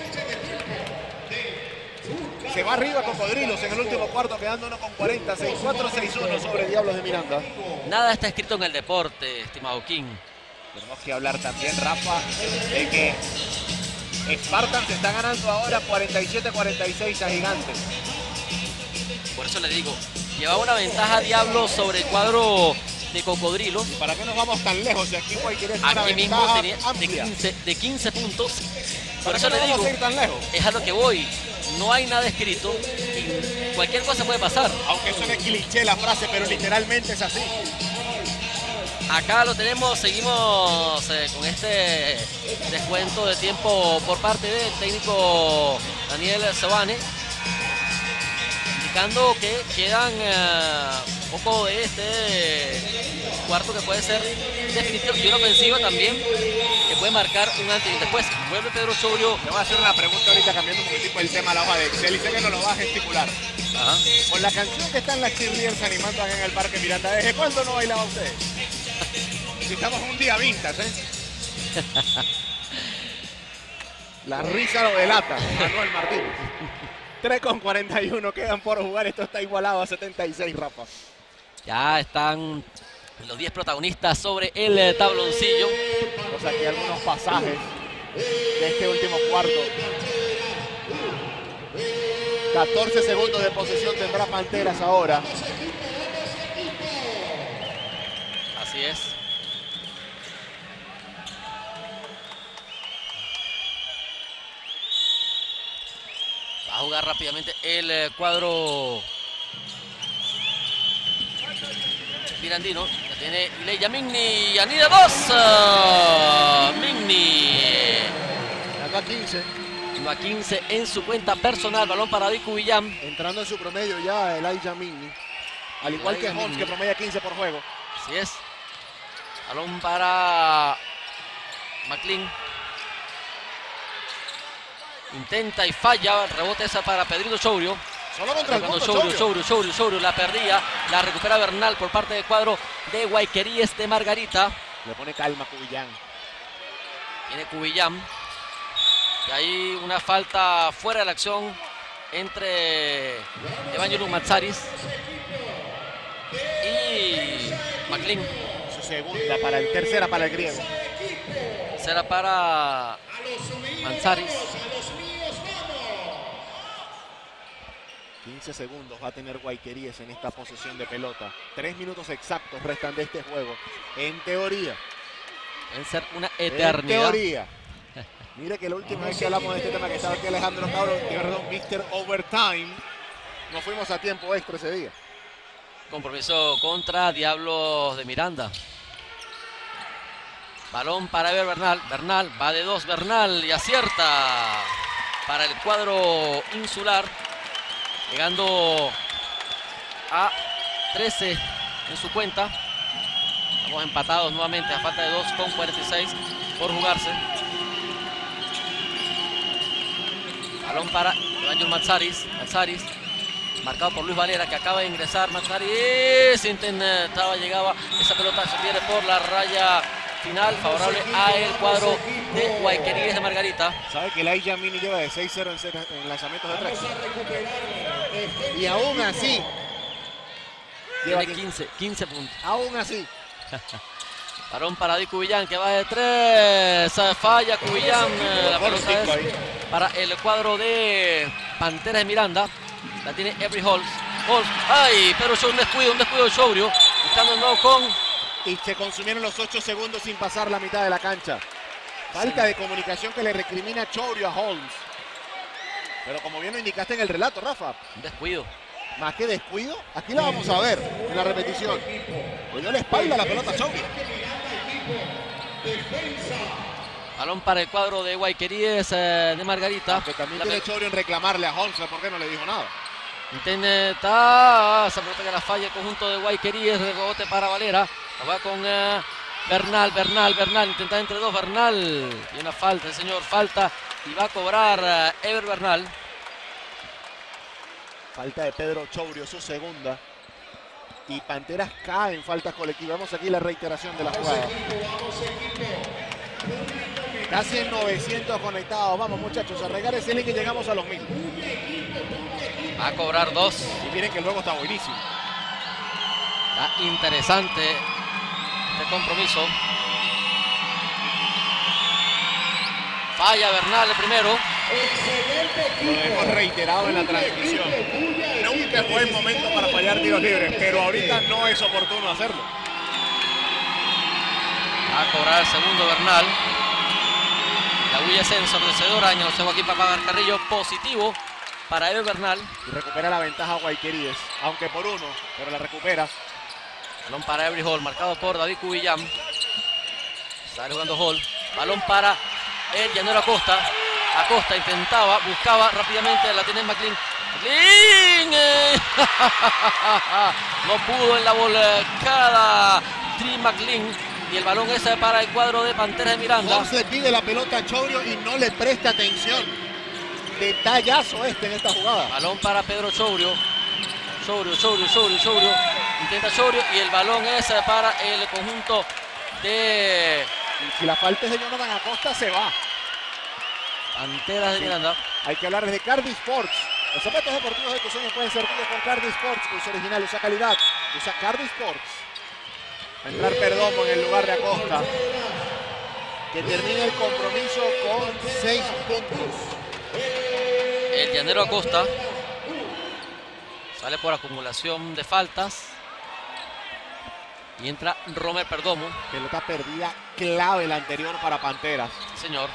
Se va arriba Cocodrilos en el último cuarto, quedando uno con cuarenta, seis cuatro, seis uno sobre Diablos de Miranda. Nada está escrito en el deporte, estimado King. Tenemos que hablar también, Rafa, de que Spartans se está ganando ahora cuarenta y siete a cuarenta y seis a Gigantes. Por eso le digo, llevaba una ventaja Diablos sobre el cuadro de Cocodrilos. ¿Para qué nos vamos tan lejos? Si aquí Guayqueríes aquí mismo tenía de quince, de quince puntos. Por eso le digo, ir tan lejos? Es a lo que voy. No hay nada escrito y cualquier cosa puede pasar. Aunque suene cliché la frase, pero literalmente es así. Acá lo tenemos, seguimos eh, con este descuento de tiempo por parte del técnico Daniel Seoane, indicando que quedan uh, poco de este cuarto que puede ser definitivo y una ofensiva también que puede marcar un antes y un después. Vuelve Pedro Chourio. Le voy a hacer una pregunta ahorita cambiando un poquitico el tema a la hoja de Excel y sé que no lo va a gesticular. Ajá. Con la canción que están las cheerleaders animando acá en el Parque Miranda, ¿desde cuándo no bailaba usted? Si estamos un día vintage, ¿eh? La risa lo delata, Manuel Martínez. tres con cuarenta y uno quedan por jugar, esto está igualado a setenta y seis, Rafa. Ya están los diez protagonistas sobre el tabloncillo. O sea, que algunos pasajes de este último cuarto. catorce segundos de posesión tendrá Panteras ahora. Así es. Va a jugar rápidamente el eh, cuadro mirandino. La tiene Ileya Migni. Anida dos. Uh, Migni. Acá quince. A quince en su cuenta personal. Balón para Diku Villam. Entrando en su promedio ya Elijah Migni. Al igual Elijah que Holmes, Migni, que promedia quince por juego. Así es. Balón para McLean. Intenta y falla. Rebote esa para Pedrito Chourio. Solo contra el mundo, Chourio, Chourio, Chourio, Chourio. La perdía. La recupera Bernal por parte del cuadro de Guayqueríes de Margarita. Le pone calma a Cubillán. Tiene Cubillán. Y hay una falta fuera de la acción entre Evangelus Matsaris y McLean. Su segunda para el tercera para el griego. Tercera para Matsaris. quince segundos va a tener Guayqueríes en esta posesión de pelota. Tres minutos exactos restan de este juego. En teoría. Deben ser una eternidad. En teoría. Mire que la última vez que hablamos de este tema que estaba aquí Alejandro Cabro, perdón, mister Overtime, nos fuimos a tiempo extra ese día. Compromiso contra Diablos de Miranda. Balón para Ever Bernal. Bernal va de dos. Bernal y acierta para el cuadro insular. Llegando a trece en su cuenta. Estamos empatados nuevamente a falta de dos con cuarenta y seis por jugarse. Balón para Evangelus Matsaris. Matsaris, marcado por Luis Valera, que acaba de ingresar. Matsaris intentaba, llegaba. Esa pelota se pierde por la raya final, favorable a el cuadro de Guayqueríes de Margarita. ¿Sabe que Elijah Migni lleva de seis cero en, en lanzamientos de tres? Y aún así tiene quince, quince puntos. Aún así. Balón para Di Cubillán, que va de tres. Falla Cubillán. La pelota es para el cuadro de Panteras de Miranda. La tiene Every Holmes. Holmes. ¡Ay! Pero un descuido, un descuido de Chourio. Buscando el nuevo con. Y se consumieron los ocho segundos sin pasar la mitad de la cancha. Falta sí. de comunicación que le recrimina Chourio a Holmes. Pero como bien lo indicaste en el relato, Rafa. Un descuido. Más que descuido, aquí la vamos a ver en la repetición. Le dio la espalda a la pelota a Chourio. Balón para el cuadro de Guayqueríes eh, de Margarita. Que también la tiene Chourio en reclamarle a Holmes, ¿por qué no le dijo nada? Intenta esa pelota que la falla el conjunto de Guayqueríes. Rebote para Valera. Va con eh, Bernal, Bernal, Bernal. Intenta entre dos Bernal. Y una falta, el señor, falta. Y va a cobrar eh, Ever Bernal. Falta de Pedro Chourio, su segunda. Y Panteras cae en faltas colectivas. Vemos aquí la reiteración de la jugada. Casi en novecientos conectados. Vamos, muchachos, a regar ese link y llegamos a los mil. Va a cobrar dos. Y miren que el juego está buenísimo. Está interesante este compromiso. Falla Bernal el primero. Lo hemos reiterado en la transmisión. Nunca es buen momento para fallar tiros libres, pero ahorita no es oportuno hacerlo. Va a cobrar el segundo Bernal. La huella es ensordecedora. Ya lo tengo aquí para pagar Carrillo. Positivo para Ever Bernal. Y recupera la ventaja Guayqueríes, aunque por uno, pero la recupera. Balón para Every Hall, marcado por David Cubillán. Está jugando Hall. Balón para el Llanero Acosta. Acosta intentaba, buscaba rápidamente, la tiene McLean. McLean eh. No pudo en la volcada Tri McLean. Y el balón es para el cuadro de Panteras de Miranda. Holmes le pide la pelota a Chourio y no le presta atención. Detallazo este en esta jugada. Balón para Pedro Chourio. Chourio, Chourio, Chourio, Chourio. Intenta Chourio y el balón es para el conjunto de... Y si la falta es de Jonathan Acosta, se va. Panteras de Miranda. Hay que hablar de Cardi Sports. Los zapatos deportivos de tus sueños pueden ser tuyos con Cardi Sports. Usa original, usa calidad. Usa Cardi Sports. Va a entrar Perdomo en el lugar de Acosta. que termina el compromiso con seis puntos. El llanero Acosta sale por acumulación de faltas. Y entra Romer Perdomo. Pelota perdida clave la anterior para Panteras. Señor.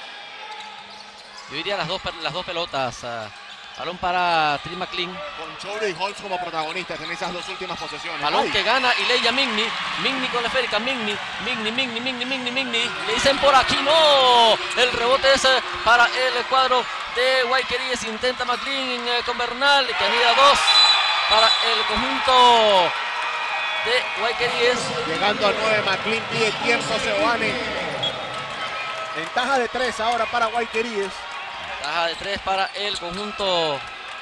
Yo diría las dos, las dos pelotas. Uh, balón para Trey McLean. Con Chourio y Holtz como protagonistas en esas dos últimas posesiones. Balón Ay. que gana Ileya Migni. Migni con la esférica. Migni, Migni, Migni, Migni, Migni, Migni. Le dicen por aquí, no. El rebote es para el cuadro de Guayqueríes. Intenta McLean eh, con Bernal. Que anida dos para el conjunto de Guayqueríes. Llegando al nueve, McLean pide tiempo, Seoane. Ventaja de tres ahora para Guayqueríes. Ventaja de tres para el conjunto.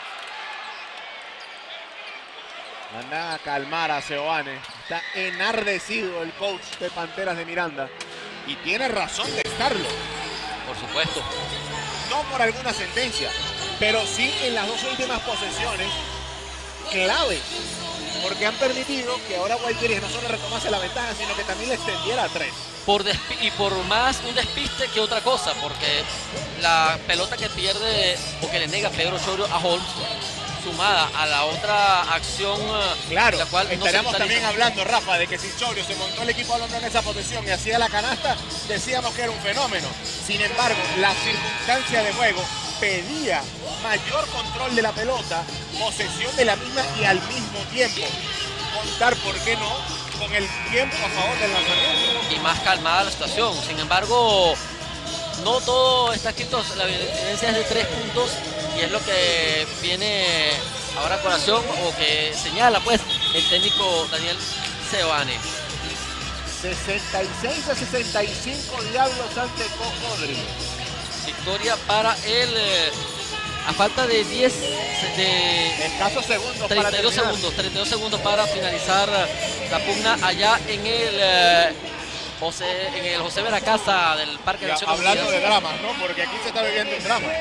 Manda a calmar a Seoane. Está enardecido el coach de Panteras de Miranda. Y tiene razón de estarlo. Por supuesto. No por alguna sentencia, pero sí en las dos últimas posesiones claves. Porque han permitido que ahora Guayqueríes no solo retomase la ventaja, sino que también la extendiera a tres. Por y por más un despiste que otra cosa, porque la pelota que pierde o que le nega Pedro Chourio a Holmes, sumada a la otra acción, claro, la cual estaríamos no también hablando, Rafa, de que si Chourio se montó el equipo al hombro en esa posición y hacía la canasta, decíamos que era un fenómeno. Sin embargo, la circunstancia de juego pedía mayor control de la pelota, posesión de la misma y al mismo tiempo contar, ¿por qué no?, con el tiempo a favor del lanzamiento. Y más calmada la situación. Sin embargo, no todo está escrito, la diferencia es de tres puntos y es lo que viene ahora a colación o que señala pues el técnico Daniel Seoane. sesenta y seis a sesenta y cinco Diablos ante Cocodrilos. Victoria para él eh, a falta de diez, de escasos segundos, treinta y dos para segundos, treinta y dos segundos para finalizar la pugna allá en el eh, José, en el José Veracasa del Parque de Acción. Hablando de dramas, ¿no? Porque aquí se está viviendo un drama.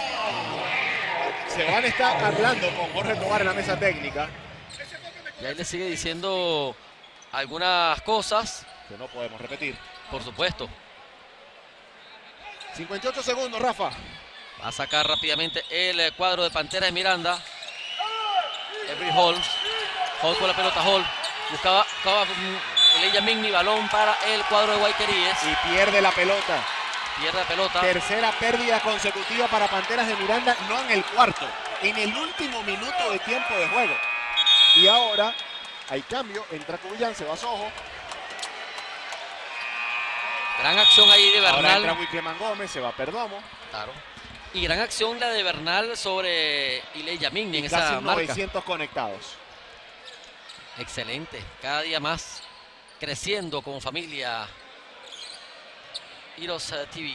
Seoane está hablando con Jorge Tobar en la mesa técnica. Y ahí le sigue diciendo algunas cosas que no podemos repetir. Por supuesto. cincuenta y ocho segundos, Rafa. Va a sacar rápidamente el cuadro de Pantera de Miranda. Avery Holmes. Holmes con la pelota. Holmes buscaba, buscaba Ileya Migni. Balón para el cuadro de Guayqueríes. Y pierde la pelota. Pierde la pelota. Tercera pérdida consecutiva para Panteras de Miranda. No en el cuarto, en el último minuto de tiempo de juego. Y ahora hay cambio. Entra Cubillán, se va Sojo. Gran acción ahí de Bernal. Ahora entra Wickleman Gómez, se va Perdomo. Claro. Y gran acción la de Bernal sobre Ileya Migni en esa casi marca. novecientos conectados. Excelente. Cada día más creciendo como familia. Heroes T V.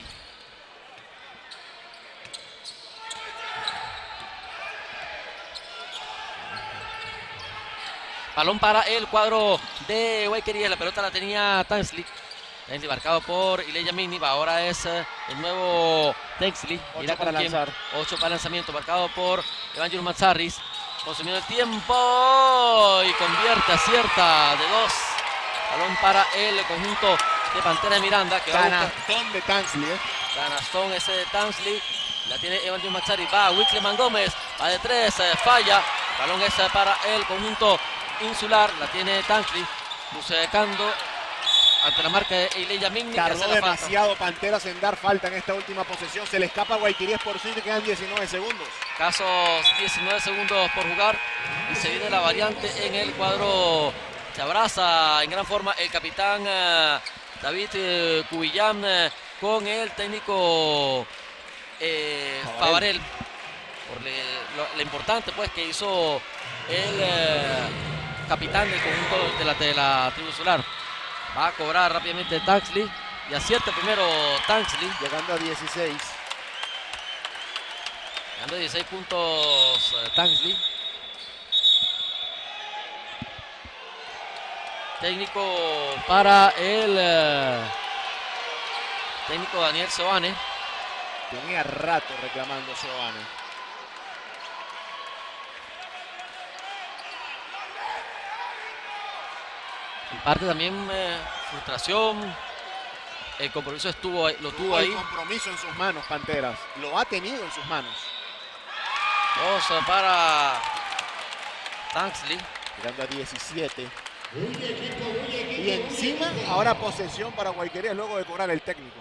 Balón para el cuadro de Guayqueríes. La pelota la tenía Tansley. Tansley marcado por Ileya Migni. Ahora es eh, el nuevo Tansley. Ocho para lanzar. ocho para lanzamiento. Marcado por Evangelos Mazzarris. Consumiendo el tiempo. Y convierte, acierta de dos. Balón para el conjunto de Pantera de Miranda. Que Canastón de Tansley. ¿eh? Canastón ese de Tansley. La tiene Evangelos Mazzarris. Va Wickleman Gómez. Va de tres. Eh, falla. Balón ese para el conjunto insular. La tiene Tansley. Buscando ante la marca de Ileya Migni. Tardó demasiado Panteras en dar falta en esta última posesión. Se le escapa a Guayqueríes por sí, que quedan diecinueve segundos. Casos diecinueve segundos por jugar. Y se viene la variante en el cuadro. Se abraza en gran forma el capitán uh, David uh, Cubillán uh, con el técnico eh, Favarel. Por le, lo, lo importante pues que hizo el uh, capitán del conjunto de la, de la tribu insular. Va a cobrar rápidamente Tansley y acierta primero Tansley. Llegando a dieciséis. Llegando a dieciséis puntos uh, Tansley. Técnico para el uh, técnico Daniel Seoane. Tenía rato reclamando Seoane. En parte también eh, frustración el compromiso estuvo ahí, lo tuvo ahí. El compromiso en sus manos, Panteras. Lo ha tenido en sus manos. Dos para Tanksley. Llegando a diecisiete. Y encima, ahora posesión para Guayquerías luego de cobrar el técnico.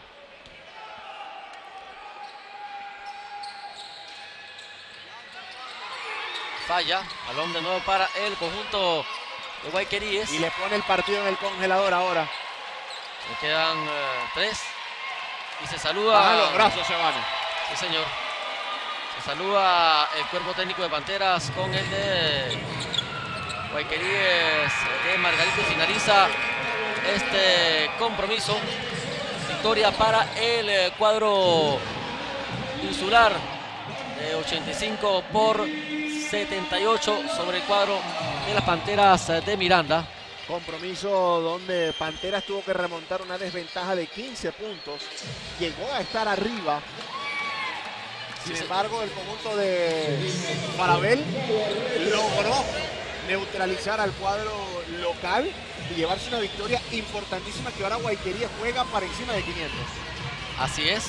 Falla. Balón de nuevo para el conjunto de Guayquerías. Y le pone el partido en el congelador ahora. Le quedan uh, tres. Y se saluda. Baja los brazos, se van. Sí, señor. Se saluda el cuerpo técnico de Panteras con el de Guayquerías de Margarito. Y finaliza este compromiso. Victoria para el cuadro insular de ochenta y cinco por setenta y ocho sobre el cuadro de las Panteras de Miranda. Compromiso donde Panteras tuvo que remontar una desventaja de quince puntos. Llegó a estar arriba. Sin embargo, el conjunto de Farabel logró neutralizar al cuadro local y llevarse una victoria importantísima que ahora Guayquerías juega para encima de quinientos. Así es.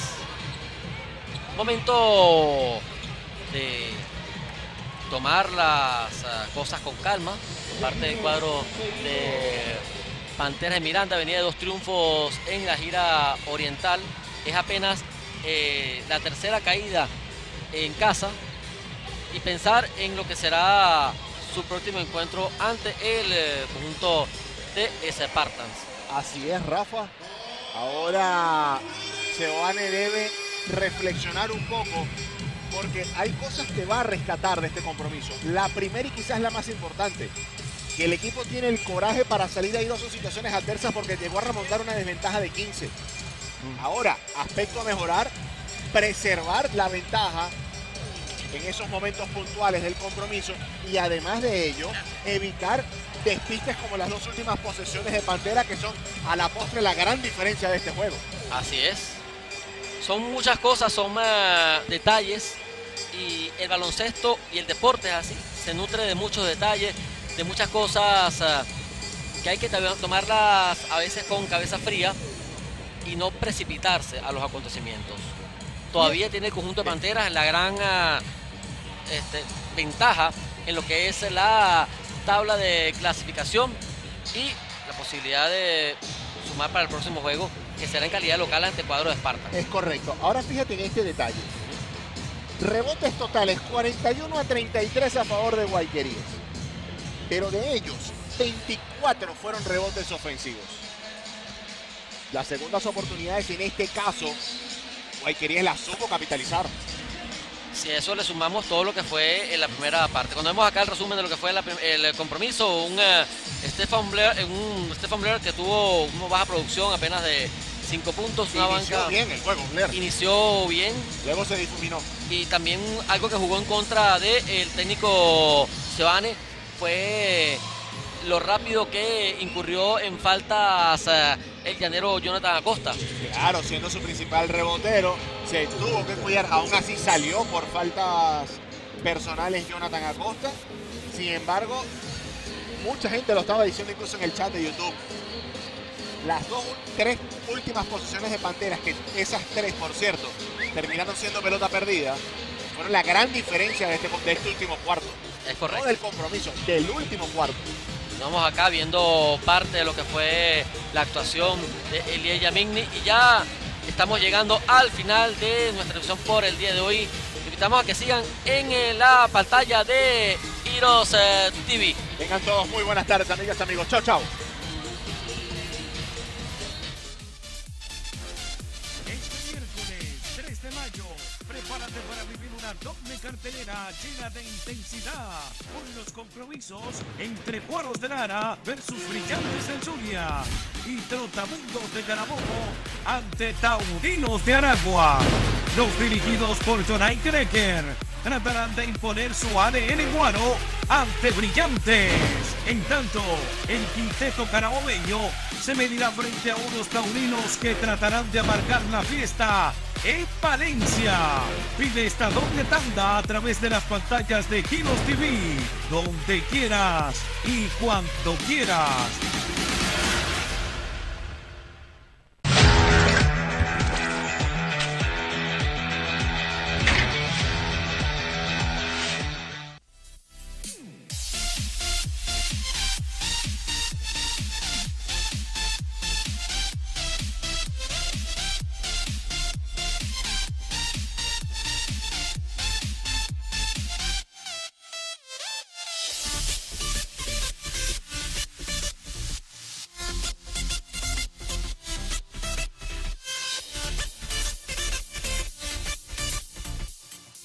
Momento de tomar las uh, cosas con calma por parte del cuadro de Panteras de Miranda. Venía de dos triunfos en la gira oriental. Es apenas eh, la tercera caída en casa y pensar en lo que será su próximo encuentro ante el eh, conjunto de Spartans. Así es, Rafa. Ahora Seoane debe reflexionar un poco porque hay cosas que va a rescatar de este compromiso. La primera y quizás la más importante, que el equipo tiene el coraje para salir de ahí dos situaciones adversas porque llegó a remontar una desventaja de quince. Ahora, aspecto a mejorar, preservar la ventaja en esos momentos puntuales del compromiso y además de ello, evitar despistes como las dos últimas posesiones de Pantera, que son a la postre la gran diferencia de este juego. Así es. Son muchas cosas, son uh, detalles, y el baloncesto y el deporte es así. Se nutre de muchos detalles, de muchas cosas uh, que hay que tomarlas a veces con cabeza fría y no precipitarse a los acontecimientos. Todavía tiene el conjunto de Panteras la gran uh, este, ventaja en lo que es la tabla de clasificación y la posibilidad de sumar para el próximo juego, que será en calidad local ante el cuadro de Esparta. Es correcto. Ahora fíjate en este detalle. Rebotes totales cuarenta y uno a treinta y tres a favor de Guayquerías. Pero de ellos, veinticuatro fueron rebotes ofensivos. Las segundas oportunidades en este caso, Guayquerías las supo capitalizar. Si a eso le sumamos todo lo que fue en la primera parte. Cuando vemos acá el resumen de lo que fue la, el compromiso, un, uh, Stefan Blair, un Stefan Blair que tuvo una baja producción apenas de cinco puntos. Una Inició banca, bien el juego, Blair. Inició bien. Luego se difuminó. Y también algo que jugó en contra del técnico Seoane fue lo rápido que incurrió en faltas uh, el llanero Jonathan Acosta. Claro, siendo su principal rebotero, se tuvo que cuidar. Aún así salió por faltas personales Jonathan Acosta. Sin embargo, mucha gente lo estaba diciendo incluso en el chat de YouTube. Las dos, tres últimas posiciones de Panteras, que esas tres, por cierto, terminaron siendo pelota perdida, fueron la gran diferencia de este, de este último cuarto. Es correcto. No del compromiso, del último cuarto. Estamos acá viendo parte de lo que fue la actuación de Elie Yamigni y ya estamos llegando al final de nuestra transmisión por el día de hoy. Les invitamos a que sigan en la pantalla de Heroes eh, T V. Tengan todos muy buenas tardes, amigas y amigos. Chao, chao. Este miércoles tres de mayo, prepárate para vivir una doble cartelera llena de intensidad con los compromisos entre Cuaros de Lara versus Brillantes del Zulia y Trotamundos de Carabobo ante Taurinos de Aragua. Los dirigidos por Jonay Krecker tratarán de imponer su A D N guaro ante Brillantes. En tanto, el quinteto carabobeño se medirá frente a unos taurinos que tratarán de amargar la fiesta en Valencia. Pide esta doble tanda a través de las pantallas de Heroes T V, donde quieras y cuando quieras. Tech.